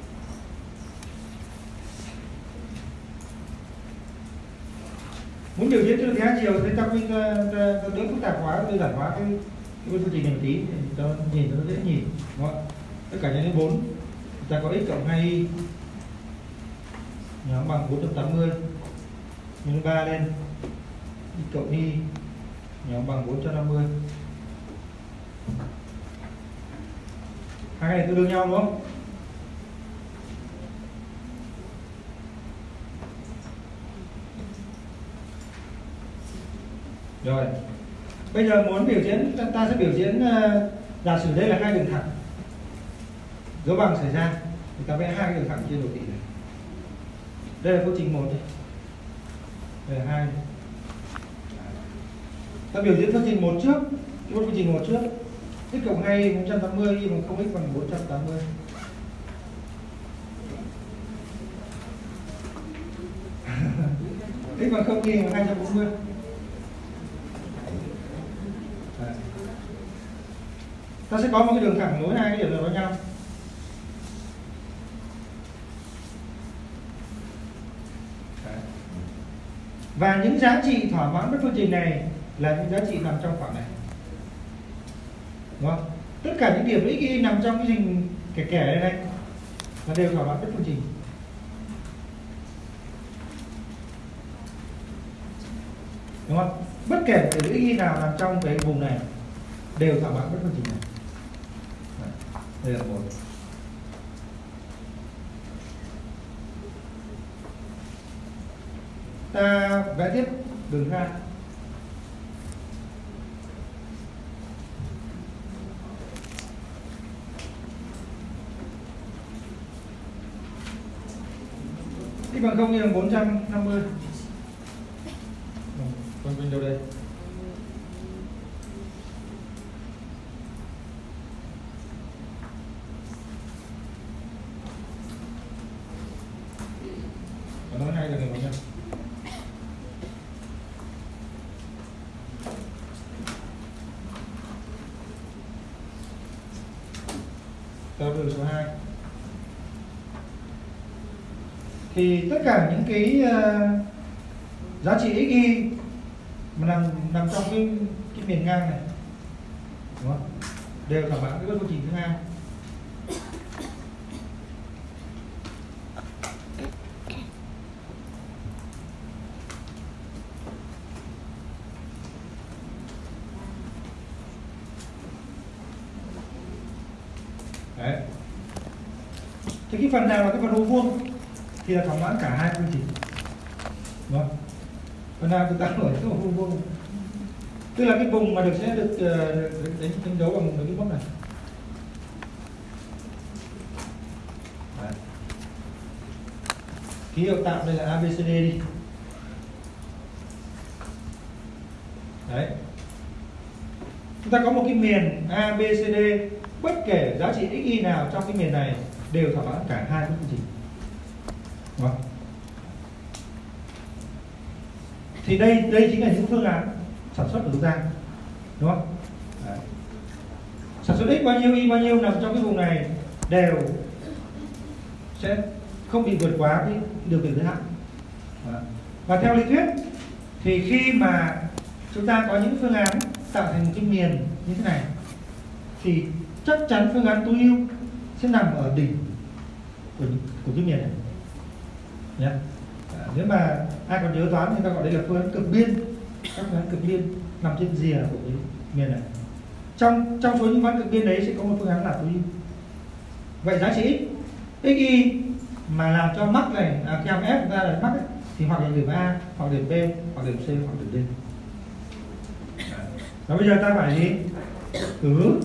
Muốn biểu diễn trên đồ thị hai chiều thì ta quy ta, ta, ta đỡ phức tạp hóa, đơn giản hóa cái cái phương trình này một tí thì cho nhìn nó dễ nhìn, đúng không? Tất cả nhân lên bốn, ta có x cộng hai y nhóm bằng bốn trăm tám mươi, nhân ba lên x cộng y nhóm bằng bốn trăm năm mươi. Hai cái này tương đương nhau đúng không? Rồi, bây giờ muốn biểu diễn, ta sẽ biểu diễn uh, giả sử đây là hai đường thẳng dấu bằng xảy ra, thì ta vẽ hai cái đường thẳng trên đồ thị này. Đây là phương trình một này, đây là hai. Ta biểu diễn phương trình một trước, phương trình một trước, x cộng hai y bốn trăm tám mươi, y bằng không x bằng bốn trăm tám mươi. X bằng không, y bằng hai trăm bốn mươi. Đấy. Ta sẽ có một cái đường thẳng nối hai cái điểm này với nhau. Đấy. Và những giá trị thỏa mãn với phương trình này là những giá trị nằm trong khoảng này, đúng không? Tất cả những điểm x y nằm trong cái hình kẻ kẻ này, này là đều thỏa mãn với phương trình, đúng không? Bất kể điểm x y nào nằm trong cái vùng này đều thỏa mãn với phương trình này. Đấy. Đây là một. Ta vẽ tiếp đường hai. X bằng không, y bằng bốn trăm năm mươi. Con quên đâu đây? Nó nói hay là người nói nha. Câu đường số hai. Thì tất cả những cái uh, giá trị x y mà nằm nằm trong cái cái miền ngang này, đúng không? Đều thỏa mãn cái phương trình thứ hai. Đấy. Thì cái phần nào là cái phần ô vuông thì là thỏa mãn cả hai phương trình, đúng không? Phần nào chúng ta ở cái ô vuông, tức là cái vùng mà được sẽ được uh, đánh đánh dấu bằng cái mốc này. Đấy. Ký hiệu tạm đây là a bê xê đê đi. Đấy. Chúng ta có một cái miền a bê xê đê, bất kể giá trị x y nào trong cái miền này đều thỏa mãn cả hai phương trình. Đúng không? Thì đây đây chính là những phương án sản xuất của chúng ta, đúng không? Đấy. Sản xuất x bao nhiêu, y bao nhiêu nằm trong cái vùng này đều sẽ không bị vượt quá cái điều kiện giới hạn. Và theo lý thuyết thì khi mà chúng ta có những phương án tạo thành một cái miền như thế này thì chắc chắn phương án tối ưu sẽ nằm ở đỉnh của, của cái miền này nhé. À, nếu mà ai còn nhớ toán thì ta gọi đây là phương án cực biên, các phương án cực biên nằm trên rìa của cái miền này. Trong trong số những phương án cực biên đấy sẽ có một phương án là tối ưu. Vậy giá trị x, x y mà làm cho mắc này, à, khi ép chúng ta là mắc ấy, thì hoặc là điểm A, hoặc điểm B, hoặc điểm C, hoặc điểm D. Và bây giờ ta phải gì? Thử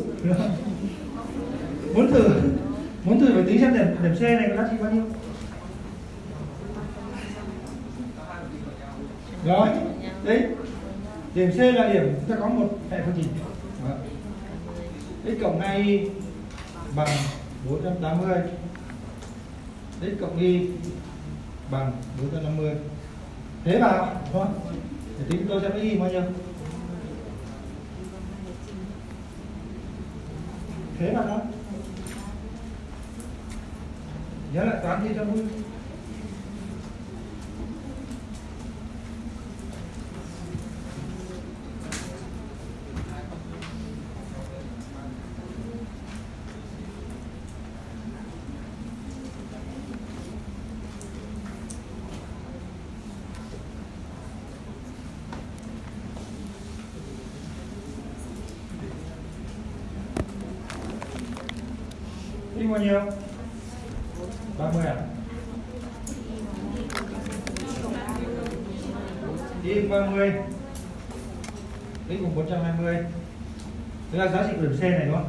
muốn thử muốn thử phải tính xem điểm điểm C này có giá trị bao nhiêu. Rồi, đấy, điểm C là điểm chúng ta có một hệ phương trình x cộng hai y bằng bốn trăm tám mươi, x cộng y bằng bốn trăm năm mươi. Thế vào, đúng không? Để tính tôi xem y bao nhiêu. Thế vào đó. Nhớ lại toán đi cho vui. Y bao nhiêu? ba mươi à? Y ba mươi. x bằng bốn trăm hai mươi. Đây là giá trị của điểm C này đúng không?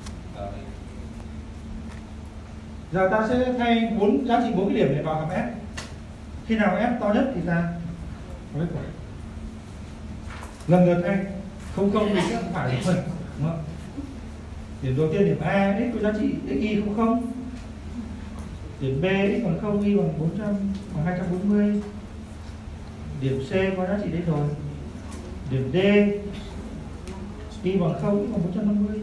Giờ ta sẽ thay bốn giá trị bốn cái điểm này vào hàm F. Khi nào F to nhất thì ta có kết quả. Lần lượt thay không không thì sẽ không phải là phần, đúng không? Điểm đầu tiên điểm A x có giá trị xy không không. Điểm B x bằng không, y bằng bốn trăm bằng hai trăm bốn mươi. Điểm C có giá trị đấy rồi. Điểm D y bằng không, y bằng bốn trăm năm mươi.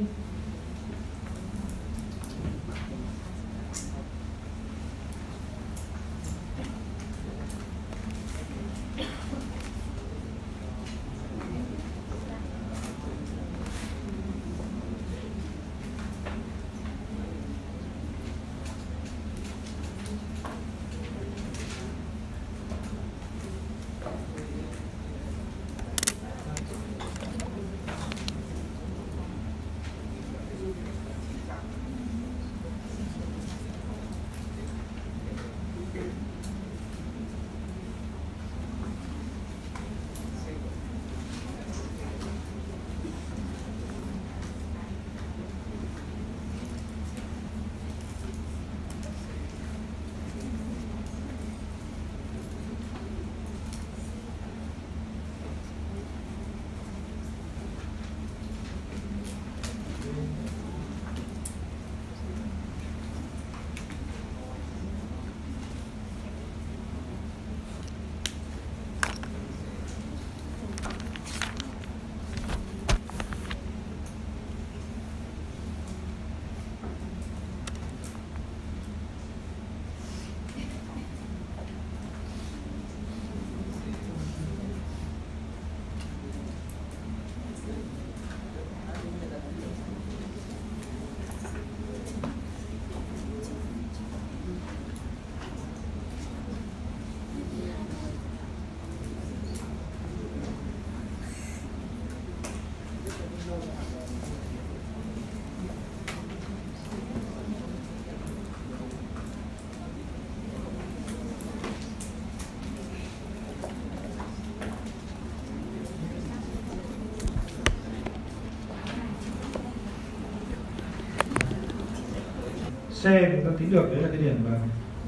C chúng ta tính được đấy là cái điểm mà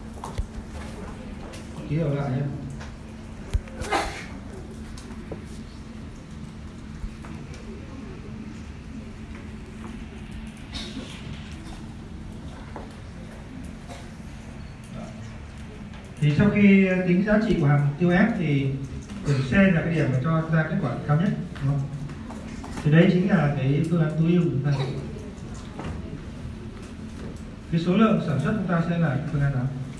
ký hiệu lại nhé. Thì sau khi tính giá trị của hàm tiêu F thì điểm C là cái điểm mà cho ra kết quả cao nhất, đúng không? Thì đấy chính là cái phương án tối ưu của chúng ta. Cái số lượng sản xuất chúng ta sẽ là phương án đó.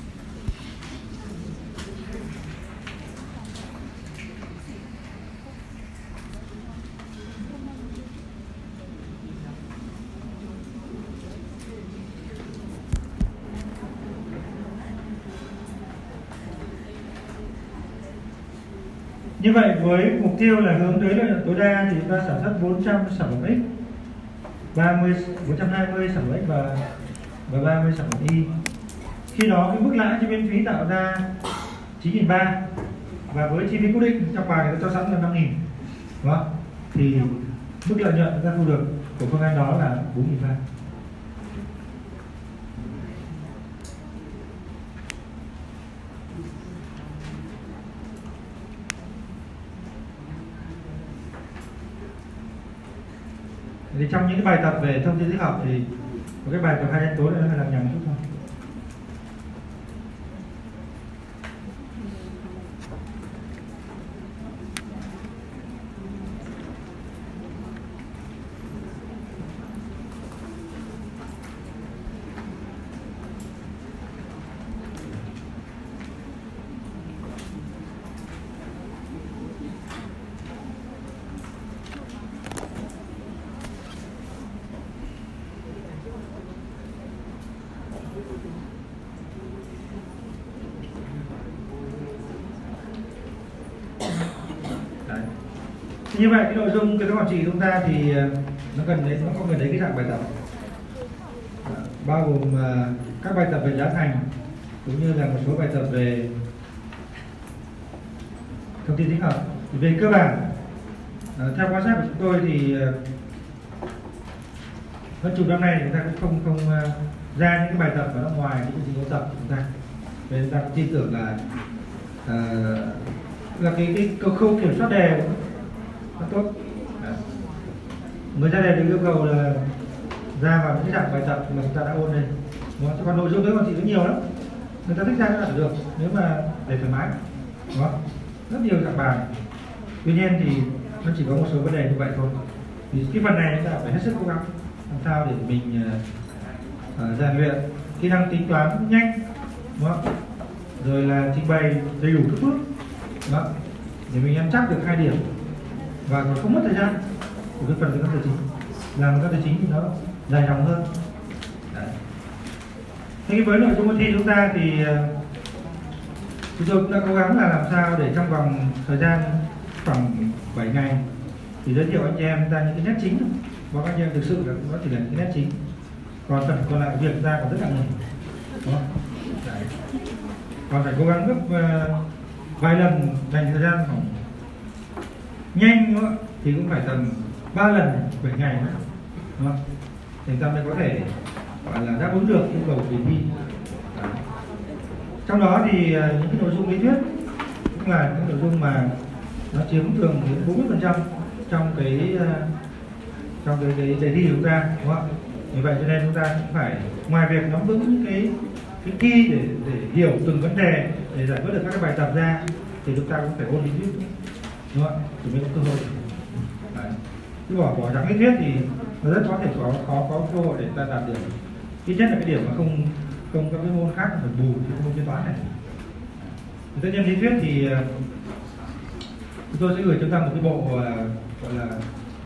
Như vậy với mục tiêu là hướng tới lợi nhuận tối đa thì chúng ta sản xuất bốn trăm sản phẩm X, ba mươi, bốn trăm hai mươi sản phẩm X và và ba mươi sản phẩm Y. Khi đó cái mức lãi cho bên phí tạo ra chín nghìn ba trăm và với chi phí cố định trong bài người ta cho sẵn là năm nghìn, đúng không? Thì mức lợi nhuận chúng ta thu được của phương án đó là bốn nghìn ba trăm. Thì trong những cái bài tập về thông tin tích học thì có cái bài tập hai nhân tố này nó phải làm nhầm chút thôi. Như vậy cái nội dung cái quản trị của chúng ta thì nó cần đến nó không cần đến cái dạng bài tập, à, bao gồm uh, các bài tập về giá thành cũng như là một số bài tập về thông tin tích hợp. Về cơ bản À, theo quan sát của chúng tôi thì hơn chục năm nay chúng ta cũng không không uh, ra những cái bài tập mà nó ngoài những cái gì có tập của chúng ta, nên chúng ta cũng tin tưởng là uh, là cái cái câu khâu kiểm soát đề nó tốt. Đấy. Người ra đề được yêu cầu là ra vào những cái dạng bài tập mà chúng ta đã ôn lên, đúng không? Còn nội dung đấy còn chỉ có nhiều lắm, người ta thích ra là được nếu mà để thoải mái, đúng không? Rất nhiều dạng bài. Tuy nhiên thì nó chỉ có một số vấn đề như vậy thôi. Thì cái phần này chúng ta phải hết sức cố gắng làm sao để mình uh, rèn luyện kỹ năng tính toán nhanh, đúng không? Rồi là trình bày đầy đủ các bước, đúng không? Để mình em chắc được hai điểm và còn không mất thời gian của cái phần kế toán tài chính. Làm các tài chính thì nó dài dòng hơn. Đấy. Thế với nội dung thi chúng ta thì uh, chúng tôi cũng đã cố gắng là làm sao để trong vòng thời gian khoảng bảy ngày thì giới thiệu anh chị em ra những cái nét chính thôi. Và các anh em thực sự là nó chỉ là những cái nét chính. Còn phần còn lại việc ra còn rất là nhiều. Đúng không? Đấy. Còn phải cố gắng gấp uh, vài lần, dành thời gian khoảng nhanh nữa thì cũng phải tầm ba lần bảy ngày nữa. Đúng không? Thì ta mới có thể gọi là đáp ứng được yêu cầu kỳ thi. Đấy. Trong đó thì uh, những cái nội dung lý thuyết cũng là những nội dung mà nó chiếm thường đến bốn mươi phần trăm trong cái uh, trong cái, cái đề thi của chúng ta, đúng không? Vì vậy cho nên chúng ta cũng phải ngoài việc nắm vững những cái cái key để để hiểu từng vấn đề để giải quyết được các cái bài tập ra thì chúng ta cũng phải ôn lý thuyết, đúng không? Thì mới có cơ hội. Đấy. Chứ bỏ bỏ trắng lý thuyết thì nó rất có thể có có có cơ hội để ta đạt được ít nhất là cái điểm mà không không các cái môn khác phải bù cái môn kế toán này. Tất nhiên lý thuyết thì chúng tôi sẽ gửi cho ta một cái bộ uh, gọi là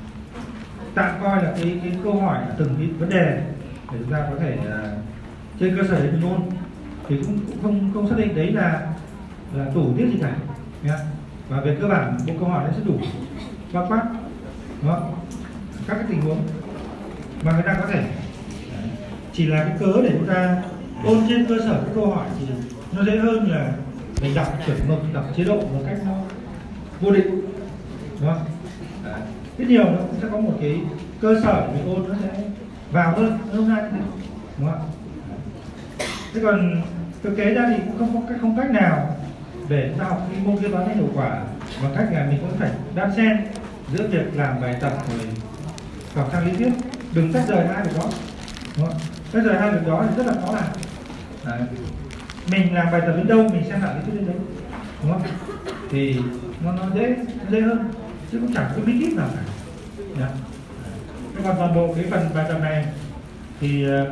tạm coi là cái, cái câu hỏi là từng cái vấn đề để chúng ta có thể uh, trên cơ sở đến môn thì cũng, cũng không không xác định đấy là là tủ tiết gì cả nhá. Và về cơ bản bộ câu hỏi nó sẽ đủ bao quát, đúng không? Các cái tình huống mà người ta có thể đấy. Chỉ là cái cớ để chúng ta ôn trên cơ sở các câu hỏi thì nó dễ hơn là mình đọc chuẩn mực, đọc chế độ một cách nó vô định, đúng không? Đấy. Rất nhiều nó cũng sẽ có một cái cơ sở để mình ôn nó sẽ vào hơn hơn ra, đúng không? Thế còn thực tế ra thì cũng không có cách không cách nào để chúng ta học cái môn kế toán hiệu quả bằng cách là mình cũng phải đan xen giữa việc làm bài tập rồi học sang lý thuyết, đừng tách rời hai việc đó, đúng không? Tách rời hai việc đó thì rất là khó làm. Đấy. Mình làm bài tập đến đâu mình xem lại lý thuyết đến đấy, đúng không? Thì nó nó dễ dễ hơn chứ cũng chẳng có bí kíp nào cả. Yeah. Thế còn toàn bộ cái phần bài tập này thì uh,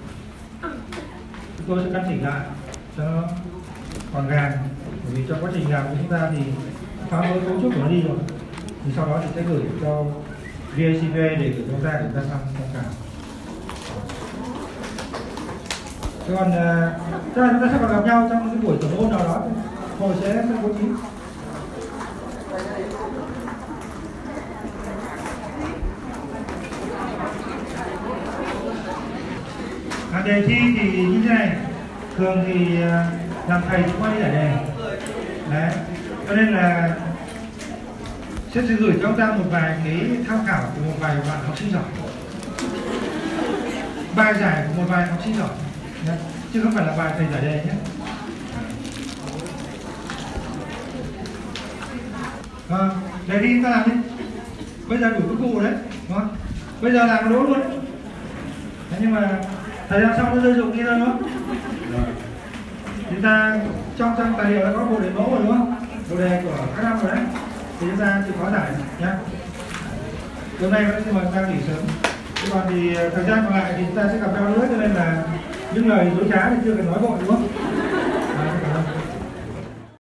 chúng tôi sẽ căn chỉnh lại cho nó còn gàng, bởi vì trong quá trình làm của chúng ta thì phá vỡ cấu trúc của nó đi rồi, thì sau đó thì sẽ gửi cho vê a xê vê để gửi cho ra để ra tham khảo. Thế còn uh, chúng ta sẽ còn gặp nhau trong cái buổi tổng ôn nào đó, hồi sẽ sẽ bố trí. À, đề thi thì như thế này, thường thì uh, làm thầy cũng có đi giải đề, đấy, cho nên là sẽ gửi cho ông ta một vài cái tham khảo của một vài bạn học sinh giỏi, bài giải của một vài học sinh giỏi, đấy, chứ không phải là bài thầy giải đề nhé. À, đề thi ta làm đi, bây giờ đủ cái cụ đấy, đúng không? Bây giờ làm đố luôn, đấy, nhưng mà thời gian sau nó rơi dụng đi thôi, đúng không? Chúng ta trong trong tài liệu đã có bộ đề mẫu rồi, đúng không? Bộ đề của các năm rồi đấy, thì chúng ta chịu khó giải nhé. Hôm nay vẫn xin mời ta nghỉ sớm. Thế còn thì thời gian còn lại thì chúng ta sẽ gặp nhau nữa, cho nên là những lời dối trá thì chưa cần nói vội, đúng không?